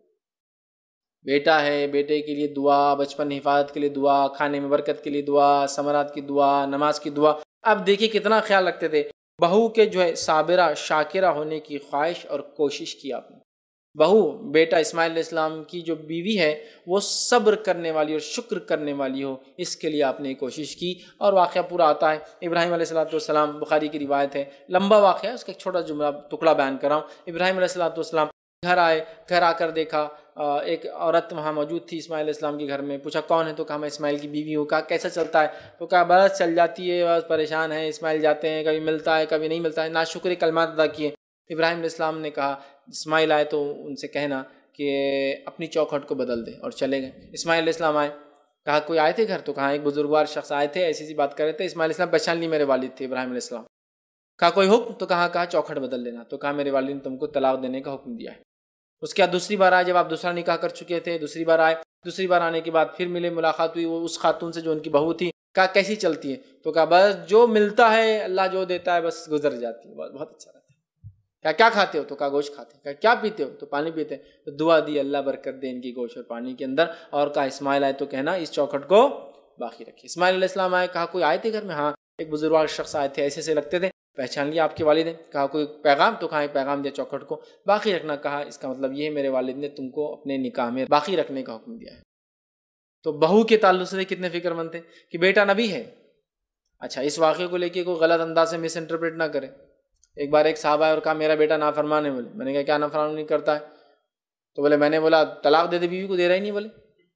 بیٹا ہے، بیٹے کے لیے دعا، بچپن حفاظت کے لیے دعا، کھانے میں برکت کے لیے دعا، ثمرات کی دعا، نماز کی دعا. اب دیکھیے کتنا خیال رکھتے تھے. بہو کے جو ہے صابرہ شاکرہ ہونے کی خواہش اور کوشش کی آپ نے. بہو، بیٹا اسماعیل علیہ السلام کی جو بیوی ہے وہ صبر کرنے والی اور شکر کرنے والی ہو، اس کے لیے آپ نے کوشش کی. اور واقعہ پورا آتا ہے. ابراہیم علیہ السلام، بخاری کی روایت ہے، لمبا واقعہ ہے، اس کا ایک چھوٹا جملہ ٹکڑا بیان کر رہا ہوں. ابراہیم علیہ السلام گھر آئے، گھر آ کر دیکھا ایک عورت وہاں موجود تھی اسماعیل علیہ السلام کے گھر میں. پوچھا کون ہے؟ تو کہا میں اسماعیل کی بیوی ہوں. کہا کیسا چلتا ہے؟ تو کہا بس چل جاتی ہے، بس پریشان ہے. اسماعیل جاتے ہیں، کبھی ملتا ہے کبھی نہیں ملتا ہے. ناشکری کلمات ادا کیے. ابراہیم علیہ السلام نے کہا اسماعیل آئے تو ان سے کہنا کہ اپنی چوکھٹ کو بدل دے، اور چلے گئے. اسماعیل علیہ السلام آئے، کہا کوئی آئے تھے گھر؟ تو کہا ایک بزرگوار شخص آئے تھے، ایسی سی بات کر رہے تھے. اسماعیل علیہ السلام پہچان لی میرے والد تھے ابراہیم علیہ السلام. کہا کوئی حکم؟ تو کہا چوکھٹ بدل لینا. تو کہا میرے والد نے تم کو طلاق دینے کا حکم دیا ہے. اس کے بعد دوسری بار آئے، جب آپ دوسرا نکاح کر چکے تھے. دوسری بار آئے، دوسری بار آنے کے بعد پھر ملے، ملاقات ہوئی وہ اس خاتون سے جو ان کی بہو تھی. کہا کیسی چلتی ہے؟ تو کہا بس جو ملتا ہے اللہ جو دیتا ہے بس گزر جاتی ہے، بہت اچھا رہتا ہے. کیا کھاتے ہو؟ تو کہا گوشت کھاتے. کہا کیا پیتے ہو؟ تو پانی پیتے. تو دعا دی اللہ برکت دے ان کی گوشت اور پانی کے اندر. اور کہا اسماعیل آئے تو کہنا اس چوکھٹ کو باقی رکھے. اسماعیل علیہ السلام آئے، کہا کوئی آئے تھے گھر میں؟ ہاں ایک بزرگوار شخص آئے تھے، ایسے سے لگتے تھے. پہچان لیا آپ کے والد ہیں. کہا کوئی پیغام؟ تو کہا ایک پیغام دیا، چوکھٹ کو باقی رکھنا. کہا اس کا مطلب یہ ہے میرے والد نے تم کو اپنے نکاح میں باقی رکھنے کا حکم دیا ہے. تو بہو کے تعلق سے کتنے فکر مند تھے کہ بیٹا نبی ہے. اچھا، اس واقعے کو لے کے کوئی غلط انداز سے مس انٹرپریٹ نہ کرے. ایک بار ایک صحابہ ہے اور کہا میرا بیٹا نافرمان ہے. بولے میں نے کہا کیا نافرمانی کرتا ہے؟ تو بولے میں نے بولا طلاق دے دے بیوی کو. دے رہا ہی نہیں. بولے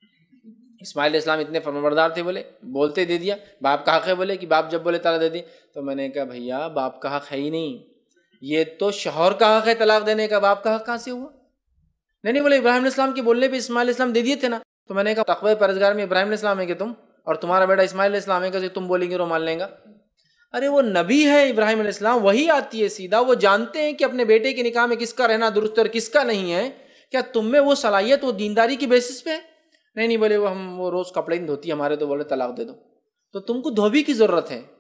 اسماعیل علیہ السلام اتنے فرمانبردار تھے، بولے بولتے دے دیا. باپ کا حق ہے، بولے کہ باپ جب بولے طلاق دے دی. تو میں نے کہا بھیا باپ کا حق ہے ہی نہیں، یہ تو شوہر کا حق ہے طلاق دینے کا. باپ کا حق کہاں سے ہوا؟ نہیں بولے ابراہیم علیہ السلام کے بولنے پہ اسماعیل علیہ السلام دے دیے تھے نا. تو میں نے کہا تقوی پرہیزگار میں ابراہیم علیہ السلام ہے کہ تم، اور تمہارا بیٹا اسماعیل علیہ السلام ہے کہ تم بولیں گے وہ مان لیں گا. ارے وہ نبی ہے ابراہیم علیہ السلام، وہی آتی ہے سیدھا. وہ جانتے ہیں کہ اپنے بیٹے کے نکاح میں کس کا رہنا درست ہے اور کس کا نہیں ہے. کیا تم میں وہ صلاحیت وہ دینداری کی بیسس پہ ہے؟ نہیں بولے وہ روز کپڑے نہیں دھوتی ہمارے، تو بولے طلاق دے دو. تو تم کو دھوبی کی ضرورت ہے،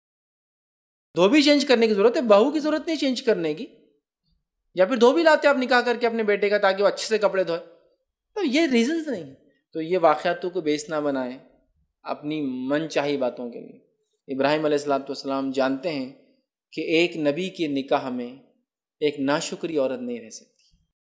دھوبی چینج کرنے کی ضرورت ہے، بہو کی ضرورت نہیں چینج کرنے کی. یا پھر دھوبی لاتے آپ نکاح کر کے اپنے بیٹے کا تاکہ وہ اچھے سے کپڑے دھوئے. تو یہ ریزنز نہیں. تو یہ واقعاتوں کو بیس نہ بنائیں اپنی من چاہی باتوں کے لیے. ابراہیم علیہ السلام جانتے ہیں کہ ایک نبی کے نکاح میں ایک ناشکری عورت نہیں رہ سکتی.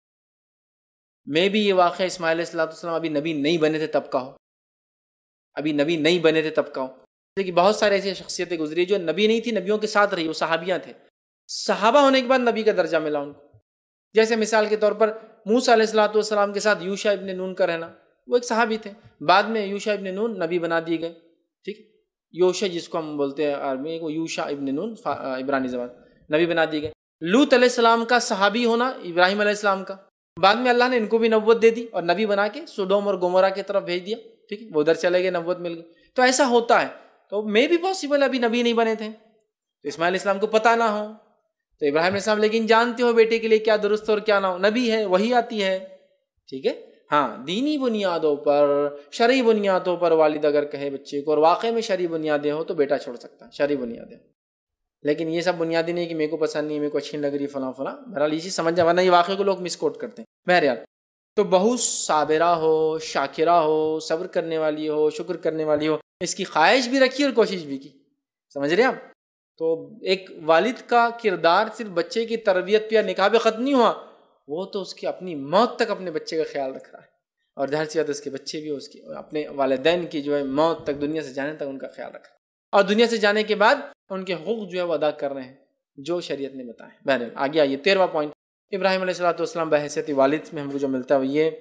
میں بھی یہ واقعہ اسماعیل علیہ السلام ابھی نبی نہیں بنے تھے تب کا ہو، ابھی نبی نہیں بنے تھے تب کا ہو. کہ بہت سارے ایسی شخصیتیں گزری جو نبی نہیں تھی، نبیوں کے ساتھ رہی، وہ صحابیاں تھے. صحابہ ہونے کے بعد نبی کا درجہ ملا ان کو. جیسے مثال کے طور پر موسیٰ علیہ السلام کے ساتھ یوشع ابن نون کا رہنا، وہ ایک صحابی تھے. بعد میں یوشع ابن نون نبی بنا دیے گئے. ٹھیک، یوشع جس کو ہم بولتے ہیں عربی، وہ یوشع ابن نون عبرانی زبان، نبی بنا دیے گئے. لوط علیہ السلام کا صحابی ہونا ابراہیم علیہ السلام کا. بعد میں اللہ نے ان کو بھی نبوت دے دی اور نبی بنا کے سودوم اور گمورہ کی طرف بھیج دیا. ٹھیک ہے، وہ ادھر چلے گئے، نبوت مل گئی. تو ایسا ہوتا ہے. تو میں بھی پاسبل ابھی نبی نہیں بنے تھے، تو اسماعیل علیہ السلام کو پتہ نہ ہو. تو ابراہیم علیہ السلام لیکن جانتے ہو بیٹے کے لیے کیا درست اور کیا نہ ہو. نبی ہے، وہی آتی ہے. ٹھیک ہے، ہاں دینی بنیادوں پر، شرعی بنیادوں پر والد اگر کہے بچے کو اور واقع میں شرعی بنیادیں ہو تو بیٹا چھوڑ سکتا ہے، شرعی بنیادیں. لیکن یہ سب بنیادی نہیں کہ میرے کو پسند نہیں، میرے کو اچھی لگ رہی فلاں فلاں. بہرحال یہ چیز سمجھ جائے، ورنہ یہ واقعے کو لوگ مس کوٹ کرتے ہیں. بہرحال تو بہو صابرہ ہو، شاکرہ ہو، صبر کرنے والی ہو، شکر کرنے والی ہو، اس کی خواہش بھی رکھی اور کوشش بھی کی. سمجھ رہے ہیں آپ؟ تو ایک والد کا کردار صرف بچے کی تربیت پہ یا نکاح پہ ختم نہیں ہوا، وہ تو اس کی اپنی موت تک اپنے بچے کا خیال رکھ رہا ہے، اور ظاہر سی بات اس کے بچے بھی اس کی اپنے والدین کی جو ہے موت تک، دنیا سے جانے تک ان کا خیال رکھ رہا ہے، اور دنیا سے جانے کے بعد ان کے حقوق جو ہے وہ ادا کر رہے ہیں جو شریعت نے بتائے. بہرحال آگے آئیے 13واں پوائنٹ. ابراہیم علیہ السلام بحیثیت والد میں ہم کو جو ملتا ہے یہ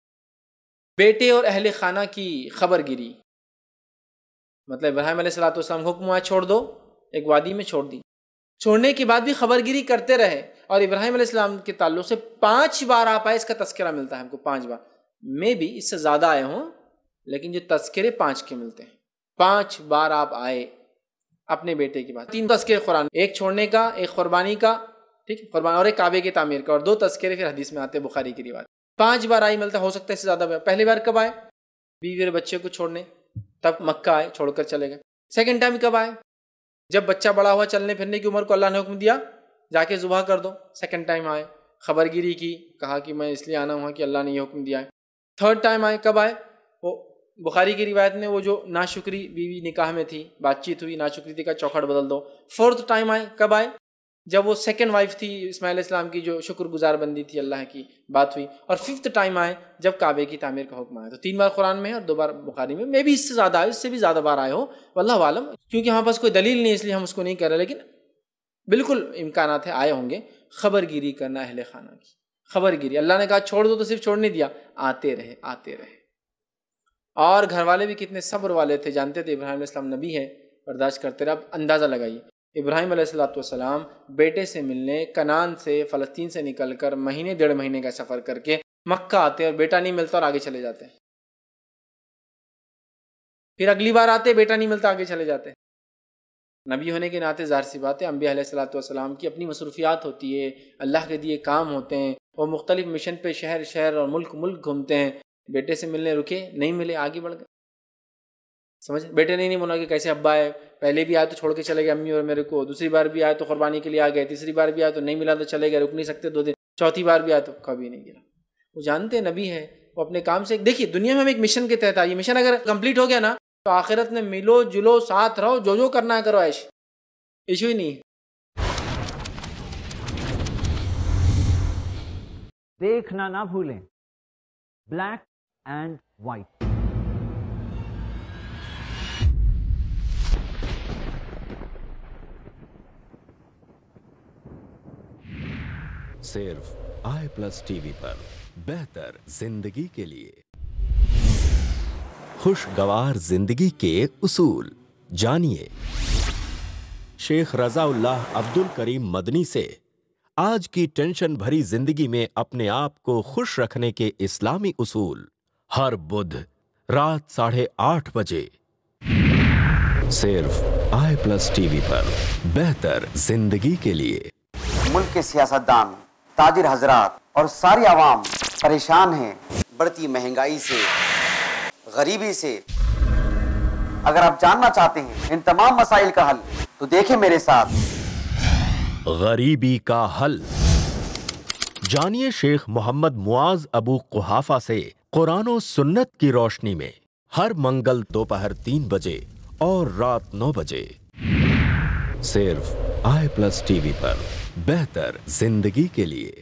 بیٹے اور اہل خانہ کی خبر گیری. مطلب ابراہیم علیہ السلام حکم ہوا چھوڑ دو، ایک وادی میں چھوڑ دی، چھوڑنے کے بعد بھی خبر گیری کرتے رہے، اور ابراہیم علیہ السلام کے تعلق سے 5 بار آپ آئے، اس کا تذکرہ ملتا ہے ہم کو 5 بار، میں بھی اس سے زیادہ آئے ہوں لیکن جو تذکرے 5 کے ملتے ہیں. 5 بار آپ آئے اپنے بیٹے کے بعد. 3 تذکرے قرآن، ایک چھوڑنے کا، ایک قربانی کا، ٹھیک ہے، قربانی، اور ایک کعبے کی تعمیر کا، اور 2 تذکرے پھر حدیث میں آتے ہیں بخاری کی روایت. 5 بار آئی ملتا، ہو سکتا ہے اس سے زیادہ. پہلی بار کب آئے؟ بیوی اور بچے کو چھوڑنے، تب مکہ آئے، چھوڑ کر چلے گئے. سیکنڈ ٹائم کب آئے؟ جب بچہ بڑا ہوا، چلنے پھرنے کی عمر کو اللہ نے حکم دیا جا کے ذبح کر دو، سیکنڈ ٹائم آئے، خبر گیری کی، کہا کہ میں اس لیے آنا ہوا کہ اللہ نے یہ حکم دیا ہے. تھرڈ ٹائم آئے، کب آئے؟ وہ بخاری کی روایت میں وہ جو ناشکری بیوی نکاح میں تھی، بات چیت ہوئی، ناشکری تھی کا چوکھٹ بدل دو. فورتھ ٹائم آئے، کب آئے؟ جب وہ سیکنڈ وائف تھی اسماعیل علیہ السلام کی، جو شکر گزار بندی تھی اللہ کی، بات ہوئی. اور 5th ٹائم آئے جب کعبے کی تعمیر کا حکم آیا. تو 3 بار قرآن میں ہے اور 2 بار بخاری میں بھی اس سے زیادہ آئے، اس سے بھی زیادہ بار آئے ہو واللہ عالم، کیونکہ ہمارے پاس کوئی دلیل نہیں اس لیے ہم اس کو نہیں کر رہے، لیکن بالکل امکانات ہے آئے ہوں گے. خبر گیری کرنا اہل خانہ کی، خبر گیری. اللہ نے کہا چھوڑ دو تو صرف چھوڑ نہیں دیا، آتے رہے آتے رہے. اور گھر والے بھی کتنے صبر والے تھے، جانتے تھے ابراہیم علیہ السلام نبی ہے، برداشت کرتے رہے. اب اندازہ لگائیے، ابراہیم علیہ السلام بیٹے سے ملنے کنعان سے، فلسطین سے نکل کر مہینے 1.5 مہینے کا سفر کر کے مکہ آتے، اور بیٹا نہیں ملتا اور آگے چلے جاتے. پھر اگلی بار آتے، بیٹا نہیں ملتا، آگے چلے جاتے. نبی ہونے کے ناطے ظاہر سی بات ہے انبیاء علیہ السلام کی اپنی مصروفیات ہوتی ہے، اللہ کے دیے کام ہوتے ہیں، وہ مختلف مشن پہ شہر شہر اور ملک ملک گھومتے ہیں. بیٹے سے ملنے رکے، نہیں ملے، آگے بڑھ گئے. سمجھ، بیٹے نہیں بولا کہ کیسے ابا ہے، پہلے بھی آئے تو چھوڑ کے چلے گئے امی اور میرے کو، دوسری بار بھی آئے تو قربانی کے لیے آ گئے، تیسری بار بھی آئے تو نہیں ملا تو چلے گئے، رک نہیں سکتے 2 دن، چوتھی بار بھی آئے تو کبھی نہیں گرا. وہ جانتے ہیں نبی ہے، وہ اپنے کام سے. دیکھیے دنیا میں ہم ایک مشن کے تحت آئیے، مشن اگر کمپلیٹ ہو گیا نا تو آخرت میں ملو جلو، ساتھ رہو، جو کرنا ہے کرو، عیش، ایشو ہی نہیں. دیکھنا نہ بھولیں بلیک اینڈ وائٹ. صرف i+TV پر بہتر زندگی کے لیے. خوشگوار زندگی کے اصول جانیے شیخ رضا اللہ عبد الکریم مدنی سے. آج کی ٹینشن بھری زندگی میں اپنے آپ کو خوش رکھنے کے اسلامی اصول، ہر بدھ رات 8:30 بجے صرف i+TV پر بہتر زندگی کے لیے. ملک کے سیاستدان، تاجر حضرات اور ساری عوام پریشان ہیں بڑھتی مہنگائی سے، غریبی سے. اگر آپ جاننا چاہتے ہیں ان تمام مسائل کا حل تو دیکھیں میرے ساتھ غریبی کا حل. جانیے شیخ محمد معاذ ابو قحافہ سے قرآن و سنت کی روشنی میں ہر منگل دوپہر 3 بجے اور رات 9 بجے صرف i+TV پر بہتر زندگی کے لیے.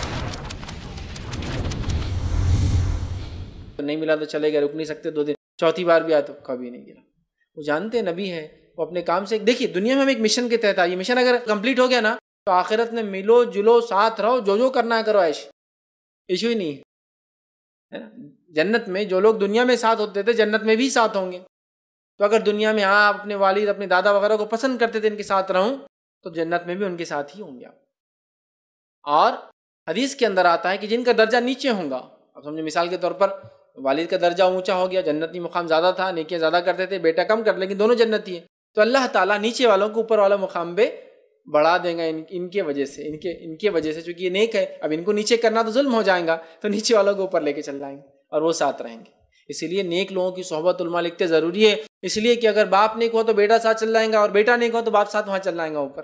نہیں ملا تو چلے گئے، رک نہیں سکتے 2 دن، چوتھی بار بھی آئے تو کبھی نہیں گرا. وہ جانتے ہیں نبی ہے، وہ اپنے کام سے. دیکھیے دنیا میں ہم ایک مشن کے تحت آئیے، مشن اگر کمپلیٹ ہو گیا نا تو آخرت میں ملو جلو، ساتھ رہو، جو کرنا ہے کرو، عیش، ایشو ہی نہیں ہے نا. جنت میں جو لوگ دنیا میں ساتھ ہوتے تھے جنت میں بھی ساتھ ہوں گے. تو اگر دنیا میں آپ اپنے والد، اپنے دادا وغیرہ کو پسند کرتے تھے ان کے ساتھ رہوں، تو جنت میں بھی ان کے ساتھ ہی ہوں گے آپ. اور حدیث کے اندر آتا ہے کہ جن کا درجہ نیچے ہوں گا، اب سمجھے مثال کے طور پر والد کا درجہ اونچا ہو گیا، جنتی مقام زیادہ تھا، نیکیاں زیادہ کرتے تھے، بیٹا کم کر، لیکن دونوں جنتی ہیں، تو اللہ تعالیٰ نیچے والوں کو اوپر والا مقام پہ بڑھا دیں گا ان کے وجہ سے، ان کے وجہ سے، چونکہ یہ نیک ہے. اب ان کو نیچے کرنا تو ظلم ہو جائے گا، تو نیچے والوں کو اوپر لے کے چل جائیں گے اور وہ ساتھ رہیں گے. اسی لیے نیک لوگوں کی صحبت علماء لکھتے ضروری ہے، اس لیے کہ اگر باپ نیک ہو تو بیٹا ساتھ چل جائے گا، اور بیٹا نیک ہو تو باپ ساتھ وہاں چل جائے گا اوپر.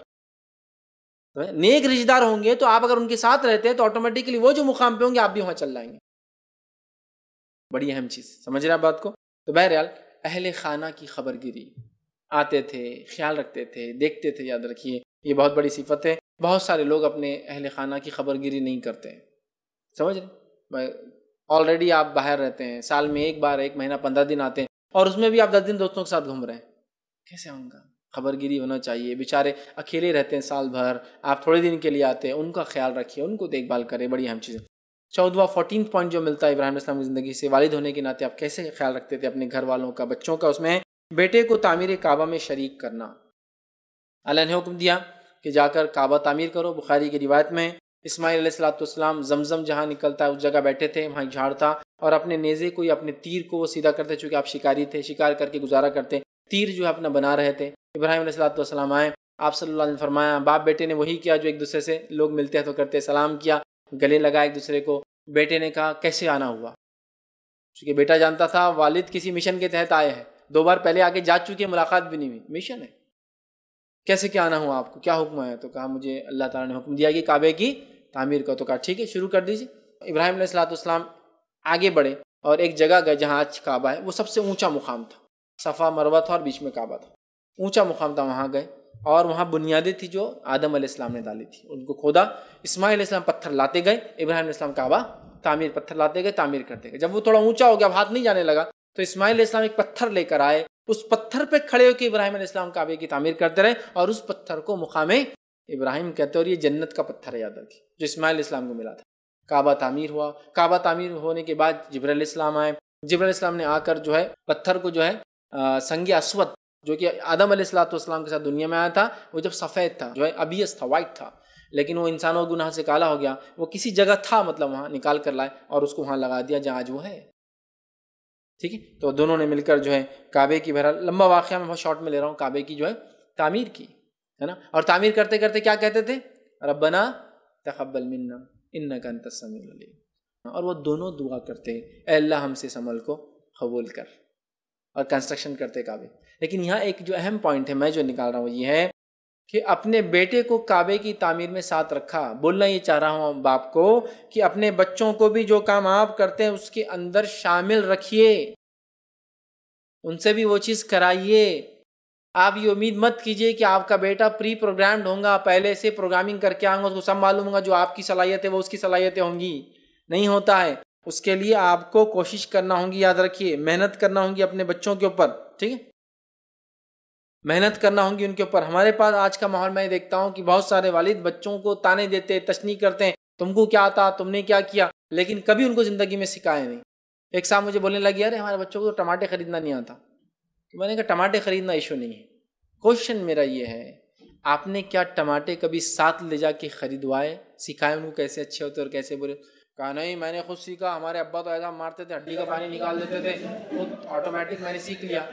نیک رشتہ دار ہوں گے تو آپ اگر ان کے ساتھ رہتے ہیں تو آٹومیٹکلی وہ جو مقام پہ ہوں گے آپ بھی وہاں چل جائیں گے. بڑی اہم چیز، سمجھ رہے ہیں بات کو؟ تو بہرحال اہل خانہ کی خبر گیری، آتے تھے، خیال رکھتے تھے، دیکھتے تھے، یاد رکھیے یہ بہت بڑی صفت ہے. بہت سارے لوگ اپنے اہل خانہ کی خبر گیری نہیں کرتے ہیں، سمجھ رہے؟ آلریڈی آپ باہر رہتے ہیں، سال میں ایک بار 1 مہینہ 15 دن آتے ہیں، اور اس میں بھی آپ 10 دن دوستوں کے ساتھ گھوم رہے ہیں. کیسے ہوں گا؟ خبر گیری ہونا چاہیے. بیچارے اکیلے رہتے ہیں سال بھر، آپ تھوڑے دن کے لیے آتے ہیں، ان کا خیال رکھیے، ان کو دیکھ بھال کریں، بڑی اہم چیز ہے. 14واں پوائنٹ جو ملتا ہے ابراہیم علیہ السلام کی زندگی سے، والد ہونے کے ناطے آپ کیسے خیال رکھتے تھے اپنے گھر والوں کا، بچوں کا، اس میں بیٹے کو تعمیر کعبہ میں شریک کرنا. اللہ نے حکم دیا کہ جا کر کعبہ تعمیر کرو. بخاری کی روایت میں اسماعیل علیہ السلام زمزم جہاں نکلتا ہے اس جگہ بیٹھے تھے، وہاں ایک جھاڑ تھا، اور اپنے نیزے کو یا اپنے تیر کو وہ سیدھا کرتے، چونکہ آپ شکاری تھے، شکار کر کے گزارا کرتے، تیر جو ہے اپنا بنا رہے تھے. ابراہیم علیہ السلام آئے، آپ صلی اللہ علیہ وسلم فرمایا باپ بیٹے نے وہی کیا جو ایک دوسرے سے لوگ ملتے ہیں تو کرتے، سلام کیا، گلے لگا ایک دوسرے کو. بیٹے نے کہا کیسے آنا ہوا، چونکہ بیٹا جانتا تھا والد کسی مشن کے تحت آئے ہیں، 2 بار پہلے آگے جا چکے، ملاقات بھی نہیں ہوئی، مشن ہے، کیسے کیا آنا ہوا آپ کو، کیا حکم ہے؟ تو کہا مجھے اللہ تعالیٰ نے حکم دیا کہ کعبے کی تعمیر کا. تو کہا ٹھیک ہے شروع کر دیجیے. ابراہیم علیہ السلام آگے بڑھے اور ایک جگہ گئے جہاں آج کعبہ ہے، وہ سب سے اونچا مقام تھا، صفا مروہ تھا اور بیچ میں کعبہ تھا، اونچا مقام تھا. وہاں گئے اور وہاں بنیادیں تھی جو آدم علیہ السلام نے ڈالی تھی، ان کو کھودا. اسماعیل علیہ السلام پتھر لاتے گئے، ابراہیم علیہ السلام کعبہ تعمیر، پتھر لاتے گئے، تعمیر کرتے گئے. جب وہ تھوڑا اونچا ہو گیا، اب ہاتھ نہیں جانے لگا، تو اسماعیل علیہ السلام ایک پتھر لے کر آئے، اس پتھر پہ کھڑے ہو کے ابراہیم علیہ السلام کعبے کی تعمیر کرتے رہے، اور اس پتھر کو مقام ابراہیم کہتے ہیں، اور یہ جنت کا پتھر ہے، یاد رکھیے، جو اسماعیل علیہ السلام کو ملا تھا. کعبہ تعمیر ہوا. کعبہ تعمیر ہونے کے بعد جبرائیل علیہ السلام آئے. جبرائیل علیہ السلام نے آ کر جو ہے پتھر کو جو ہے سنگ اسود جو کہ آدم علیہ السلام کے ساتھ دنیا میں آیا تھا، وہ جب سفید تھا، جو ہے ابیض تھا، وائٹ تھا، لیکن وہ انسانوں گناہ سے کالا ہو گیا، وہ کسی جگہ تھا، مطلب وہاں نکال کر لائے اور اس کو وہاں لگا دیا جہاں آج وہ ہے. ٹھیک ہے، تو دونوں نے مل کر جو ہے کعبے کی، بہرحال لمبا واقعہ میں بہت شارٹ میں لے رہا ہوں، کعبے کی جو ہے تعمیر کی ہے نا. اور تعمیر کرتے کرتے کیا کہتے تھے؟ ربنا تقبل منا انک انت السمیع العلیم. اور وہ دونوں دعا کرتے، اے اللہ ہم سے اس عمل کو قبول کر، اور کنسٹرکشن کرتے کعبے. لیکن یہاں ایک جو اہم پوائنٹ ہے میں جو نکال رہا ہوں یہ ہے کہ اپنے بیٹے کو کعبے کی تعمیر میں ساتھ رکھا. بولنا یہ چاہ رہا ہوں باپ کو کہ اپنے بچوں کو بھی جو کام آپ کرتے ہیں اس کے اندر شامل رکھیے، ان سے بھی وہ چیز کرائیے. آپ یہ امید مت کیجئے کہ آپ کا بیٹا پری پروگرامڈ ہوگا، پہلے سے پروگرامنگ کر کے آؤں گا، اس کو سب معلوم ہوگا، جو آپ کی صلاحیت ہے وہ اس کی صلاحیتیں ہوں گی. نہیں ہوتا ہے. اس کے لیے آپ کو کوشش کرنا ہوگی، یاد رکھیے، محنت کرنا ہوگی اپنے بچوں کے اوپر. ٹھیک ہے، محنت کرنا ہوگی ان کے اوپر. ہمارے پاس آج کا ماحول میں دیکھتا ہوں کہ بہت سارے والد بچوں کو تانے دیتے، تشنیع کرتے ہیں، تم کو کیا آتا، تم نے کیا کیا، لیکن کبھی ان کو زندگی میں سکھایا نہیں. ایک صاحب مجھے بولنے لگی ارے ہمارے بچوں کو تو ٹماٹے خریدنا نہیں آتا. تو میں نے کہا ٹماٹے خریدنا ایشو نہیں ہے. کوشچن میرا یہ ہے آپ نے کیا ٹماٹے کبھی ساتھ لے جا کے خریدوائے، سکھائے ان کو کیسے اچھے ہوتے اور کیسے برے؟ کہا نہیں میں نے خود سیکھا، ہمارے ابا تو ایسا مارتے تھے، ہڈی کا پانی نکال دیتے تھے، خود آٹومیٹک میں نے سیکھ لیا.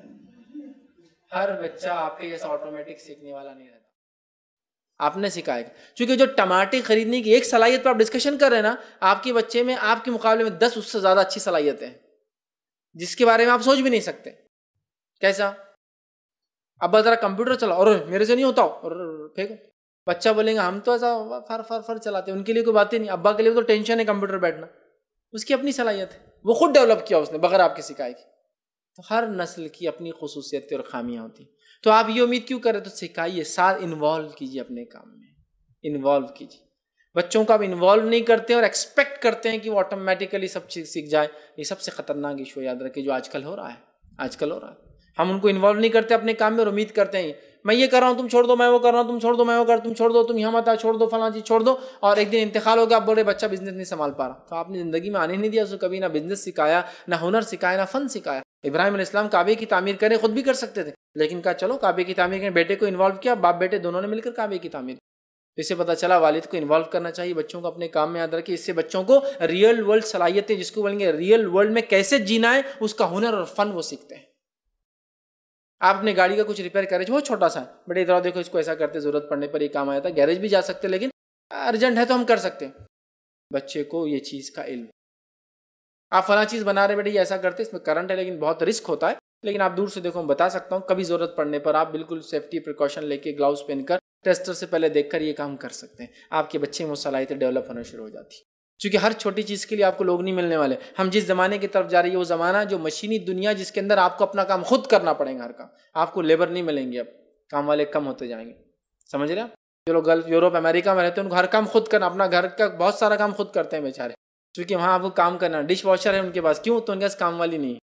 ہر بچہ آپ کے جیسا آٹومیٹک سیکھنے والا نہیں رہتا، آپ نے سکھائے گا. چونکہ جو ٹماٹے خریدنے کی ایک صلاحیت پر آپ ڈسکشن کر رہے ہیں نا، آپ کے بچے میں آپ کے مقابلے میں 10 اس سے زیادہ اچھی صلاحیتیں ہیں جس کے بارے میں آپ سوچ بھی نہیں سکتے. کیسا؟ ابا ذرا کمپیوٹر چلاؤ، اور میرے سے نہیں ہوتا، اور پھینکو. بچہ بولیں گا ہم تو ایسا فر چلاتے ہیں، ان کے لیے کوئی بات ہی نہیں. ابا کے لیے تو ٹینشن ہے کمپیوٹر بیٹھنا، اس کی اپنی صلاحیت ہے، وہ خود ڈیولپ کیا اس نے بغیر آپ کے سکھائے کی. تو ہر نسل کی اپنی خصوصیتیں اور خامیاں ہوتی ہیں. تو آپ یہ امید کیوں کریں؟ تو سکھائیے، ساتھ انوالو کیجیے، اپنے کام میں انوالو کیجیے. بچوں کو آپ انوالو نہیں کرتے اور ایکسپیکٹ کرتے ہیں کہ وہ آٹومیٹیکلی سب چیز سیکھ جائے. یہ سب سے خطرناک ایشو یاد رکھیں جو آج کل ہو رہا ہے. ہم ان کو انوالو نہیں کرتے اپنے کام میں اور امید کرتے ہیں میں یہ کر رہا ہوں تم چھوڑ دو، میں وہ کر رہا ہوں تم چھوڑ دو، میں وہ کر تم چھوڑ دو، تم یہاں مت آ چھوڑ دو، فلاں چیز چھوڑ دو. اور ایک دن انتقال ہو گیا، آپ بول رہے بچہ بزنس نہیں سنبھال پا رہا. تو آپ نے زندگی میں آنے نہیں دیا اس کو، کبھی نہ بزنس سکھایا، نہ ہنر سکھایا، نہ فن سکھایا. ابراہیم علیہ السلام کعبے کی تعمیر کرے، خود بھی کر سکتے تھے، لیکن کہا چلو کعبے کی تعمیر کریں. بیٹے کو انوالو کیا، باپ بیٹے دونوں نے مل کر کعبے کی تعمیر. اس سے پتہ چلا والد کو انوالو کرنا چاہیے بچوں کو اپنے کام میں. یاد رکھیے اس سے بچوں کو ریئل ورلڈ صلاحیتیں، جس کو بولیں گے ریئل ورلڈ میں کیسے جینا ہے، اس کا ہنر اور فن وہ سیکھتے ہیں. آپ اپنے گاڑی کا کچھ ریپیئر کرے، بہت چھوٹا سا ہے، بیٹے ادھر دیکھو اس کو ایسا کرتے، ضرورت پڑنے پر یہ کام آیا تھا. گیریج بھی جا سکتے لیکن ارجنٹ ہے تو ہم کر سکتے ہیں. بچے کو یہ چیز کا علم. آپ فلاں چیز بنا رہے بیٹے یہ ایسا کرتے، اس میں کرنٹ ہے لیکن بہت رسک ہوتا ہے، لیکن آپ دور سے دیکھو، میں بتا سکتا ہوں کبھی ضرورت پڑنے پر آپ بالکل سیفٹی پریکاشن لے کے، گلاؤز پہن کر، ٹیسٹر سے پہلے دیکھ کر یہ کام کر سکتے ہیں. آپ کے بچے میں وہ صلاحیتیں ڈیولپ ہونا شروع ہو جاتی. چونکہ ہر چھوٹی چیز کے لیے آپ کو لوگ نہیں ملنے والے. ہم جس زمانے کی طرف جا رہی ہے وہ زمانہ جو مشینی دنیا، جس کے اندر آپ کو اپنا کام خود کرنا پڑے گا. ہر کام آپ کو لیبر نہیں ملیں گے، اب کام والے کم ہوتے جائیں گے. سمجھ رہے ہیں؟ جو لوگ گلف، یوروپ، امریکہ میں رہتے ہیں ان کو ہر کام خود کرنا، اپنا گھر کا بہت سارا کام خود کرتے ہیں بیچارے، چونکہ وہاں آپ کو کام کرنا. ڈش واشر ہے ان کے پاس، کیوں؟ تو ان کے پاس کام والی نہیں ہے.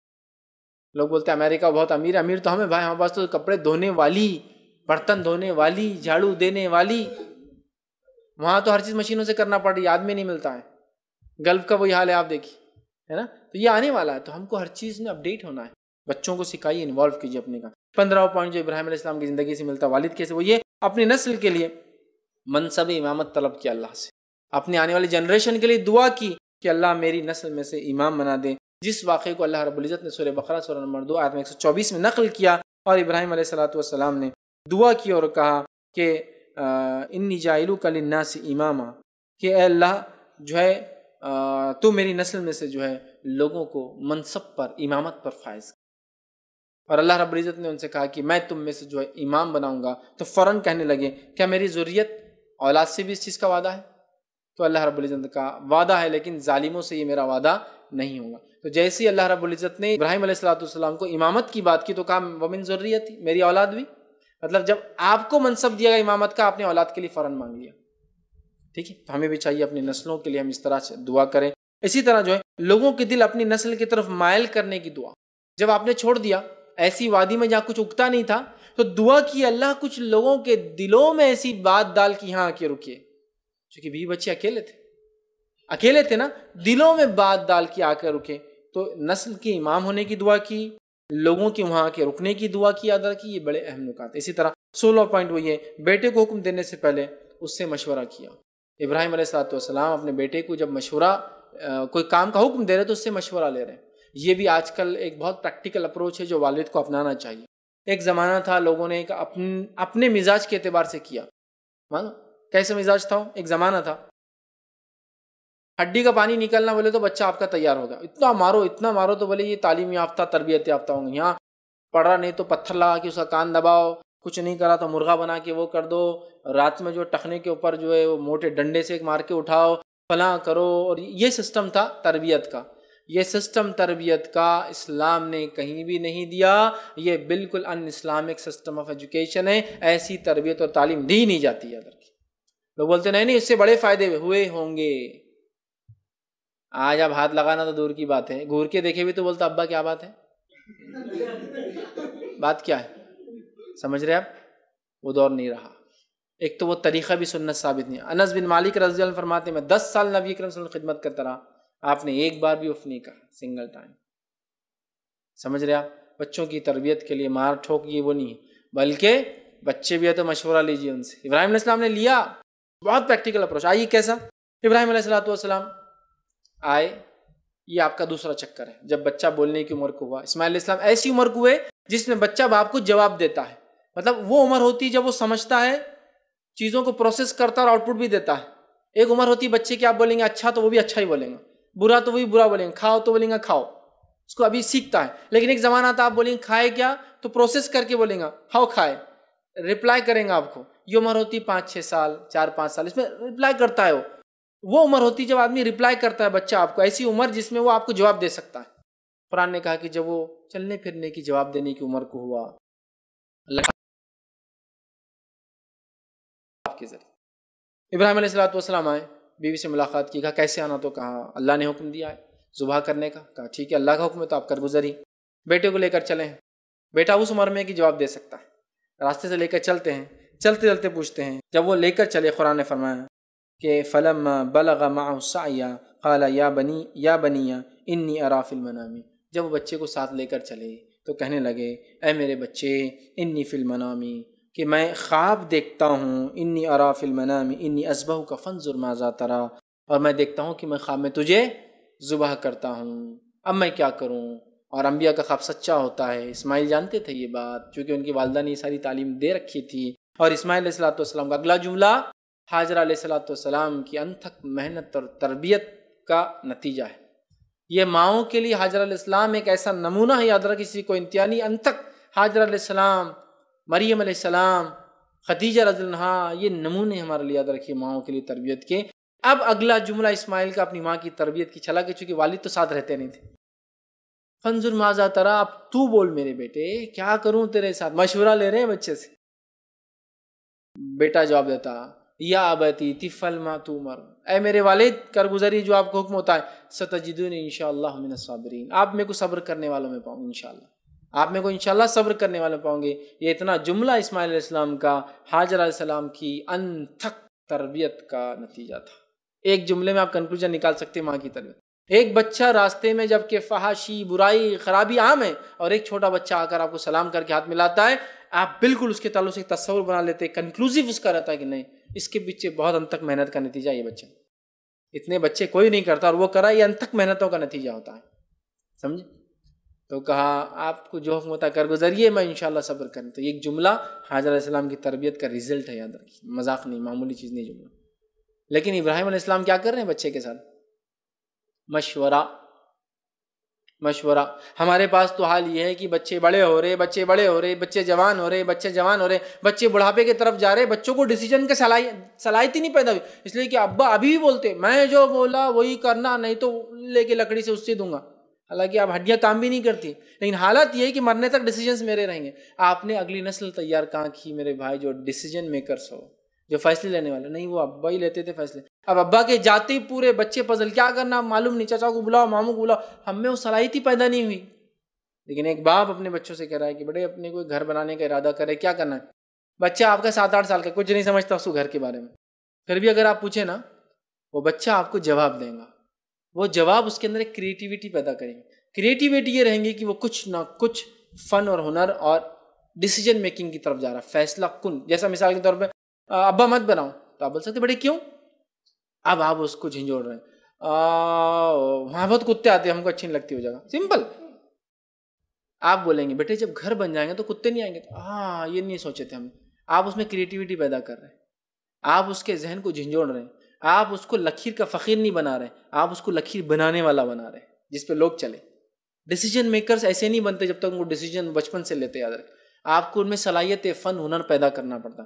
لوگ بولتے ہیں امریکہ بہت امیر ہے. امیر تو ہمیں بھائی، ہمارے پاس تو کپڑے دھونے والی، برتن دھونے والی، جھاڑو دینے والی، وہاں تو ہر چیز مشینوں سے کرنا پڑ رہی ہے، آدمی نہیں ملتا ہے. گلف کا وہی حال ہے، آپ دیکھیے، ہے نا. تو یہ آنے والا ہے، تو ہم کو ہر چیز میں اپڈیٹ ہونا ہے. بچوں کو سکھائیے، انوالو کیجیے اپنے کا. 15 پوائنٹ جو ابراہیم علیہ السلام کی زندگی سے ملتا، والد کیسے، وہ یہ اپنی نسل کے لیے منصب امامت طلب کیا اللہ سے، اپنی آنے والی جنریشن کے لیے دعا کی کہ اللہ میری نسل میں سے امام بنا دے. جس واقعے کو اللہ رب العزت نے سورہ بقرہ سورہ نمبر 2 آیت 124 میں نقل کیا، اور ابراہیم علیہ السلام نے دعا کی اور کہا کہ انی جاعلک للناس اماما، کہ اے اللہ جو ہے تو میری نسل میں سے جو ہے لوگوں کو منصب پر، امامت پر فائز. اور اللہ رب العزت نے ان سے کہا کہ میں تم میں سے جو ہے امام بناؤں گا. تو فوراً کہنے لگے کیا میری ذریت اولاد سے بھی اس چیز کا وعدہ ہے؟ تو اللہ رب العزت کا وعدہ ہے، لیکن ظالموں سے یہ میرا وعدہ نہیں ہوگا. تو جیسے ہی اللہ رب العزت نے ابراہیم علیہ السلام کو امامت کی بات کی تو کہا ومن ذریتی، میری اولاد بھی. مطلب جب آپ کو منصب دیا گیا امامت کا، آپ نے اولاد کے لیے فوراً مانگ لیا. ٹھیک ہے، تو ہمیں بھی چاہیے اپنی نسلوں کے لیے ہم اس طرح سے دعا کریں. اسی طرح جو ہے لوگوں کے دل اپنی نسل کی طرف مائل کرنے کی دعا. جب آپ نے چھوڑ دیا ایسی وادی میں جہاں کچھ اگتا نہیں تھا، تو دعا کی اللہ کچھ لوگوں کے دلوں میں ایسی بات ڈال کی یہاں آ کے رکیے. چونکہ بیوی بچے اکیلے تھے نا، دلوں میں بات ڈال کے آ کر رکے. تو نسل کے امام ہونے کی دعا کی، لوگوں کے وہاں کے رکنے کی دعا کی ادا کی. یہ بڑے اہم نکات. اسی طرح 16 پوائنٹ وہ یہ، بیٹے کو حکم دینے سے پہلے اس سے مشورہ کیا. ابراہیم علیہ السلام اپنے بیٹے کو جب مشورہ، کوئی کام کا حکم دے رہے تو اس سے مشورہ لے رہے ہیں. یہ بھی آج کل ایک بہت پریکٹیکل اپروچ ہے جو والد کو اپنانا چاہیے. ایک زمانہ تھا لوگوں نے اپنے مزاج کے اعتبار سے کیا. مانو کیسے مزاج تھا؟ ایک زمانہ تھا ہڈی کا پانی نکلنا بولے تو بچہ آپ کا تیار ہوگا، اتنا مارو تو بولے یہ تعلیم یافتہ، تربیت یافتہ ہوں گے. یہاں پڑھ رہا نہیں تو پتھر لگا کے اس کا کان دباؤ، کچھ نہیں کرا تو مرغا بنا کے وہ کر دو، رات میں جو ٹخنے کے اوپر جو ہے وہ موٹے ڈنڈے سے مار کے اٹھاؤ، فلاں کرو. اور یہ سسٹم تھا تربیت کا. یہ سسٹم تربیت کا اسلام نے کہیں بھی نہیں دیا. یہ بالکل un Islamic system of education ہے. ایسی تربیت اور تعلیم دی نہیں جاتی ہے. لوگ بولتے نہیں اس سے بڑے فائدے ہوئے ہوں گے. آج اب ہاتھ لگانا تو دور کی بات ہے، گور کے دیکھے بھی تو بولتا ابا کیا بات ہے، بات کیا ہے. سمجھ رہے آپ؟ وہ دور نہیں رہا. ایک تو وہ طریقہ بھی سنت ثابت نہیں. انس بن مالک رضی اللہ عنہ فرماتے میں 10 سال نبی کریم صلی اللہ علیہ وسلم خدمت کرتا رہا، آپ نے ایک بار بھی اف نہیں کہا، سنگل ٹائم. سمجھ رہے آپ؟ بچوں کی تربیت کے لیے مار ٹھوک یہ وہ نہیں ہے، بلکہ بچے بھی ہے تو مشورہ لیجیے ان سے. ابراہیم علیہ السلام نے لیا، بہت پریکٹیکل اپروچ. آئیے کیسا ابراہیم علیہ السلام آئے. یہ آپ کا دوسرا چکر ہے. جب بچہ بولنے کی عمر کو ہوا، اسماعیل علیہ السلام ایسی عمر کو ہوئے جس میں بچہ باپ کو جواب دیتا ہے. مطلب وہ عمر ہوتی جب وہ سمجھتا ہے، چیزوں کو پروسیس کرتا اور آؤٹ پٹ بھی دیتا ہے. ایک عمر ہوتی بچے کی، آپ بولیں گے اچھا تو وہ بھی اچھا ہی بولیں گے، برا تو وہی برا بولیں گے، کھاؤ تو بولیں گے کھاؤ. اس کو ابھی سیکھتا ہے. لیکن ایک زمانہ آتا آپ بولیں گے کھائے کیا تو پروسیس کر کے بولیں گا ہاؤ کھائے، رپلائی کریں گا آپ کو. یہ عمر ہوتی 5-6 سال، 4-5 سال، اس میں رپلائی کرتا ہے. وہ عمر ہوتی جب آدمی رپلائی کرتا ہے بچہ آپ کو، ایسی عمر جس میں وہ آپ کو جواب دے سکتا ہے. قرآن نے کہا کہ جب وہ چلنے پھرنے کی، جواب دینے کی عمر کو ہوا، اللہ کے ذریعے ابراہیم علیہ السلام آئے، بیوی سے ملاقات کی. کہا کیسے آنا؟ تو کہا اللہ نے حکم دیا ہے ذبح کرنے کا. کہا ٹھیک ہے، اللہ کا حکم ہے تو آپ کر گزری. بیٹے کو لے کر چلیں. بیٹا اس عمر میں کہ جواب دے سکتا ہے. راستے سے لے کر چلتے ہیں، چلتے چلتے پوچھتے ہیں. جب وہ لے کر چلے، قرآن نے فرمایا کہ فلما بلغ معه السعي قال یا بنی انی ارى في المنام. جب وہ بچے کو ساتھ لے کر چلے تو کہنے لگے اے میرے بچے، انی فی المنام، کہ میں خواب دیکھتا ہوں، انی ارى في المنام انی اذبحک فانظر ماذا ترى، اور میں دیکھتا ہوں کہ میں خواب میں تجھے ذبح کرتا ہوں، اب میں کیا کروں. اور انبیاء کا خواب سچا ہوتا ہے. اسماعیل جانتے تھے یہ بات، چونکہ ان کی والدہ نے یہ ساری تعلیم دے رکھی تھی. اور اسماعیل علیہ السلام کا اگلا جملہ حاجرہ علیہ السلام کی انتھک محنت اور تربیت کا نتیجہ ہے. یہ ماؤں کے لیے حاجرہ علیہ السلام ایک ایسا نمونہ ہے، یاد رکھ کسی کو امتحانی. انتھک حاجرہ علیہ السلام، مریم علیہ السلام، خدیجہ رضی اللہ عنہا، یہ نمونے ہمارے لیے یاد رکھیے ماؤں کے لیے تربیت کے. اب اگلا جملہ اسماعیل کا اپنی ماں کی تربیت کی چلا کہ چونکہ والد تو ساتھ رہتے نہیں تھے. فنظر ماذا ترى، اب تو بول میرے بیٹے کیا کروں تیرے ساتھ. مشورہ لے رہے ہیں بچے سے. بیٹا جواب دیتا یا ابتی تفعل ما تؤمر، اے میرے والد کارگزاری جو آپ کو حکم ہوتا ہے. ستجدونی انشاءاللہ من الصابرین، آپ میں کو صبر کرنے والوں میں پاؤں گے انشاءاللہ، آپ میں کو انشاءاللہ صبر کرنے والوں میں پاؤں گے. یہ اتنا جملہ اسماعیل علیہ السلام کا حاجر علیہ السلام کی انتھک تربیت کا نتیجہ تھا. ایک جملے میں آپ کنکلوژن نکال سکتے ہیں ماں کی تربیت. ایک بچہ راستے میں جب کہ فحاشی برائی خرابی عام ہے اور ایک چھوٹا بچہ آ کر آپ کو سلام کر کے ہاتھ ملاتا ہے، آپ بالکل اس کے تعلق سے تصور بنا لیتے ہیں، کنکلوزیو اس کا رہتا ہے کہ نہیں اس کے پیچھے بہت انتک محنت کا نتیجہ یہ بچہ. اتنے بچے کوئی نہیں کرتا اور وہ کرا، یہ انتک محنتوں کا نتیجہ ہوتا ہے. سمجھے؟ تو کہا آپ کو جو حکم ہوتا ہے کارگزاری میں انشاءاللہ صبر کریں. تو ایک جملہ حاجر علیہ السلام کی تربیت کا رزلٹ ہے، یاد رکھیے، مذاق نہیں، معمولی چیز نہیں جملہ. لیکن ابراہیم علیہ السلام کیا کر رہے ہیں بچے کے ساتھ؟ مشورہ. ہمارے پاس تو حال یہ ہے کہ بچے بڑے ہو رہے، بچے جوان ہو رہے، بچے بڑھاپے کی طرف جا رہے، بچوں کو ڈیسیجن کی صلاحیت ہی نہیں پیدا ہوئی. اس لیے کہ ابا ابھی بھی بولتے میں جو بولا وہی کرنا، نہیں تو لے کے لکڑی سے اس سے دوں گا. حالانکہ اب ہڈیاں کام بھی نہیں کرتی، لیکن حالت یہ ہے کہ مرنے تک ڈیسیجنز میرے رہیں گے. آپ نے اگلی نسل تیار کہاں کی میرے بھائی جو ڈیسیجن میکرز ہو، جو فیصلے لینے والے نہیں، وہ ابا ہی لیتے تھے فیصلے. اب ابا کے جاتے ہی پورے بچے پزل، کیا کرنا معلوم نہیں، چچا کو بلاؤ، ماموں کو بلاؤ. ہم میں وہ صلاحیت ہی پیدا نہیں ہوئی. لیکن ایک باپ اپنے بچوں سے کہہ رہا ہے کہ بڑے اپنے کوئی گھر بنانے کا ارادہ کرے، کیا کرنا ہے. بچہ آپ کا 7-8 سال کا، کچھ نہیں سمجھتا اس کو گھر کے بارے میں. پھر بھی اگر آپ پوچھیں نا، وہ بچہ آپ کو جواب دیں گا. وہ جواب اس کے اندر ایک کریٹیوٹی پیدا کریں گے. کریٹیوٹی یہ رہیں گی کہ وہ کچھ نہ کچھ فن اور ہنر اور ڈیسیجن میکنگ کی طرف جا رہا ہے، فیصلہ کن. جیسا مثال کے طور پہ ابا مت بناؤ، تو آپ بول سکتے بڑے کیوں؟ اب آپ اس کو جھنجھوڑ رہے ہیں، وہاں بہت کتے آتے ہیں، ہم کو اچھی نہیں لگتی ہو جگہ. سمپل. آپ بولیں گے بیٹے جب گھر بن جائیں گے تو کتے نہیں آئیں گے. ہاں یہ نہیں سوچے تھے ہم. آپ اس میں کریٹیوٹی پیدا کر رہے ہیں، آپ اس کے ذہن کو جھنجھوڑ رہے ہیں، آپ اس کو لکیر کا فقیر نہیں بنا رہے، آپ اس کو لکیر بنانے والا بنا رہے ہیں جس پہ لوگ چلے. ڈیسیجن میکرز ایسے نہیں بنتے جب تک وہ ڈیسیجن بچپن سے لیتے. یاد رکھیں آپ کو ان میں صلاحیت فن ہنر پیدا کرنا پڑتا.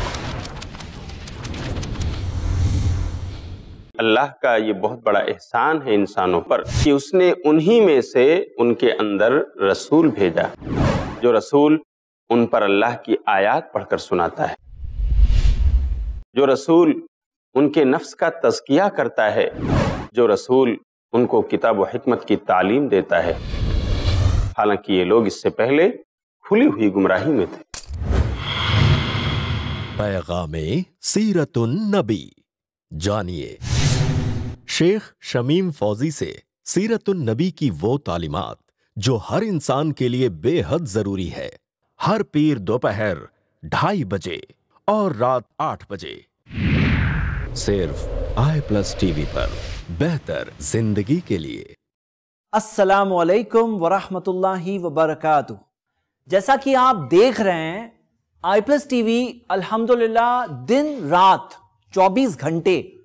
اللہ کا یہ بہت بڑا احسان ہے انسانوں پر کہ اس نے انہی میں سے ان کے اندر رسول بھیجا، جو رسول ان پر اللہ کی آیات پڑھ کر سناتا ہے، جو رسول ان کے نفس کا تزکیہ کرتا ہے، جو رسول ان کو کتاب و حکمت کی تعلیم دیتا ہے. حالانکہ یہ لوگ اس سے پہلے کھلی ہوئی گمراہی میں تھے. پیغام سیرت النبی جانیے شیخ شمیم فوزی سے سیرت النبی کی وہ تعلیمات جو ہر انسان کے لیے بے حد ضروری ہے. ہر پیر دوپہر 2:30 بجے اور رات 8 بجے صرف i+TV پر، بہتر زندگی کے لیے. السلام علیکم ورحمۃ اللہ وبرکاتہ. جیسا کہ آپ دیکھ رہے ہیں i+TV الحمدللہ دن رات 24 گھنٹے